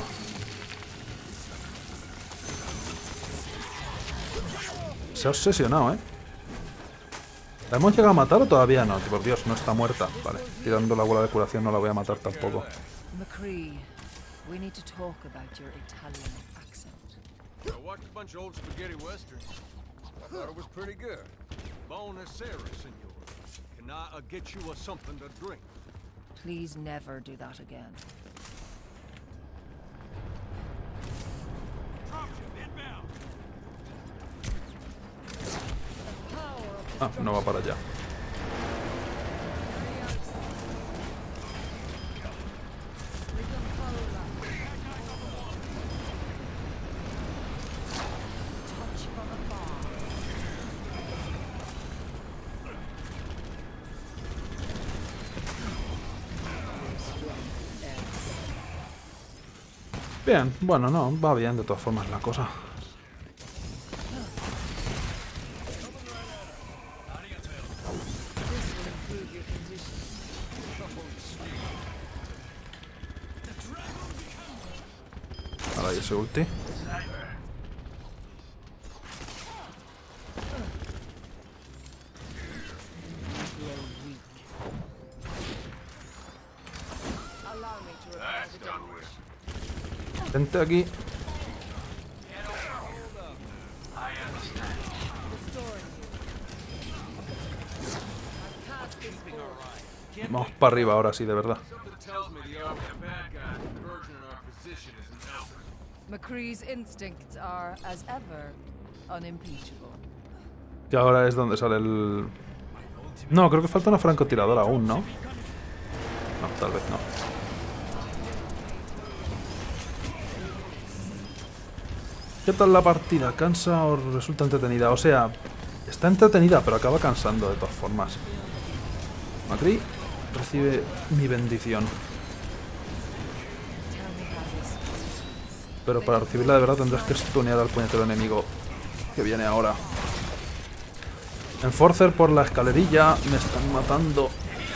Se ha obsesionado, ¿eh? ¿La hemos llegado a matar o todavía no? Por Dios, no está muerta. Vale, tirando la bola de curación no la voy a matar tampoco. McCree, we need to talk about your Italian accent. I watched a bunch of old spaghetti westerns. I thought it was pretty good. Buonasera, senor. Can I uh, get you a something to drink? Please never do that again. Ah, no va para allá. Bien, bueno, no, va bien de todas formas la cosa. Ahora hay ese ulti. Vente aquí. Vamos para arriba ahora sí, de verdad. McCree's instincts are, as ever, unimpeachable. Que ahora es donde sale el... No, creo que falta una francotiradora aún, ¿no? No, tal vez no. ¿Qué tal la partida? ¿Cansa o resulta entretenida? O sea, está entretenida, pero acaba cansando de todas formas. McCree recibe mi bendición. Pero para recibirla de verdad tendrás que stunear al puñetero enemigo que viene ahora. Enforcer por la escalerilla. Me están matando.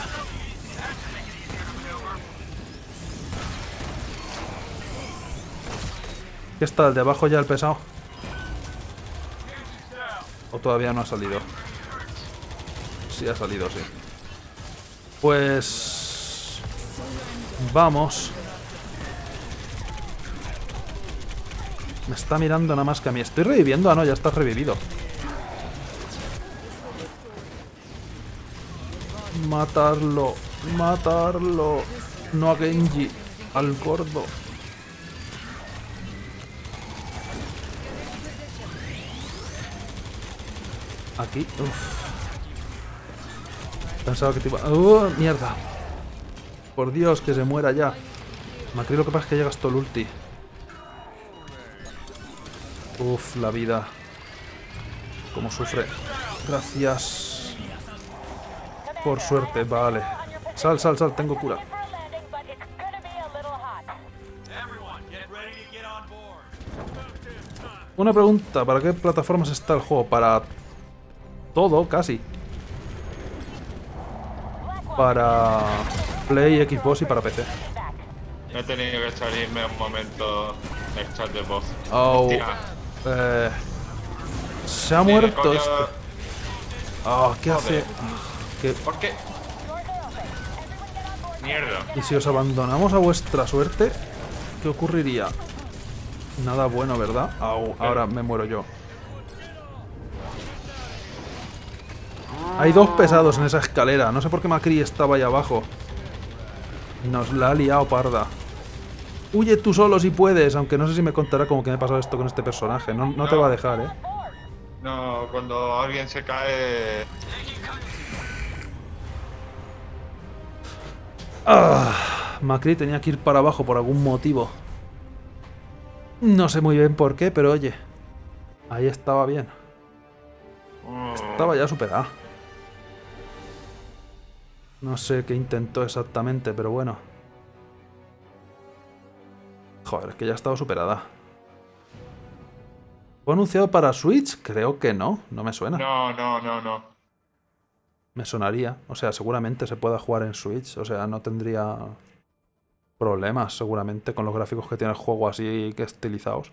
¿Qué está? ¿El de abajo ya el pesado? ¿O todavía no ha salido? Sí ha salido, sí. Pues... vamos. Me está mirando nada más que a mí. ¿Estoy reviviendo? Ah, no, ya estás revivido. Matarlo. Matarlo. No a Genji. Al gordo. Aquí. Uf. Pensaba que te iba... ¡Uh! ¡Mierda! Por Dios, que se muera ya. McCree lo que pasa es que ya gastó el ulti. Uf, la vida. Cómo sufre. Gracias. Por suerte, vale. Sal, sal, sal, tengo cura. Una pregunta, ¿para qué plataformas está el juego? Para todo, casi. Para Play, Xbox y para P C. He tenido que salirme un momento del chat de voz. Oh. Eh, se ha muerto este. Oh, ¿qué hace? ¿Qué? ¿Por qué? Mierda. ¿Y si os abandonamos a vuestra suerte? ¿Qué ocurriría? Nada bueno, ¿verdad? Au, ahora me muero yo. Hay dos pesados en esa escalera. No sé por qué McCree estaba ahí abajo. Nos la ha liado parda. Huye tú solo si puedes, aunque no sé si me contará como que me ha pasado esto con este personaje. No, no te va a dejar, ¿eh? No, cuando alguien se cae... Ah, Macri tenía que ir para abajo por algún motivo. No sé muy bien por qué, pero oye, ahí estaba bien. Estaba ya superada. No sé qué intentó exactamente, pero bueno. Joder, es que ya estaba superada. ¿Fue anunciado para Switch? Creo que no, no me suena. No, no, no, no. Me sonaría, o sea, seguramente se pueda jugar en Switch, o sea, no tendría problemas seguramente con los gráficos que tiene el juego así que estilizados.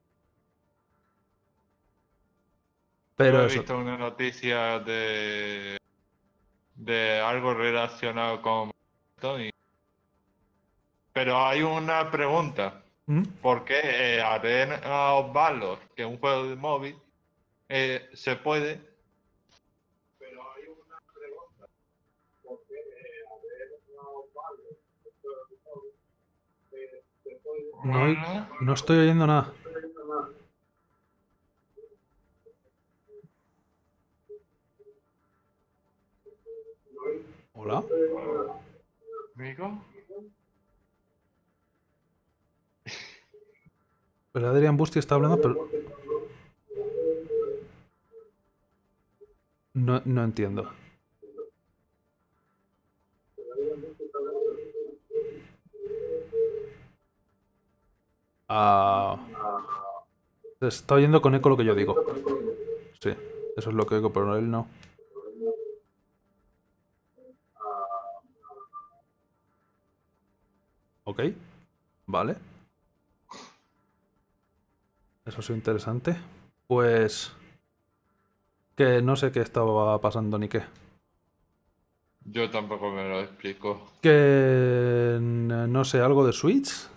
Pero Yo he eso... visto una noticia de de algo relacionado con Tony. Pero hay una pregunta. ¿Mm? ¿Por qué eh, Arena of Valor, que es un juego de móvil, eh, se puede? Pero hay una pregunta. ¿Por qué eh, Arena of Valor, que es un juego de móvil, eh, se puede? No, oy- no estoy oyendo nada. ¿Hola? ¿Amigo? Pues Adrian Busti está hablando, pero... No, no entiendo. Ah... Se está oyendo con eco lo que yo digo. Sí, eso es lo que digo, pero él no. Ok, vale. Eso es interesante. Pues... Que no sé qué estaba pasando ni qué. Yo tampoco me lo explico. Que... No sé, algo de Switch.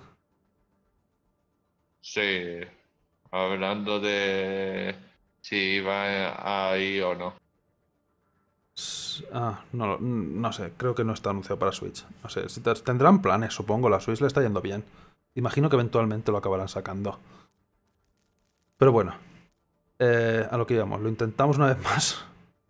Sí, hablando de si va ahí o no. S- Ah, no, no sé, creo que no está anunciado para Switch. No sé, si te- tendrán planes, supongo. La Switch le está yendo bien. Imagino que eventualmente lo acabarán sacando. Pero bueno, eh, a lo que íbamos, lo intentamos una vez más.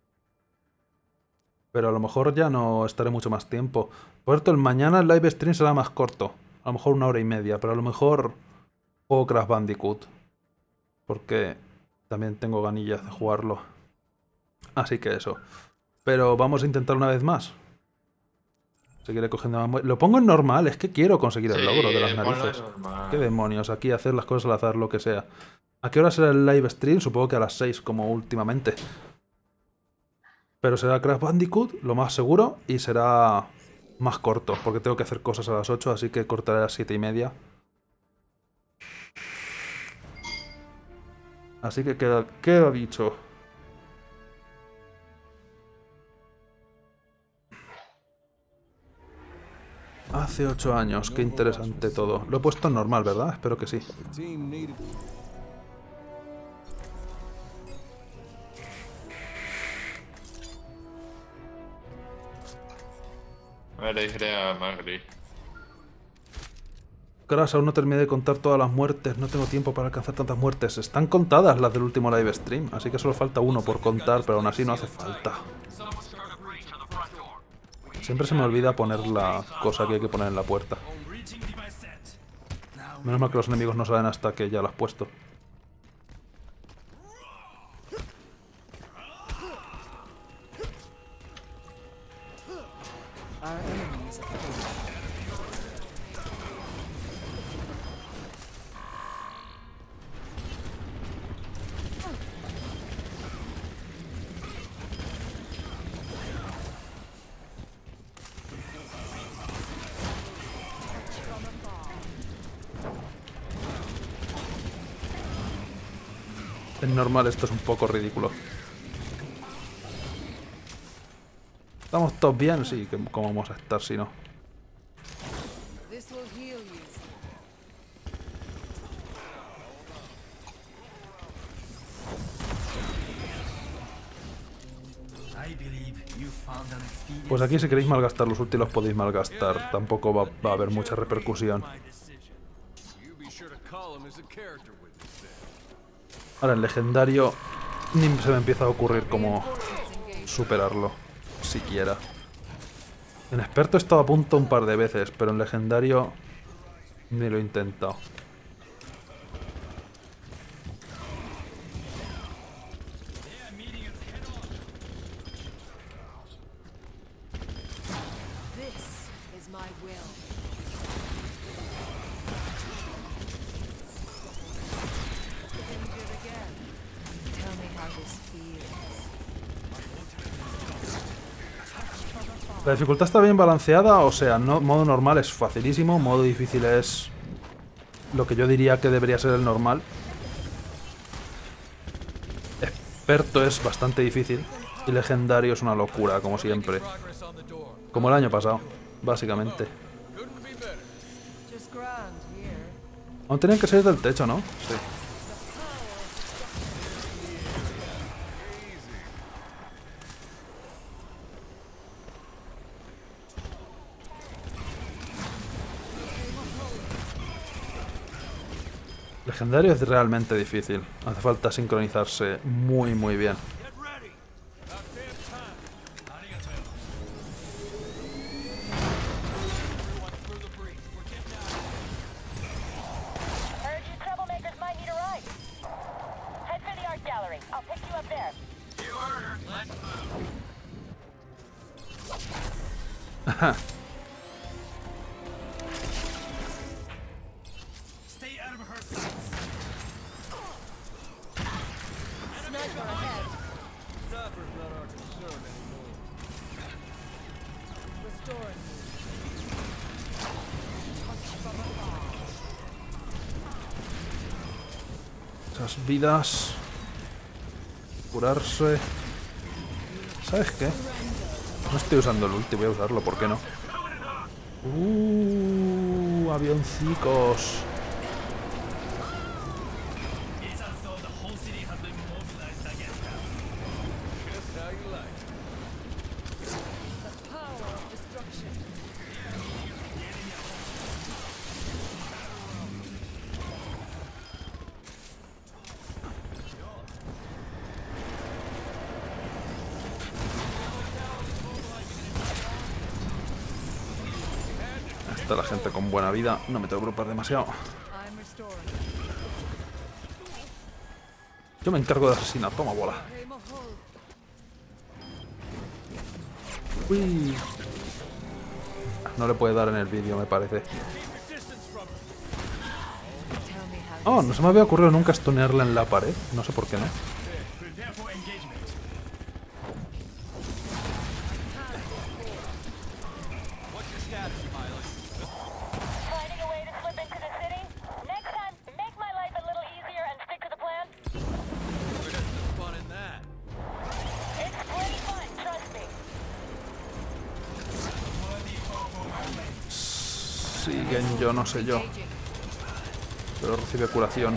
Pero a lo mejor ya no estaré mucho más tiempo. Por cierto, el mañana el live stream será más corto. A lo mejor una hora y media, pero a lo mejor juego Crash Bandicoot. Porque también tengo ganillas de jugarlo. Así que eso. Pero vamos a intentar una vez más. Seguiré cogiendo más mue- Lo pongo en normal, es que quiero conseguir el Sí, logro de las ponlo en narices. normal. Qué demonios, aquí hacer las cosas al azar, lo que sea. ¿A qué hora será el live stream? Supongo que a las seis, como últimamente. Pero será Crash Bandicoot, lo más seguro, y será más corto, porque tengo que hacer cosas a las ocho, así que cortaré a las siete y media. Así que queda, queda dicho. Hace ocho años, qué interesante todo. Lo he puesto en normal, ¿verdad? Espero que sí. The team needed. Me le diré a Magri. Crash, aún no terminé de contar todas las muertes. No tengo tiempo para alcanzar tantas muertes. Están contadas las del último live stream, así que solo falta uno por contar, pero aún así no hace falta. Siempre se me olvida poner la cosa que hay que poner en la puerta. Menos mal que los enemigos no salen hasta que ya lo has puesto. Our enemies are fading. Es normal, esto es un poco ridículo. ¿Estamos todos bien? Sí, que- ¿cómo vamos a estar si no? This will heal you. I believe you found an expedient. Pues aquí si queréis malgastar los útiles podéis malgastar. Tampoco va, va a haber mucha repercusión. You be sure to call him as a character witness then. Ahora en legendario Ni se me empieza a ocurrir cómo superarlo, siquiera. En experto he estado a punto un par de veces, pero en legendario ni lo he intentado. La dificultad está bien balanceada, o sea, no, modo normal es facilísimo, modo difícil es lo que yo diría que debería ser el normal. Experto es bastante difícil y legendario es una locura, como siempre. Como el año pasado, básicamente. Aún tenían que salir del techo, ¿no? Sí. Legendario es realmente difícil. Hace falta sincronizarse muy muy bien. Ajá. Esas vidas. Curarse. ¿Sabes qué? No estoy usando el ulti, voy a usarlo, ¿por qué no? Uh, avioncicos. Está la gente con buena vida, no me tengo que preocupar demasiado. Yo me encargo de asesinar, toma bola. Uy. No le puede dar en el vídeo, me parece. Oh, no se me había ocurrido nunca stunearla en la pared, no sé por qué no. Siguen yo, no sé yo. Pero recibe curación.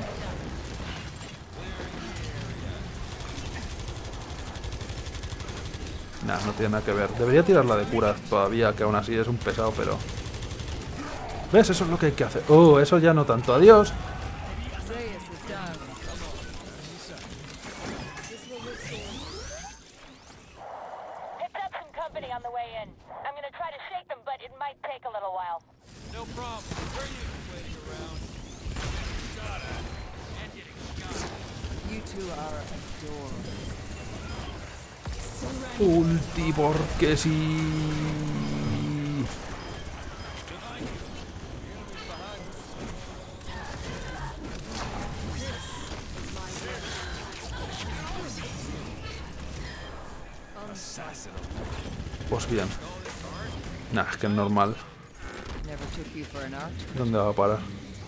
Nah, no tiene nada que ver. Debería tirarla de cura todavía, que aún así es un pesado, pero... ¿Ves? Eso es lo que hay que hacer. Oh, eso ya no tanto. Adiós. Ulti, porque sí. Pues bien. Nah, es que es normal. ¿Dónde va a parar?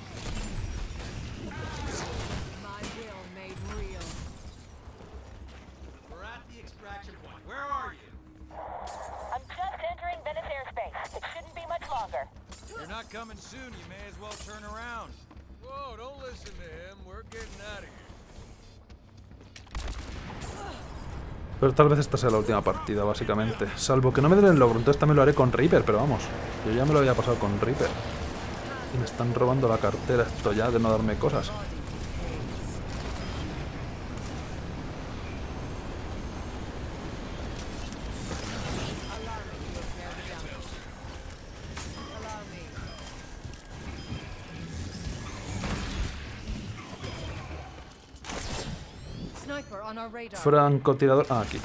Pero tal vez esta sea la última partida, básicamente. Salvo que no me den el logro, entonces también lo haré con Reaper, pero vamos. Yo ya me lo había pasado con Reaper. Y me están robando la cartera esto ya de no darme cosas. Francotirador. Ah, aquí.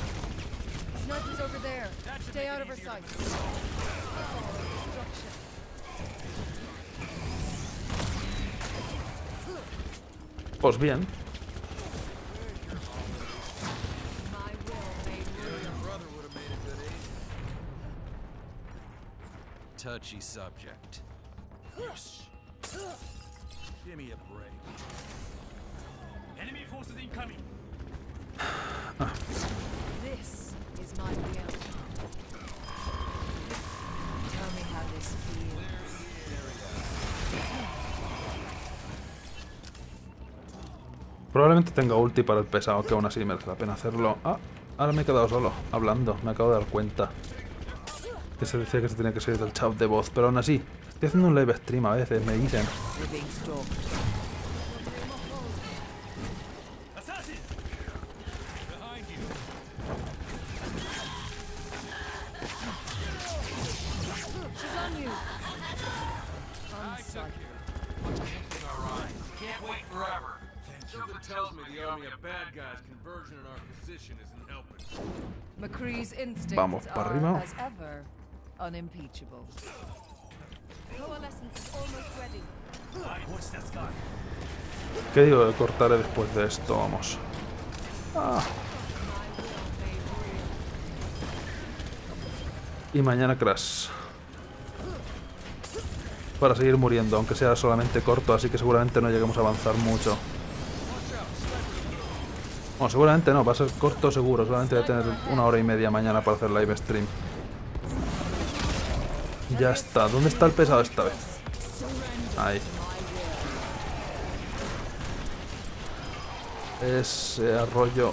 Pues bien. Touchy subject. Give me a break. Enemy forces incoming. This is my will. Tell me how this feels. Probablemente tenga ulti para el pesado, que aún así merece la pena hacerlo. Ah, ahora me he quedado solo, hablando, me acabo de dar cuenta. Que se decía que se tenía que salir del chat de voz, pero aún así, estoy haciendo un live stream a veces, me dicen. McCree's instincts Vamos para are, arriba. as ever, unimpeachable. Coalescence is almost ready. ¿Qué digo? Que cortaré después de esto, vamos. Ah. Y mañana Crash. Para seguir muriendo, aunque sea solamente corto, así que seguramente no lleguemos a avanzar mucho. Bueno, seguramente no, va a ser corto seguro. Solamente voy a tener una hora y media mañana para hacer live stream. Ya está. ¿Dónde está el pesado esta vez? Ahí. Ese arroyo.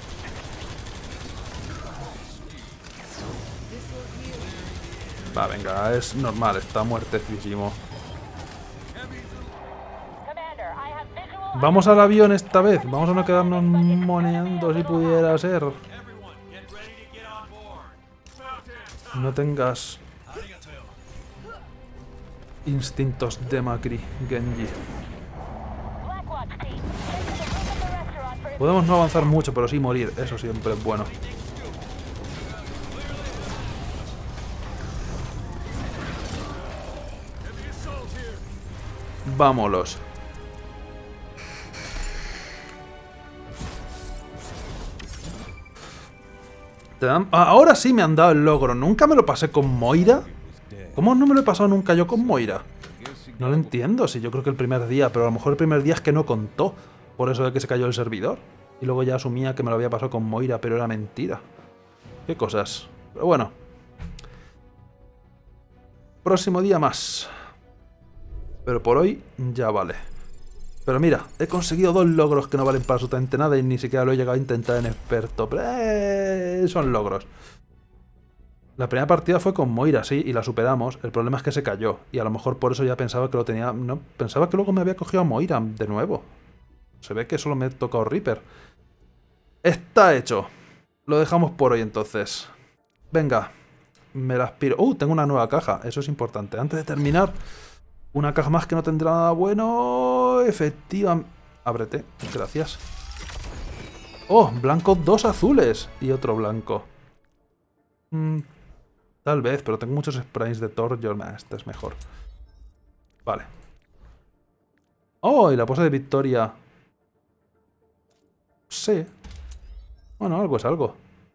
Va, venga, es normal, está muertecísimo. Vamos al avión esta vez. Vamos a no quedarnos moneando si pudiera ser. No tengas instintos de Macri, Genji. Podemos no avanzar mucho, pero sí morir. Eso siempre es bueno. Vámonos. Te dan... Ahora sí me han dado el logro. ¿Nunca me lo pasé con Moira? ¿Cómo no me lo he pasado nunca yo con Moira? No lo entiendo. Sí, yo creo que el primer día, pero a lo mejor el primer día es que no contó. Por eso de que se cayó el servidor. Y luego ya asumía que me lo había pasado con Moira, pero era mentira. Qué cosas. Pero bueno. Próximo día más. Pero por hoy ya vale. Pero mira, he conseguido dos logros que no valen para absolutamente nada y ni siquiera lo he llegado a intentar en experto. Pero eh, son logros. La primera partida fue con Moira, sí, y la superamos. El problema es que se cayó. Y a lo mejor por eso ya pensaba que lo tenía... No, pensaba que luego me había cogido a Moira de nuevo. Se ve que solo me he tocado Reaper. Está hecho. Lo dejamos por hoy entonces. Venga. Me la aspiro. ¡Uh! Tengo una nueva caja. Eso es importante. Antes de terminar... Una caja más que no tendrá nada bueno. Efectivamente. Ábrete. Gracias. Oh, blanco, dos azules. Y otro blanco. Mm, tal vez, pero tengo muchos sprays de Thor. Yo, nah, este es mejor. Vale. Oh, y la pose de victoria. Sí. Bueno, algo es algo.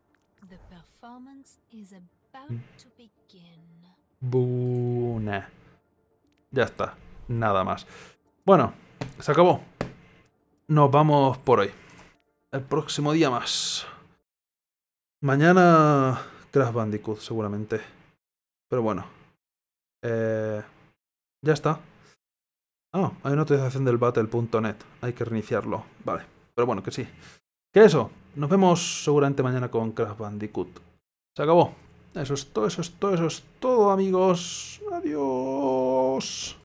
Buna. Ya está, nada más. Bueno, se acabó. Nos vamos por hoy. El próximo día más. Mañana Crash Bandicoot, seguramente. Pero bueno. Eh, ya está. Ah, hay una actualización del battle punto net. Hay que reiniciarlo. Vale, pero bueno, que sí. Que eso. Nos vemos seguramente mañana con Crash Bandicoot. Se acabó. Eso es todo, eso es todo, eso es todo, amigos. Adiós.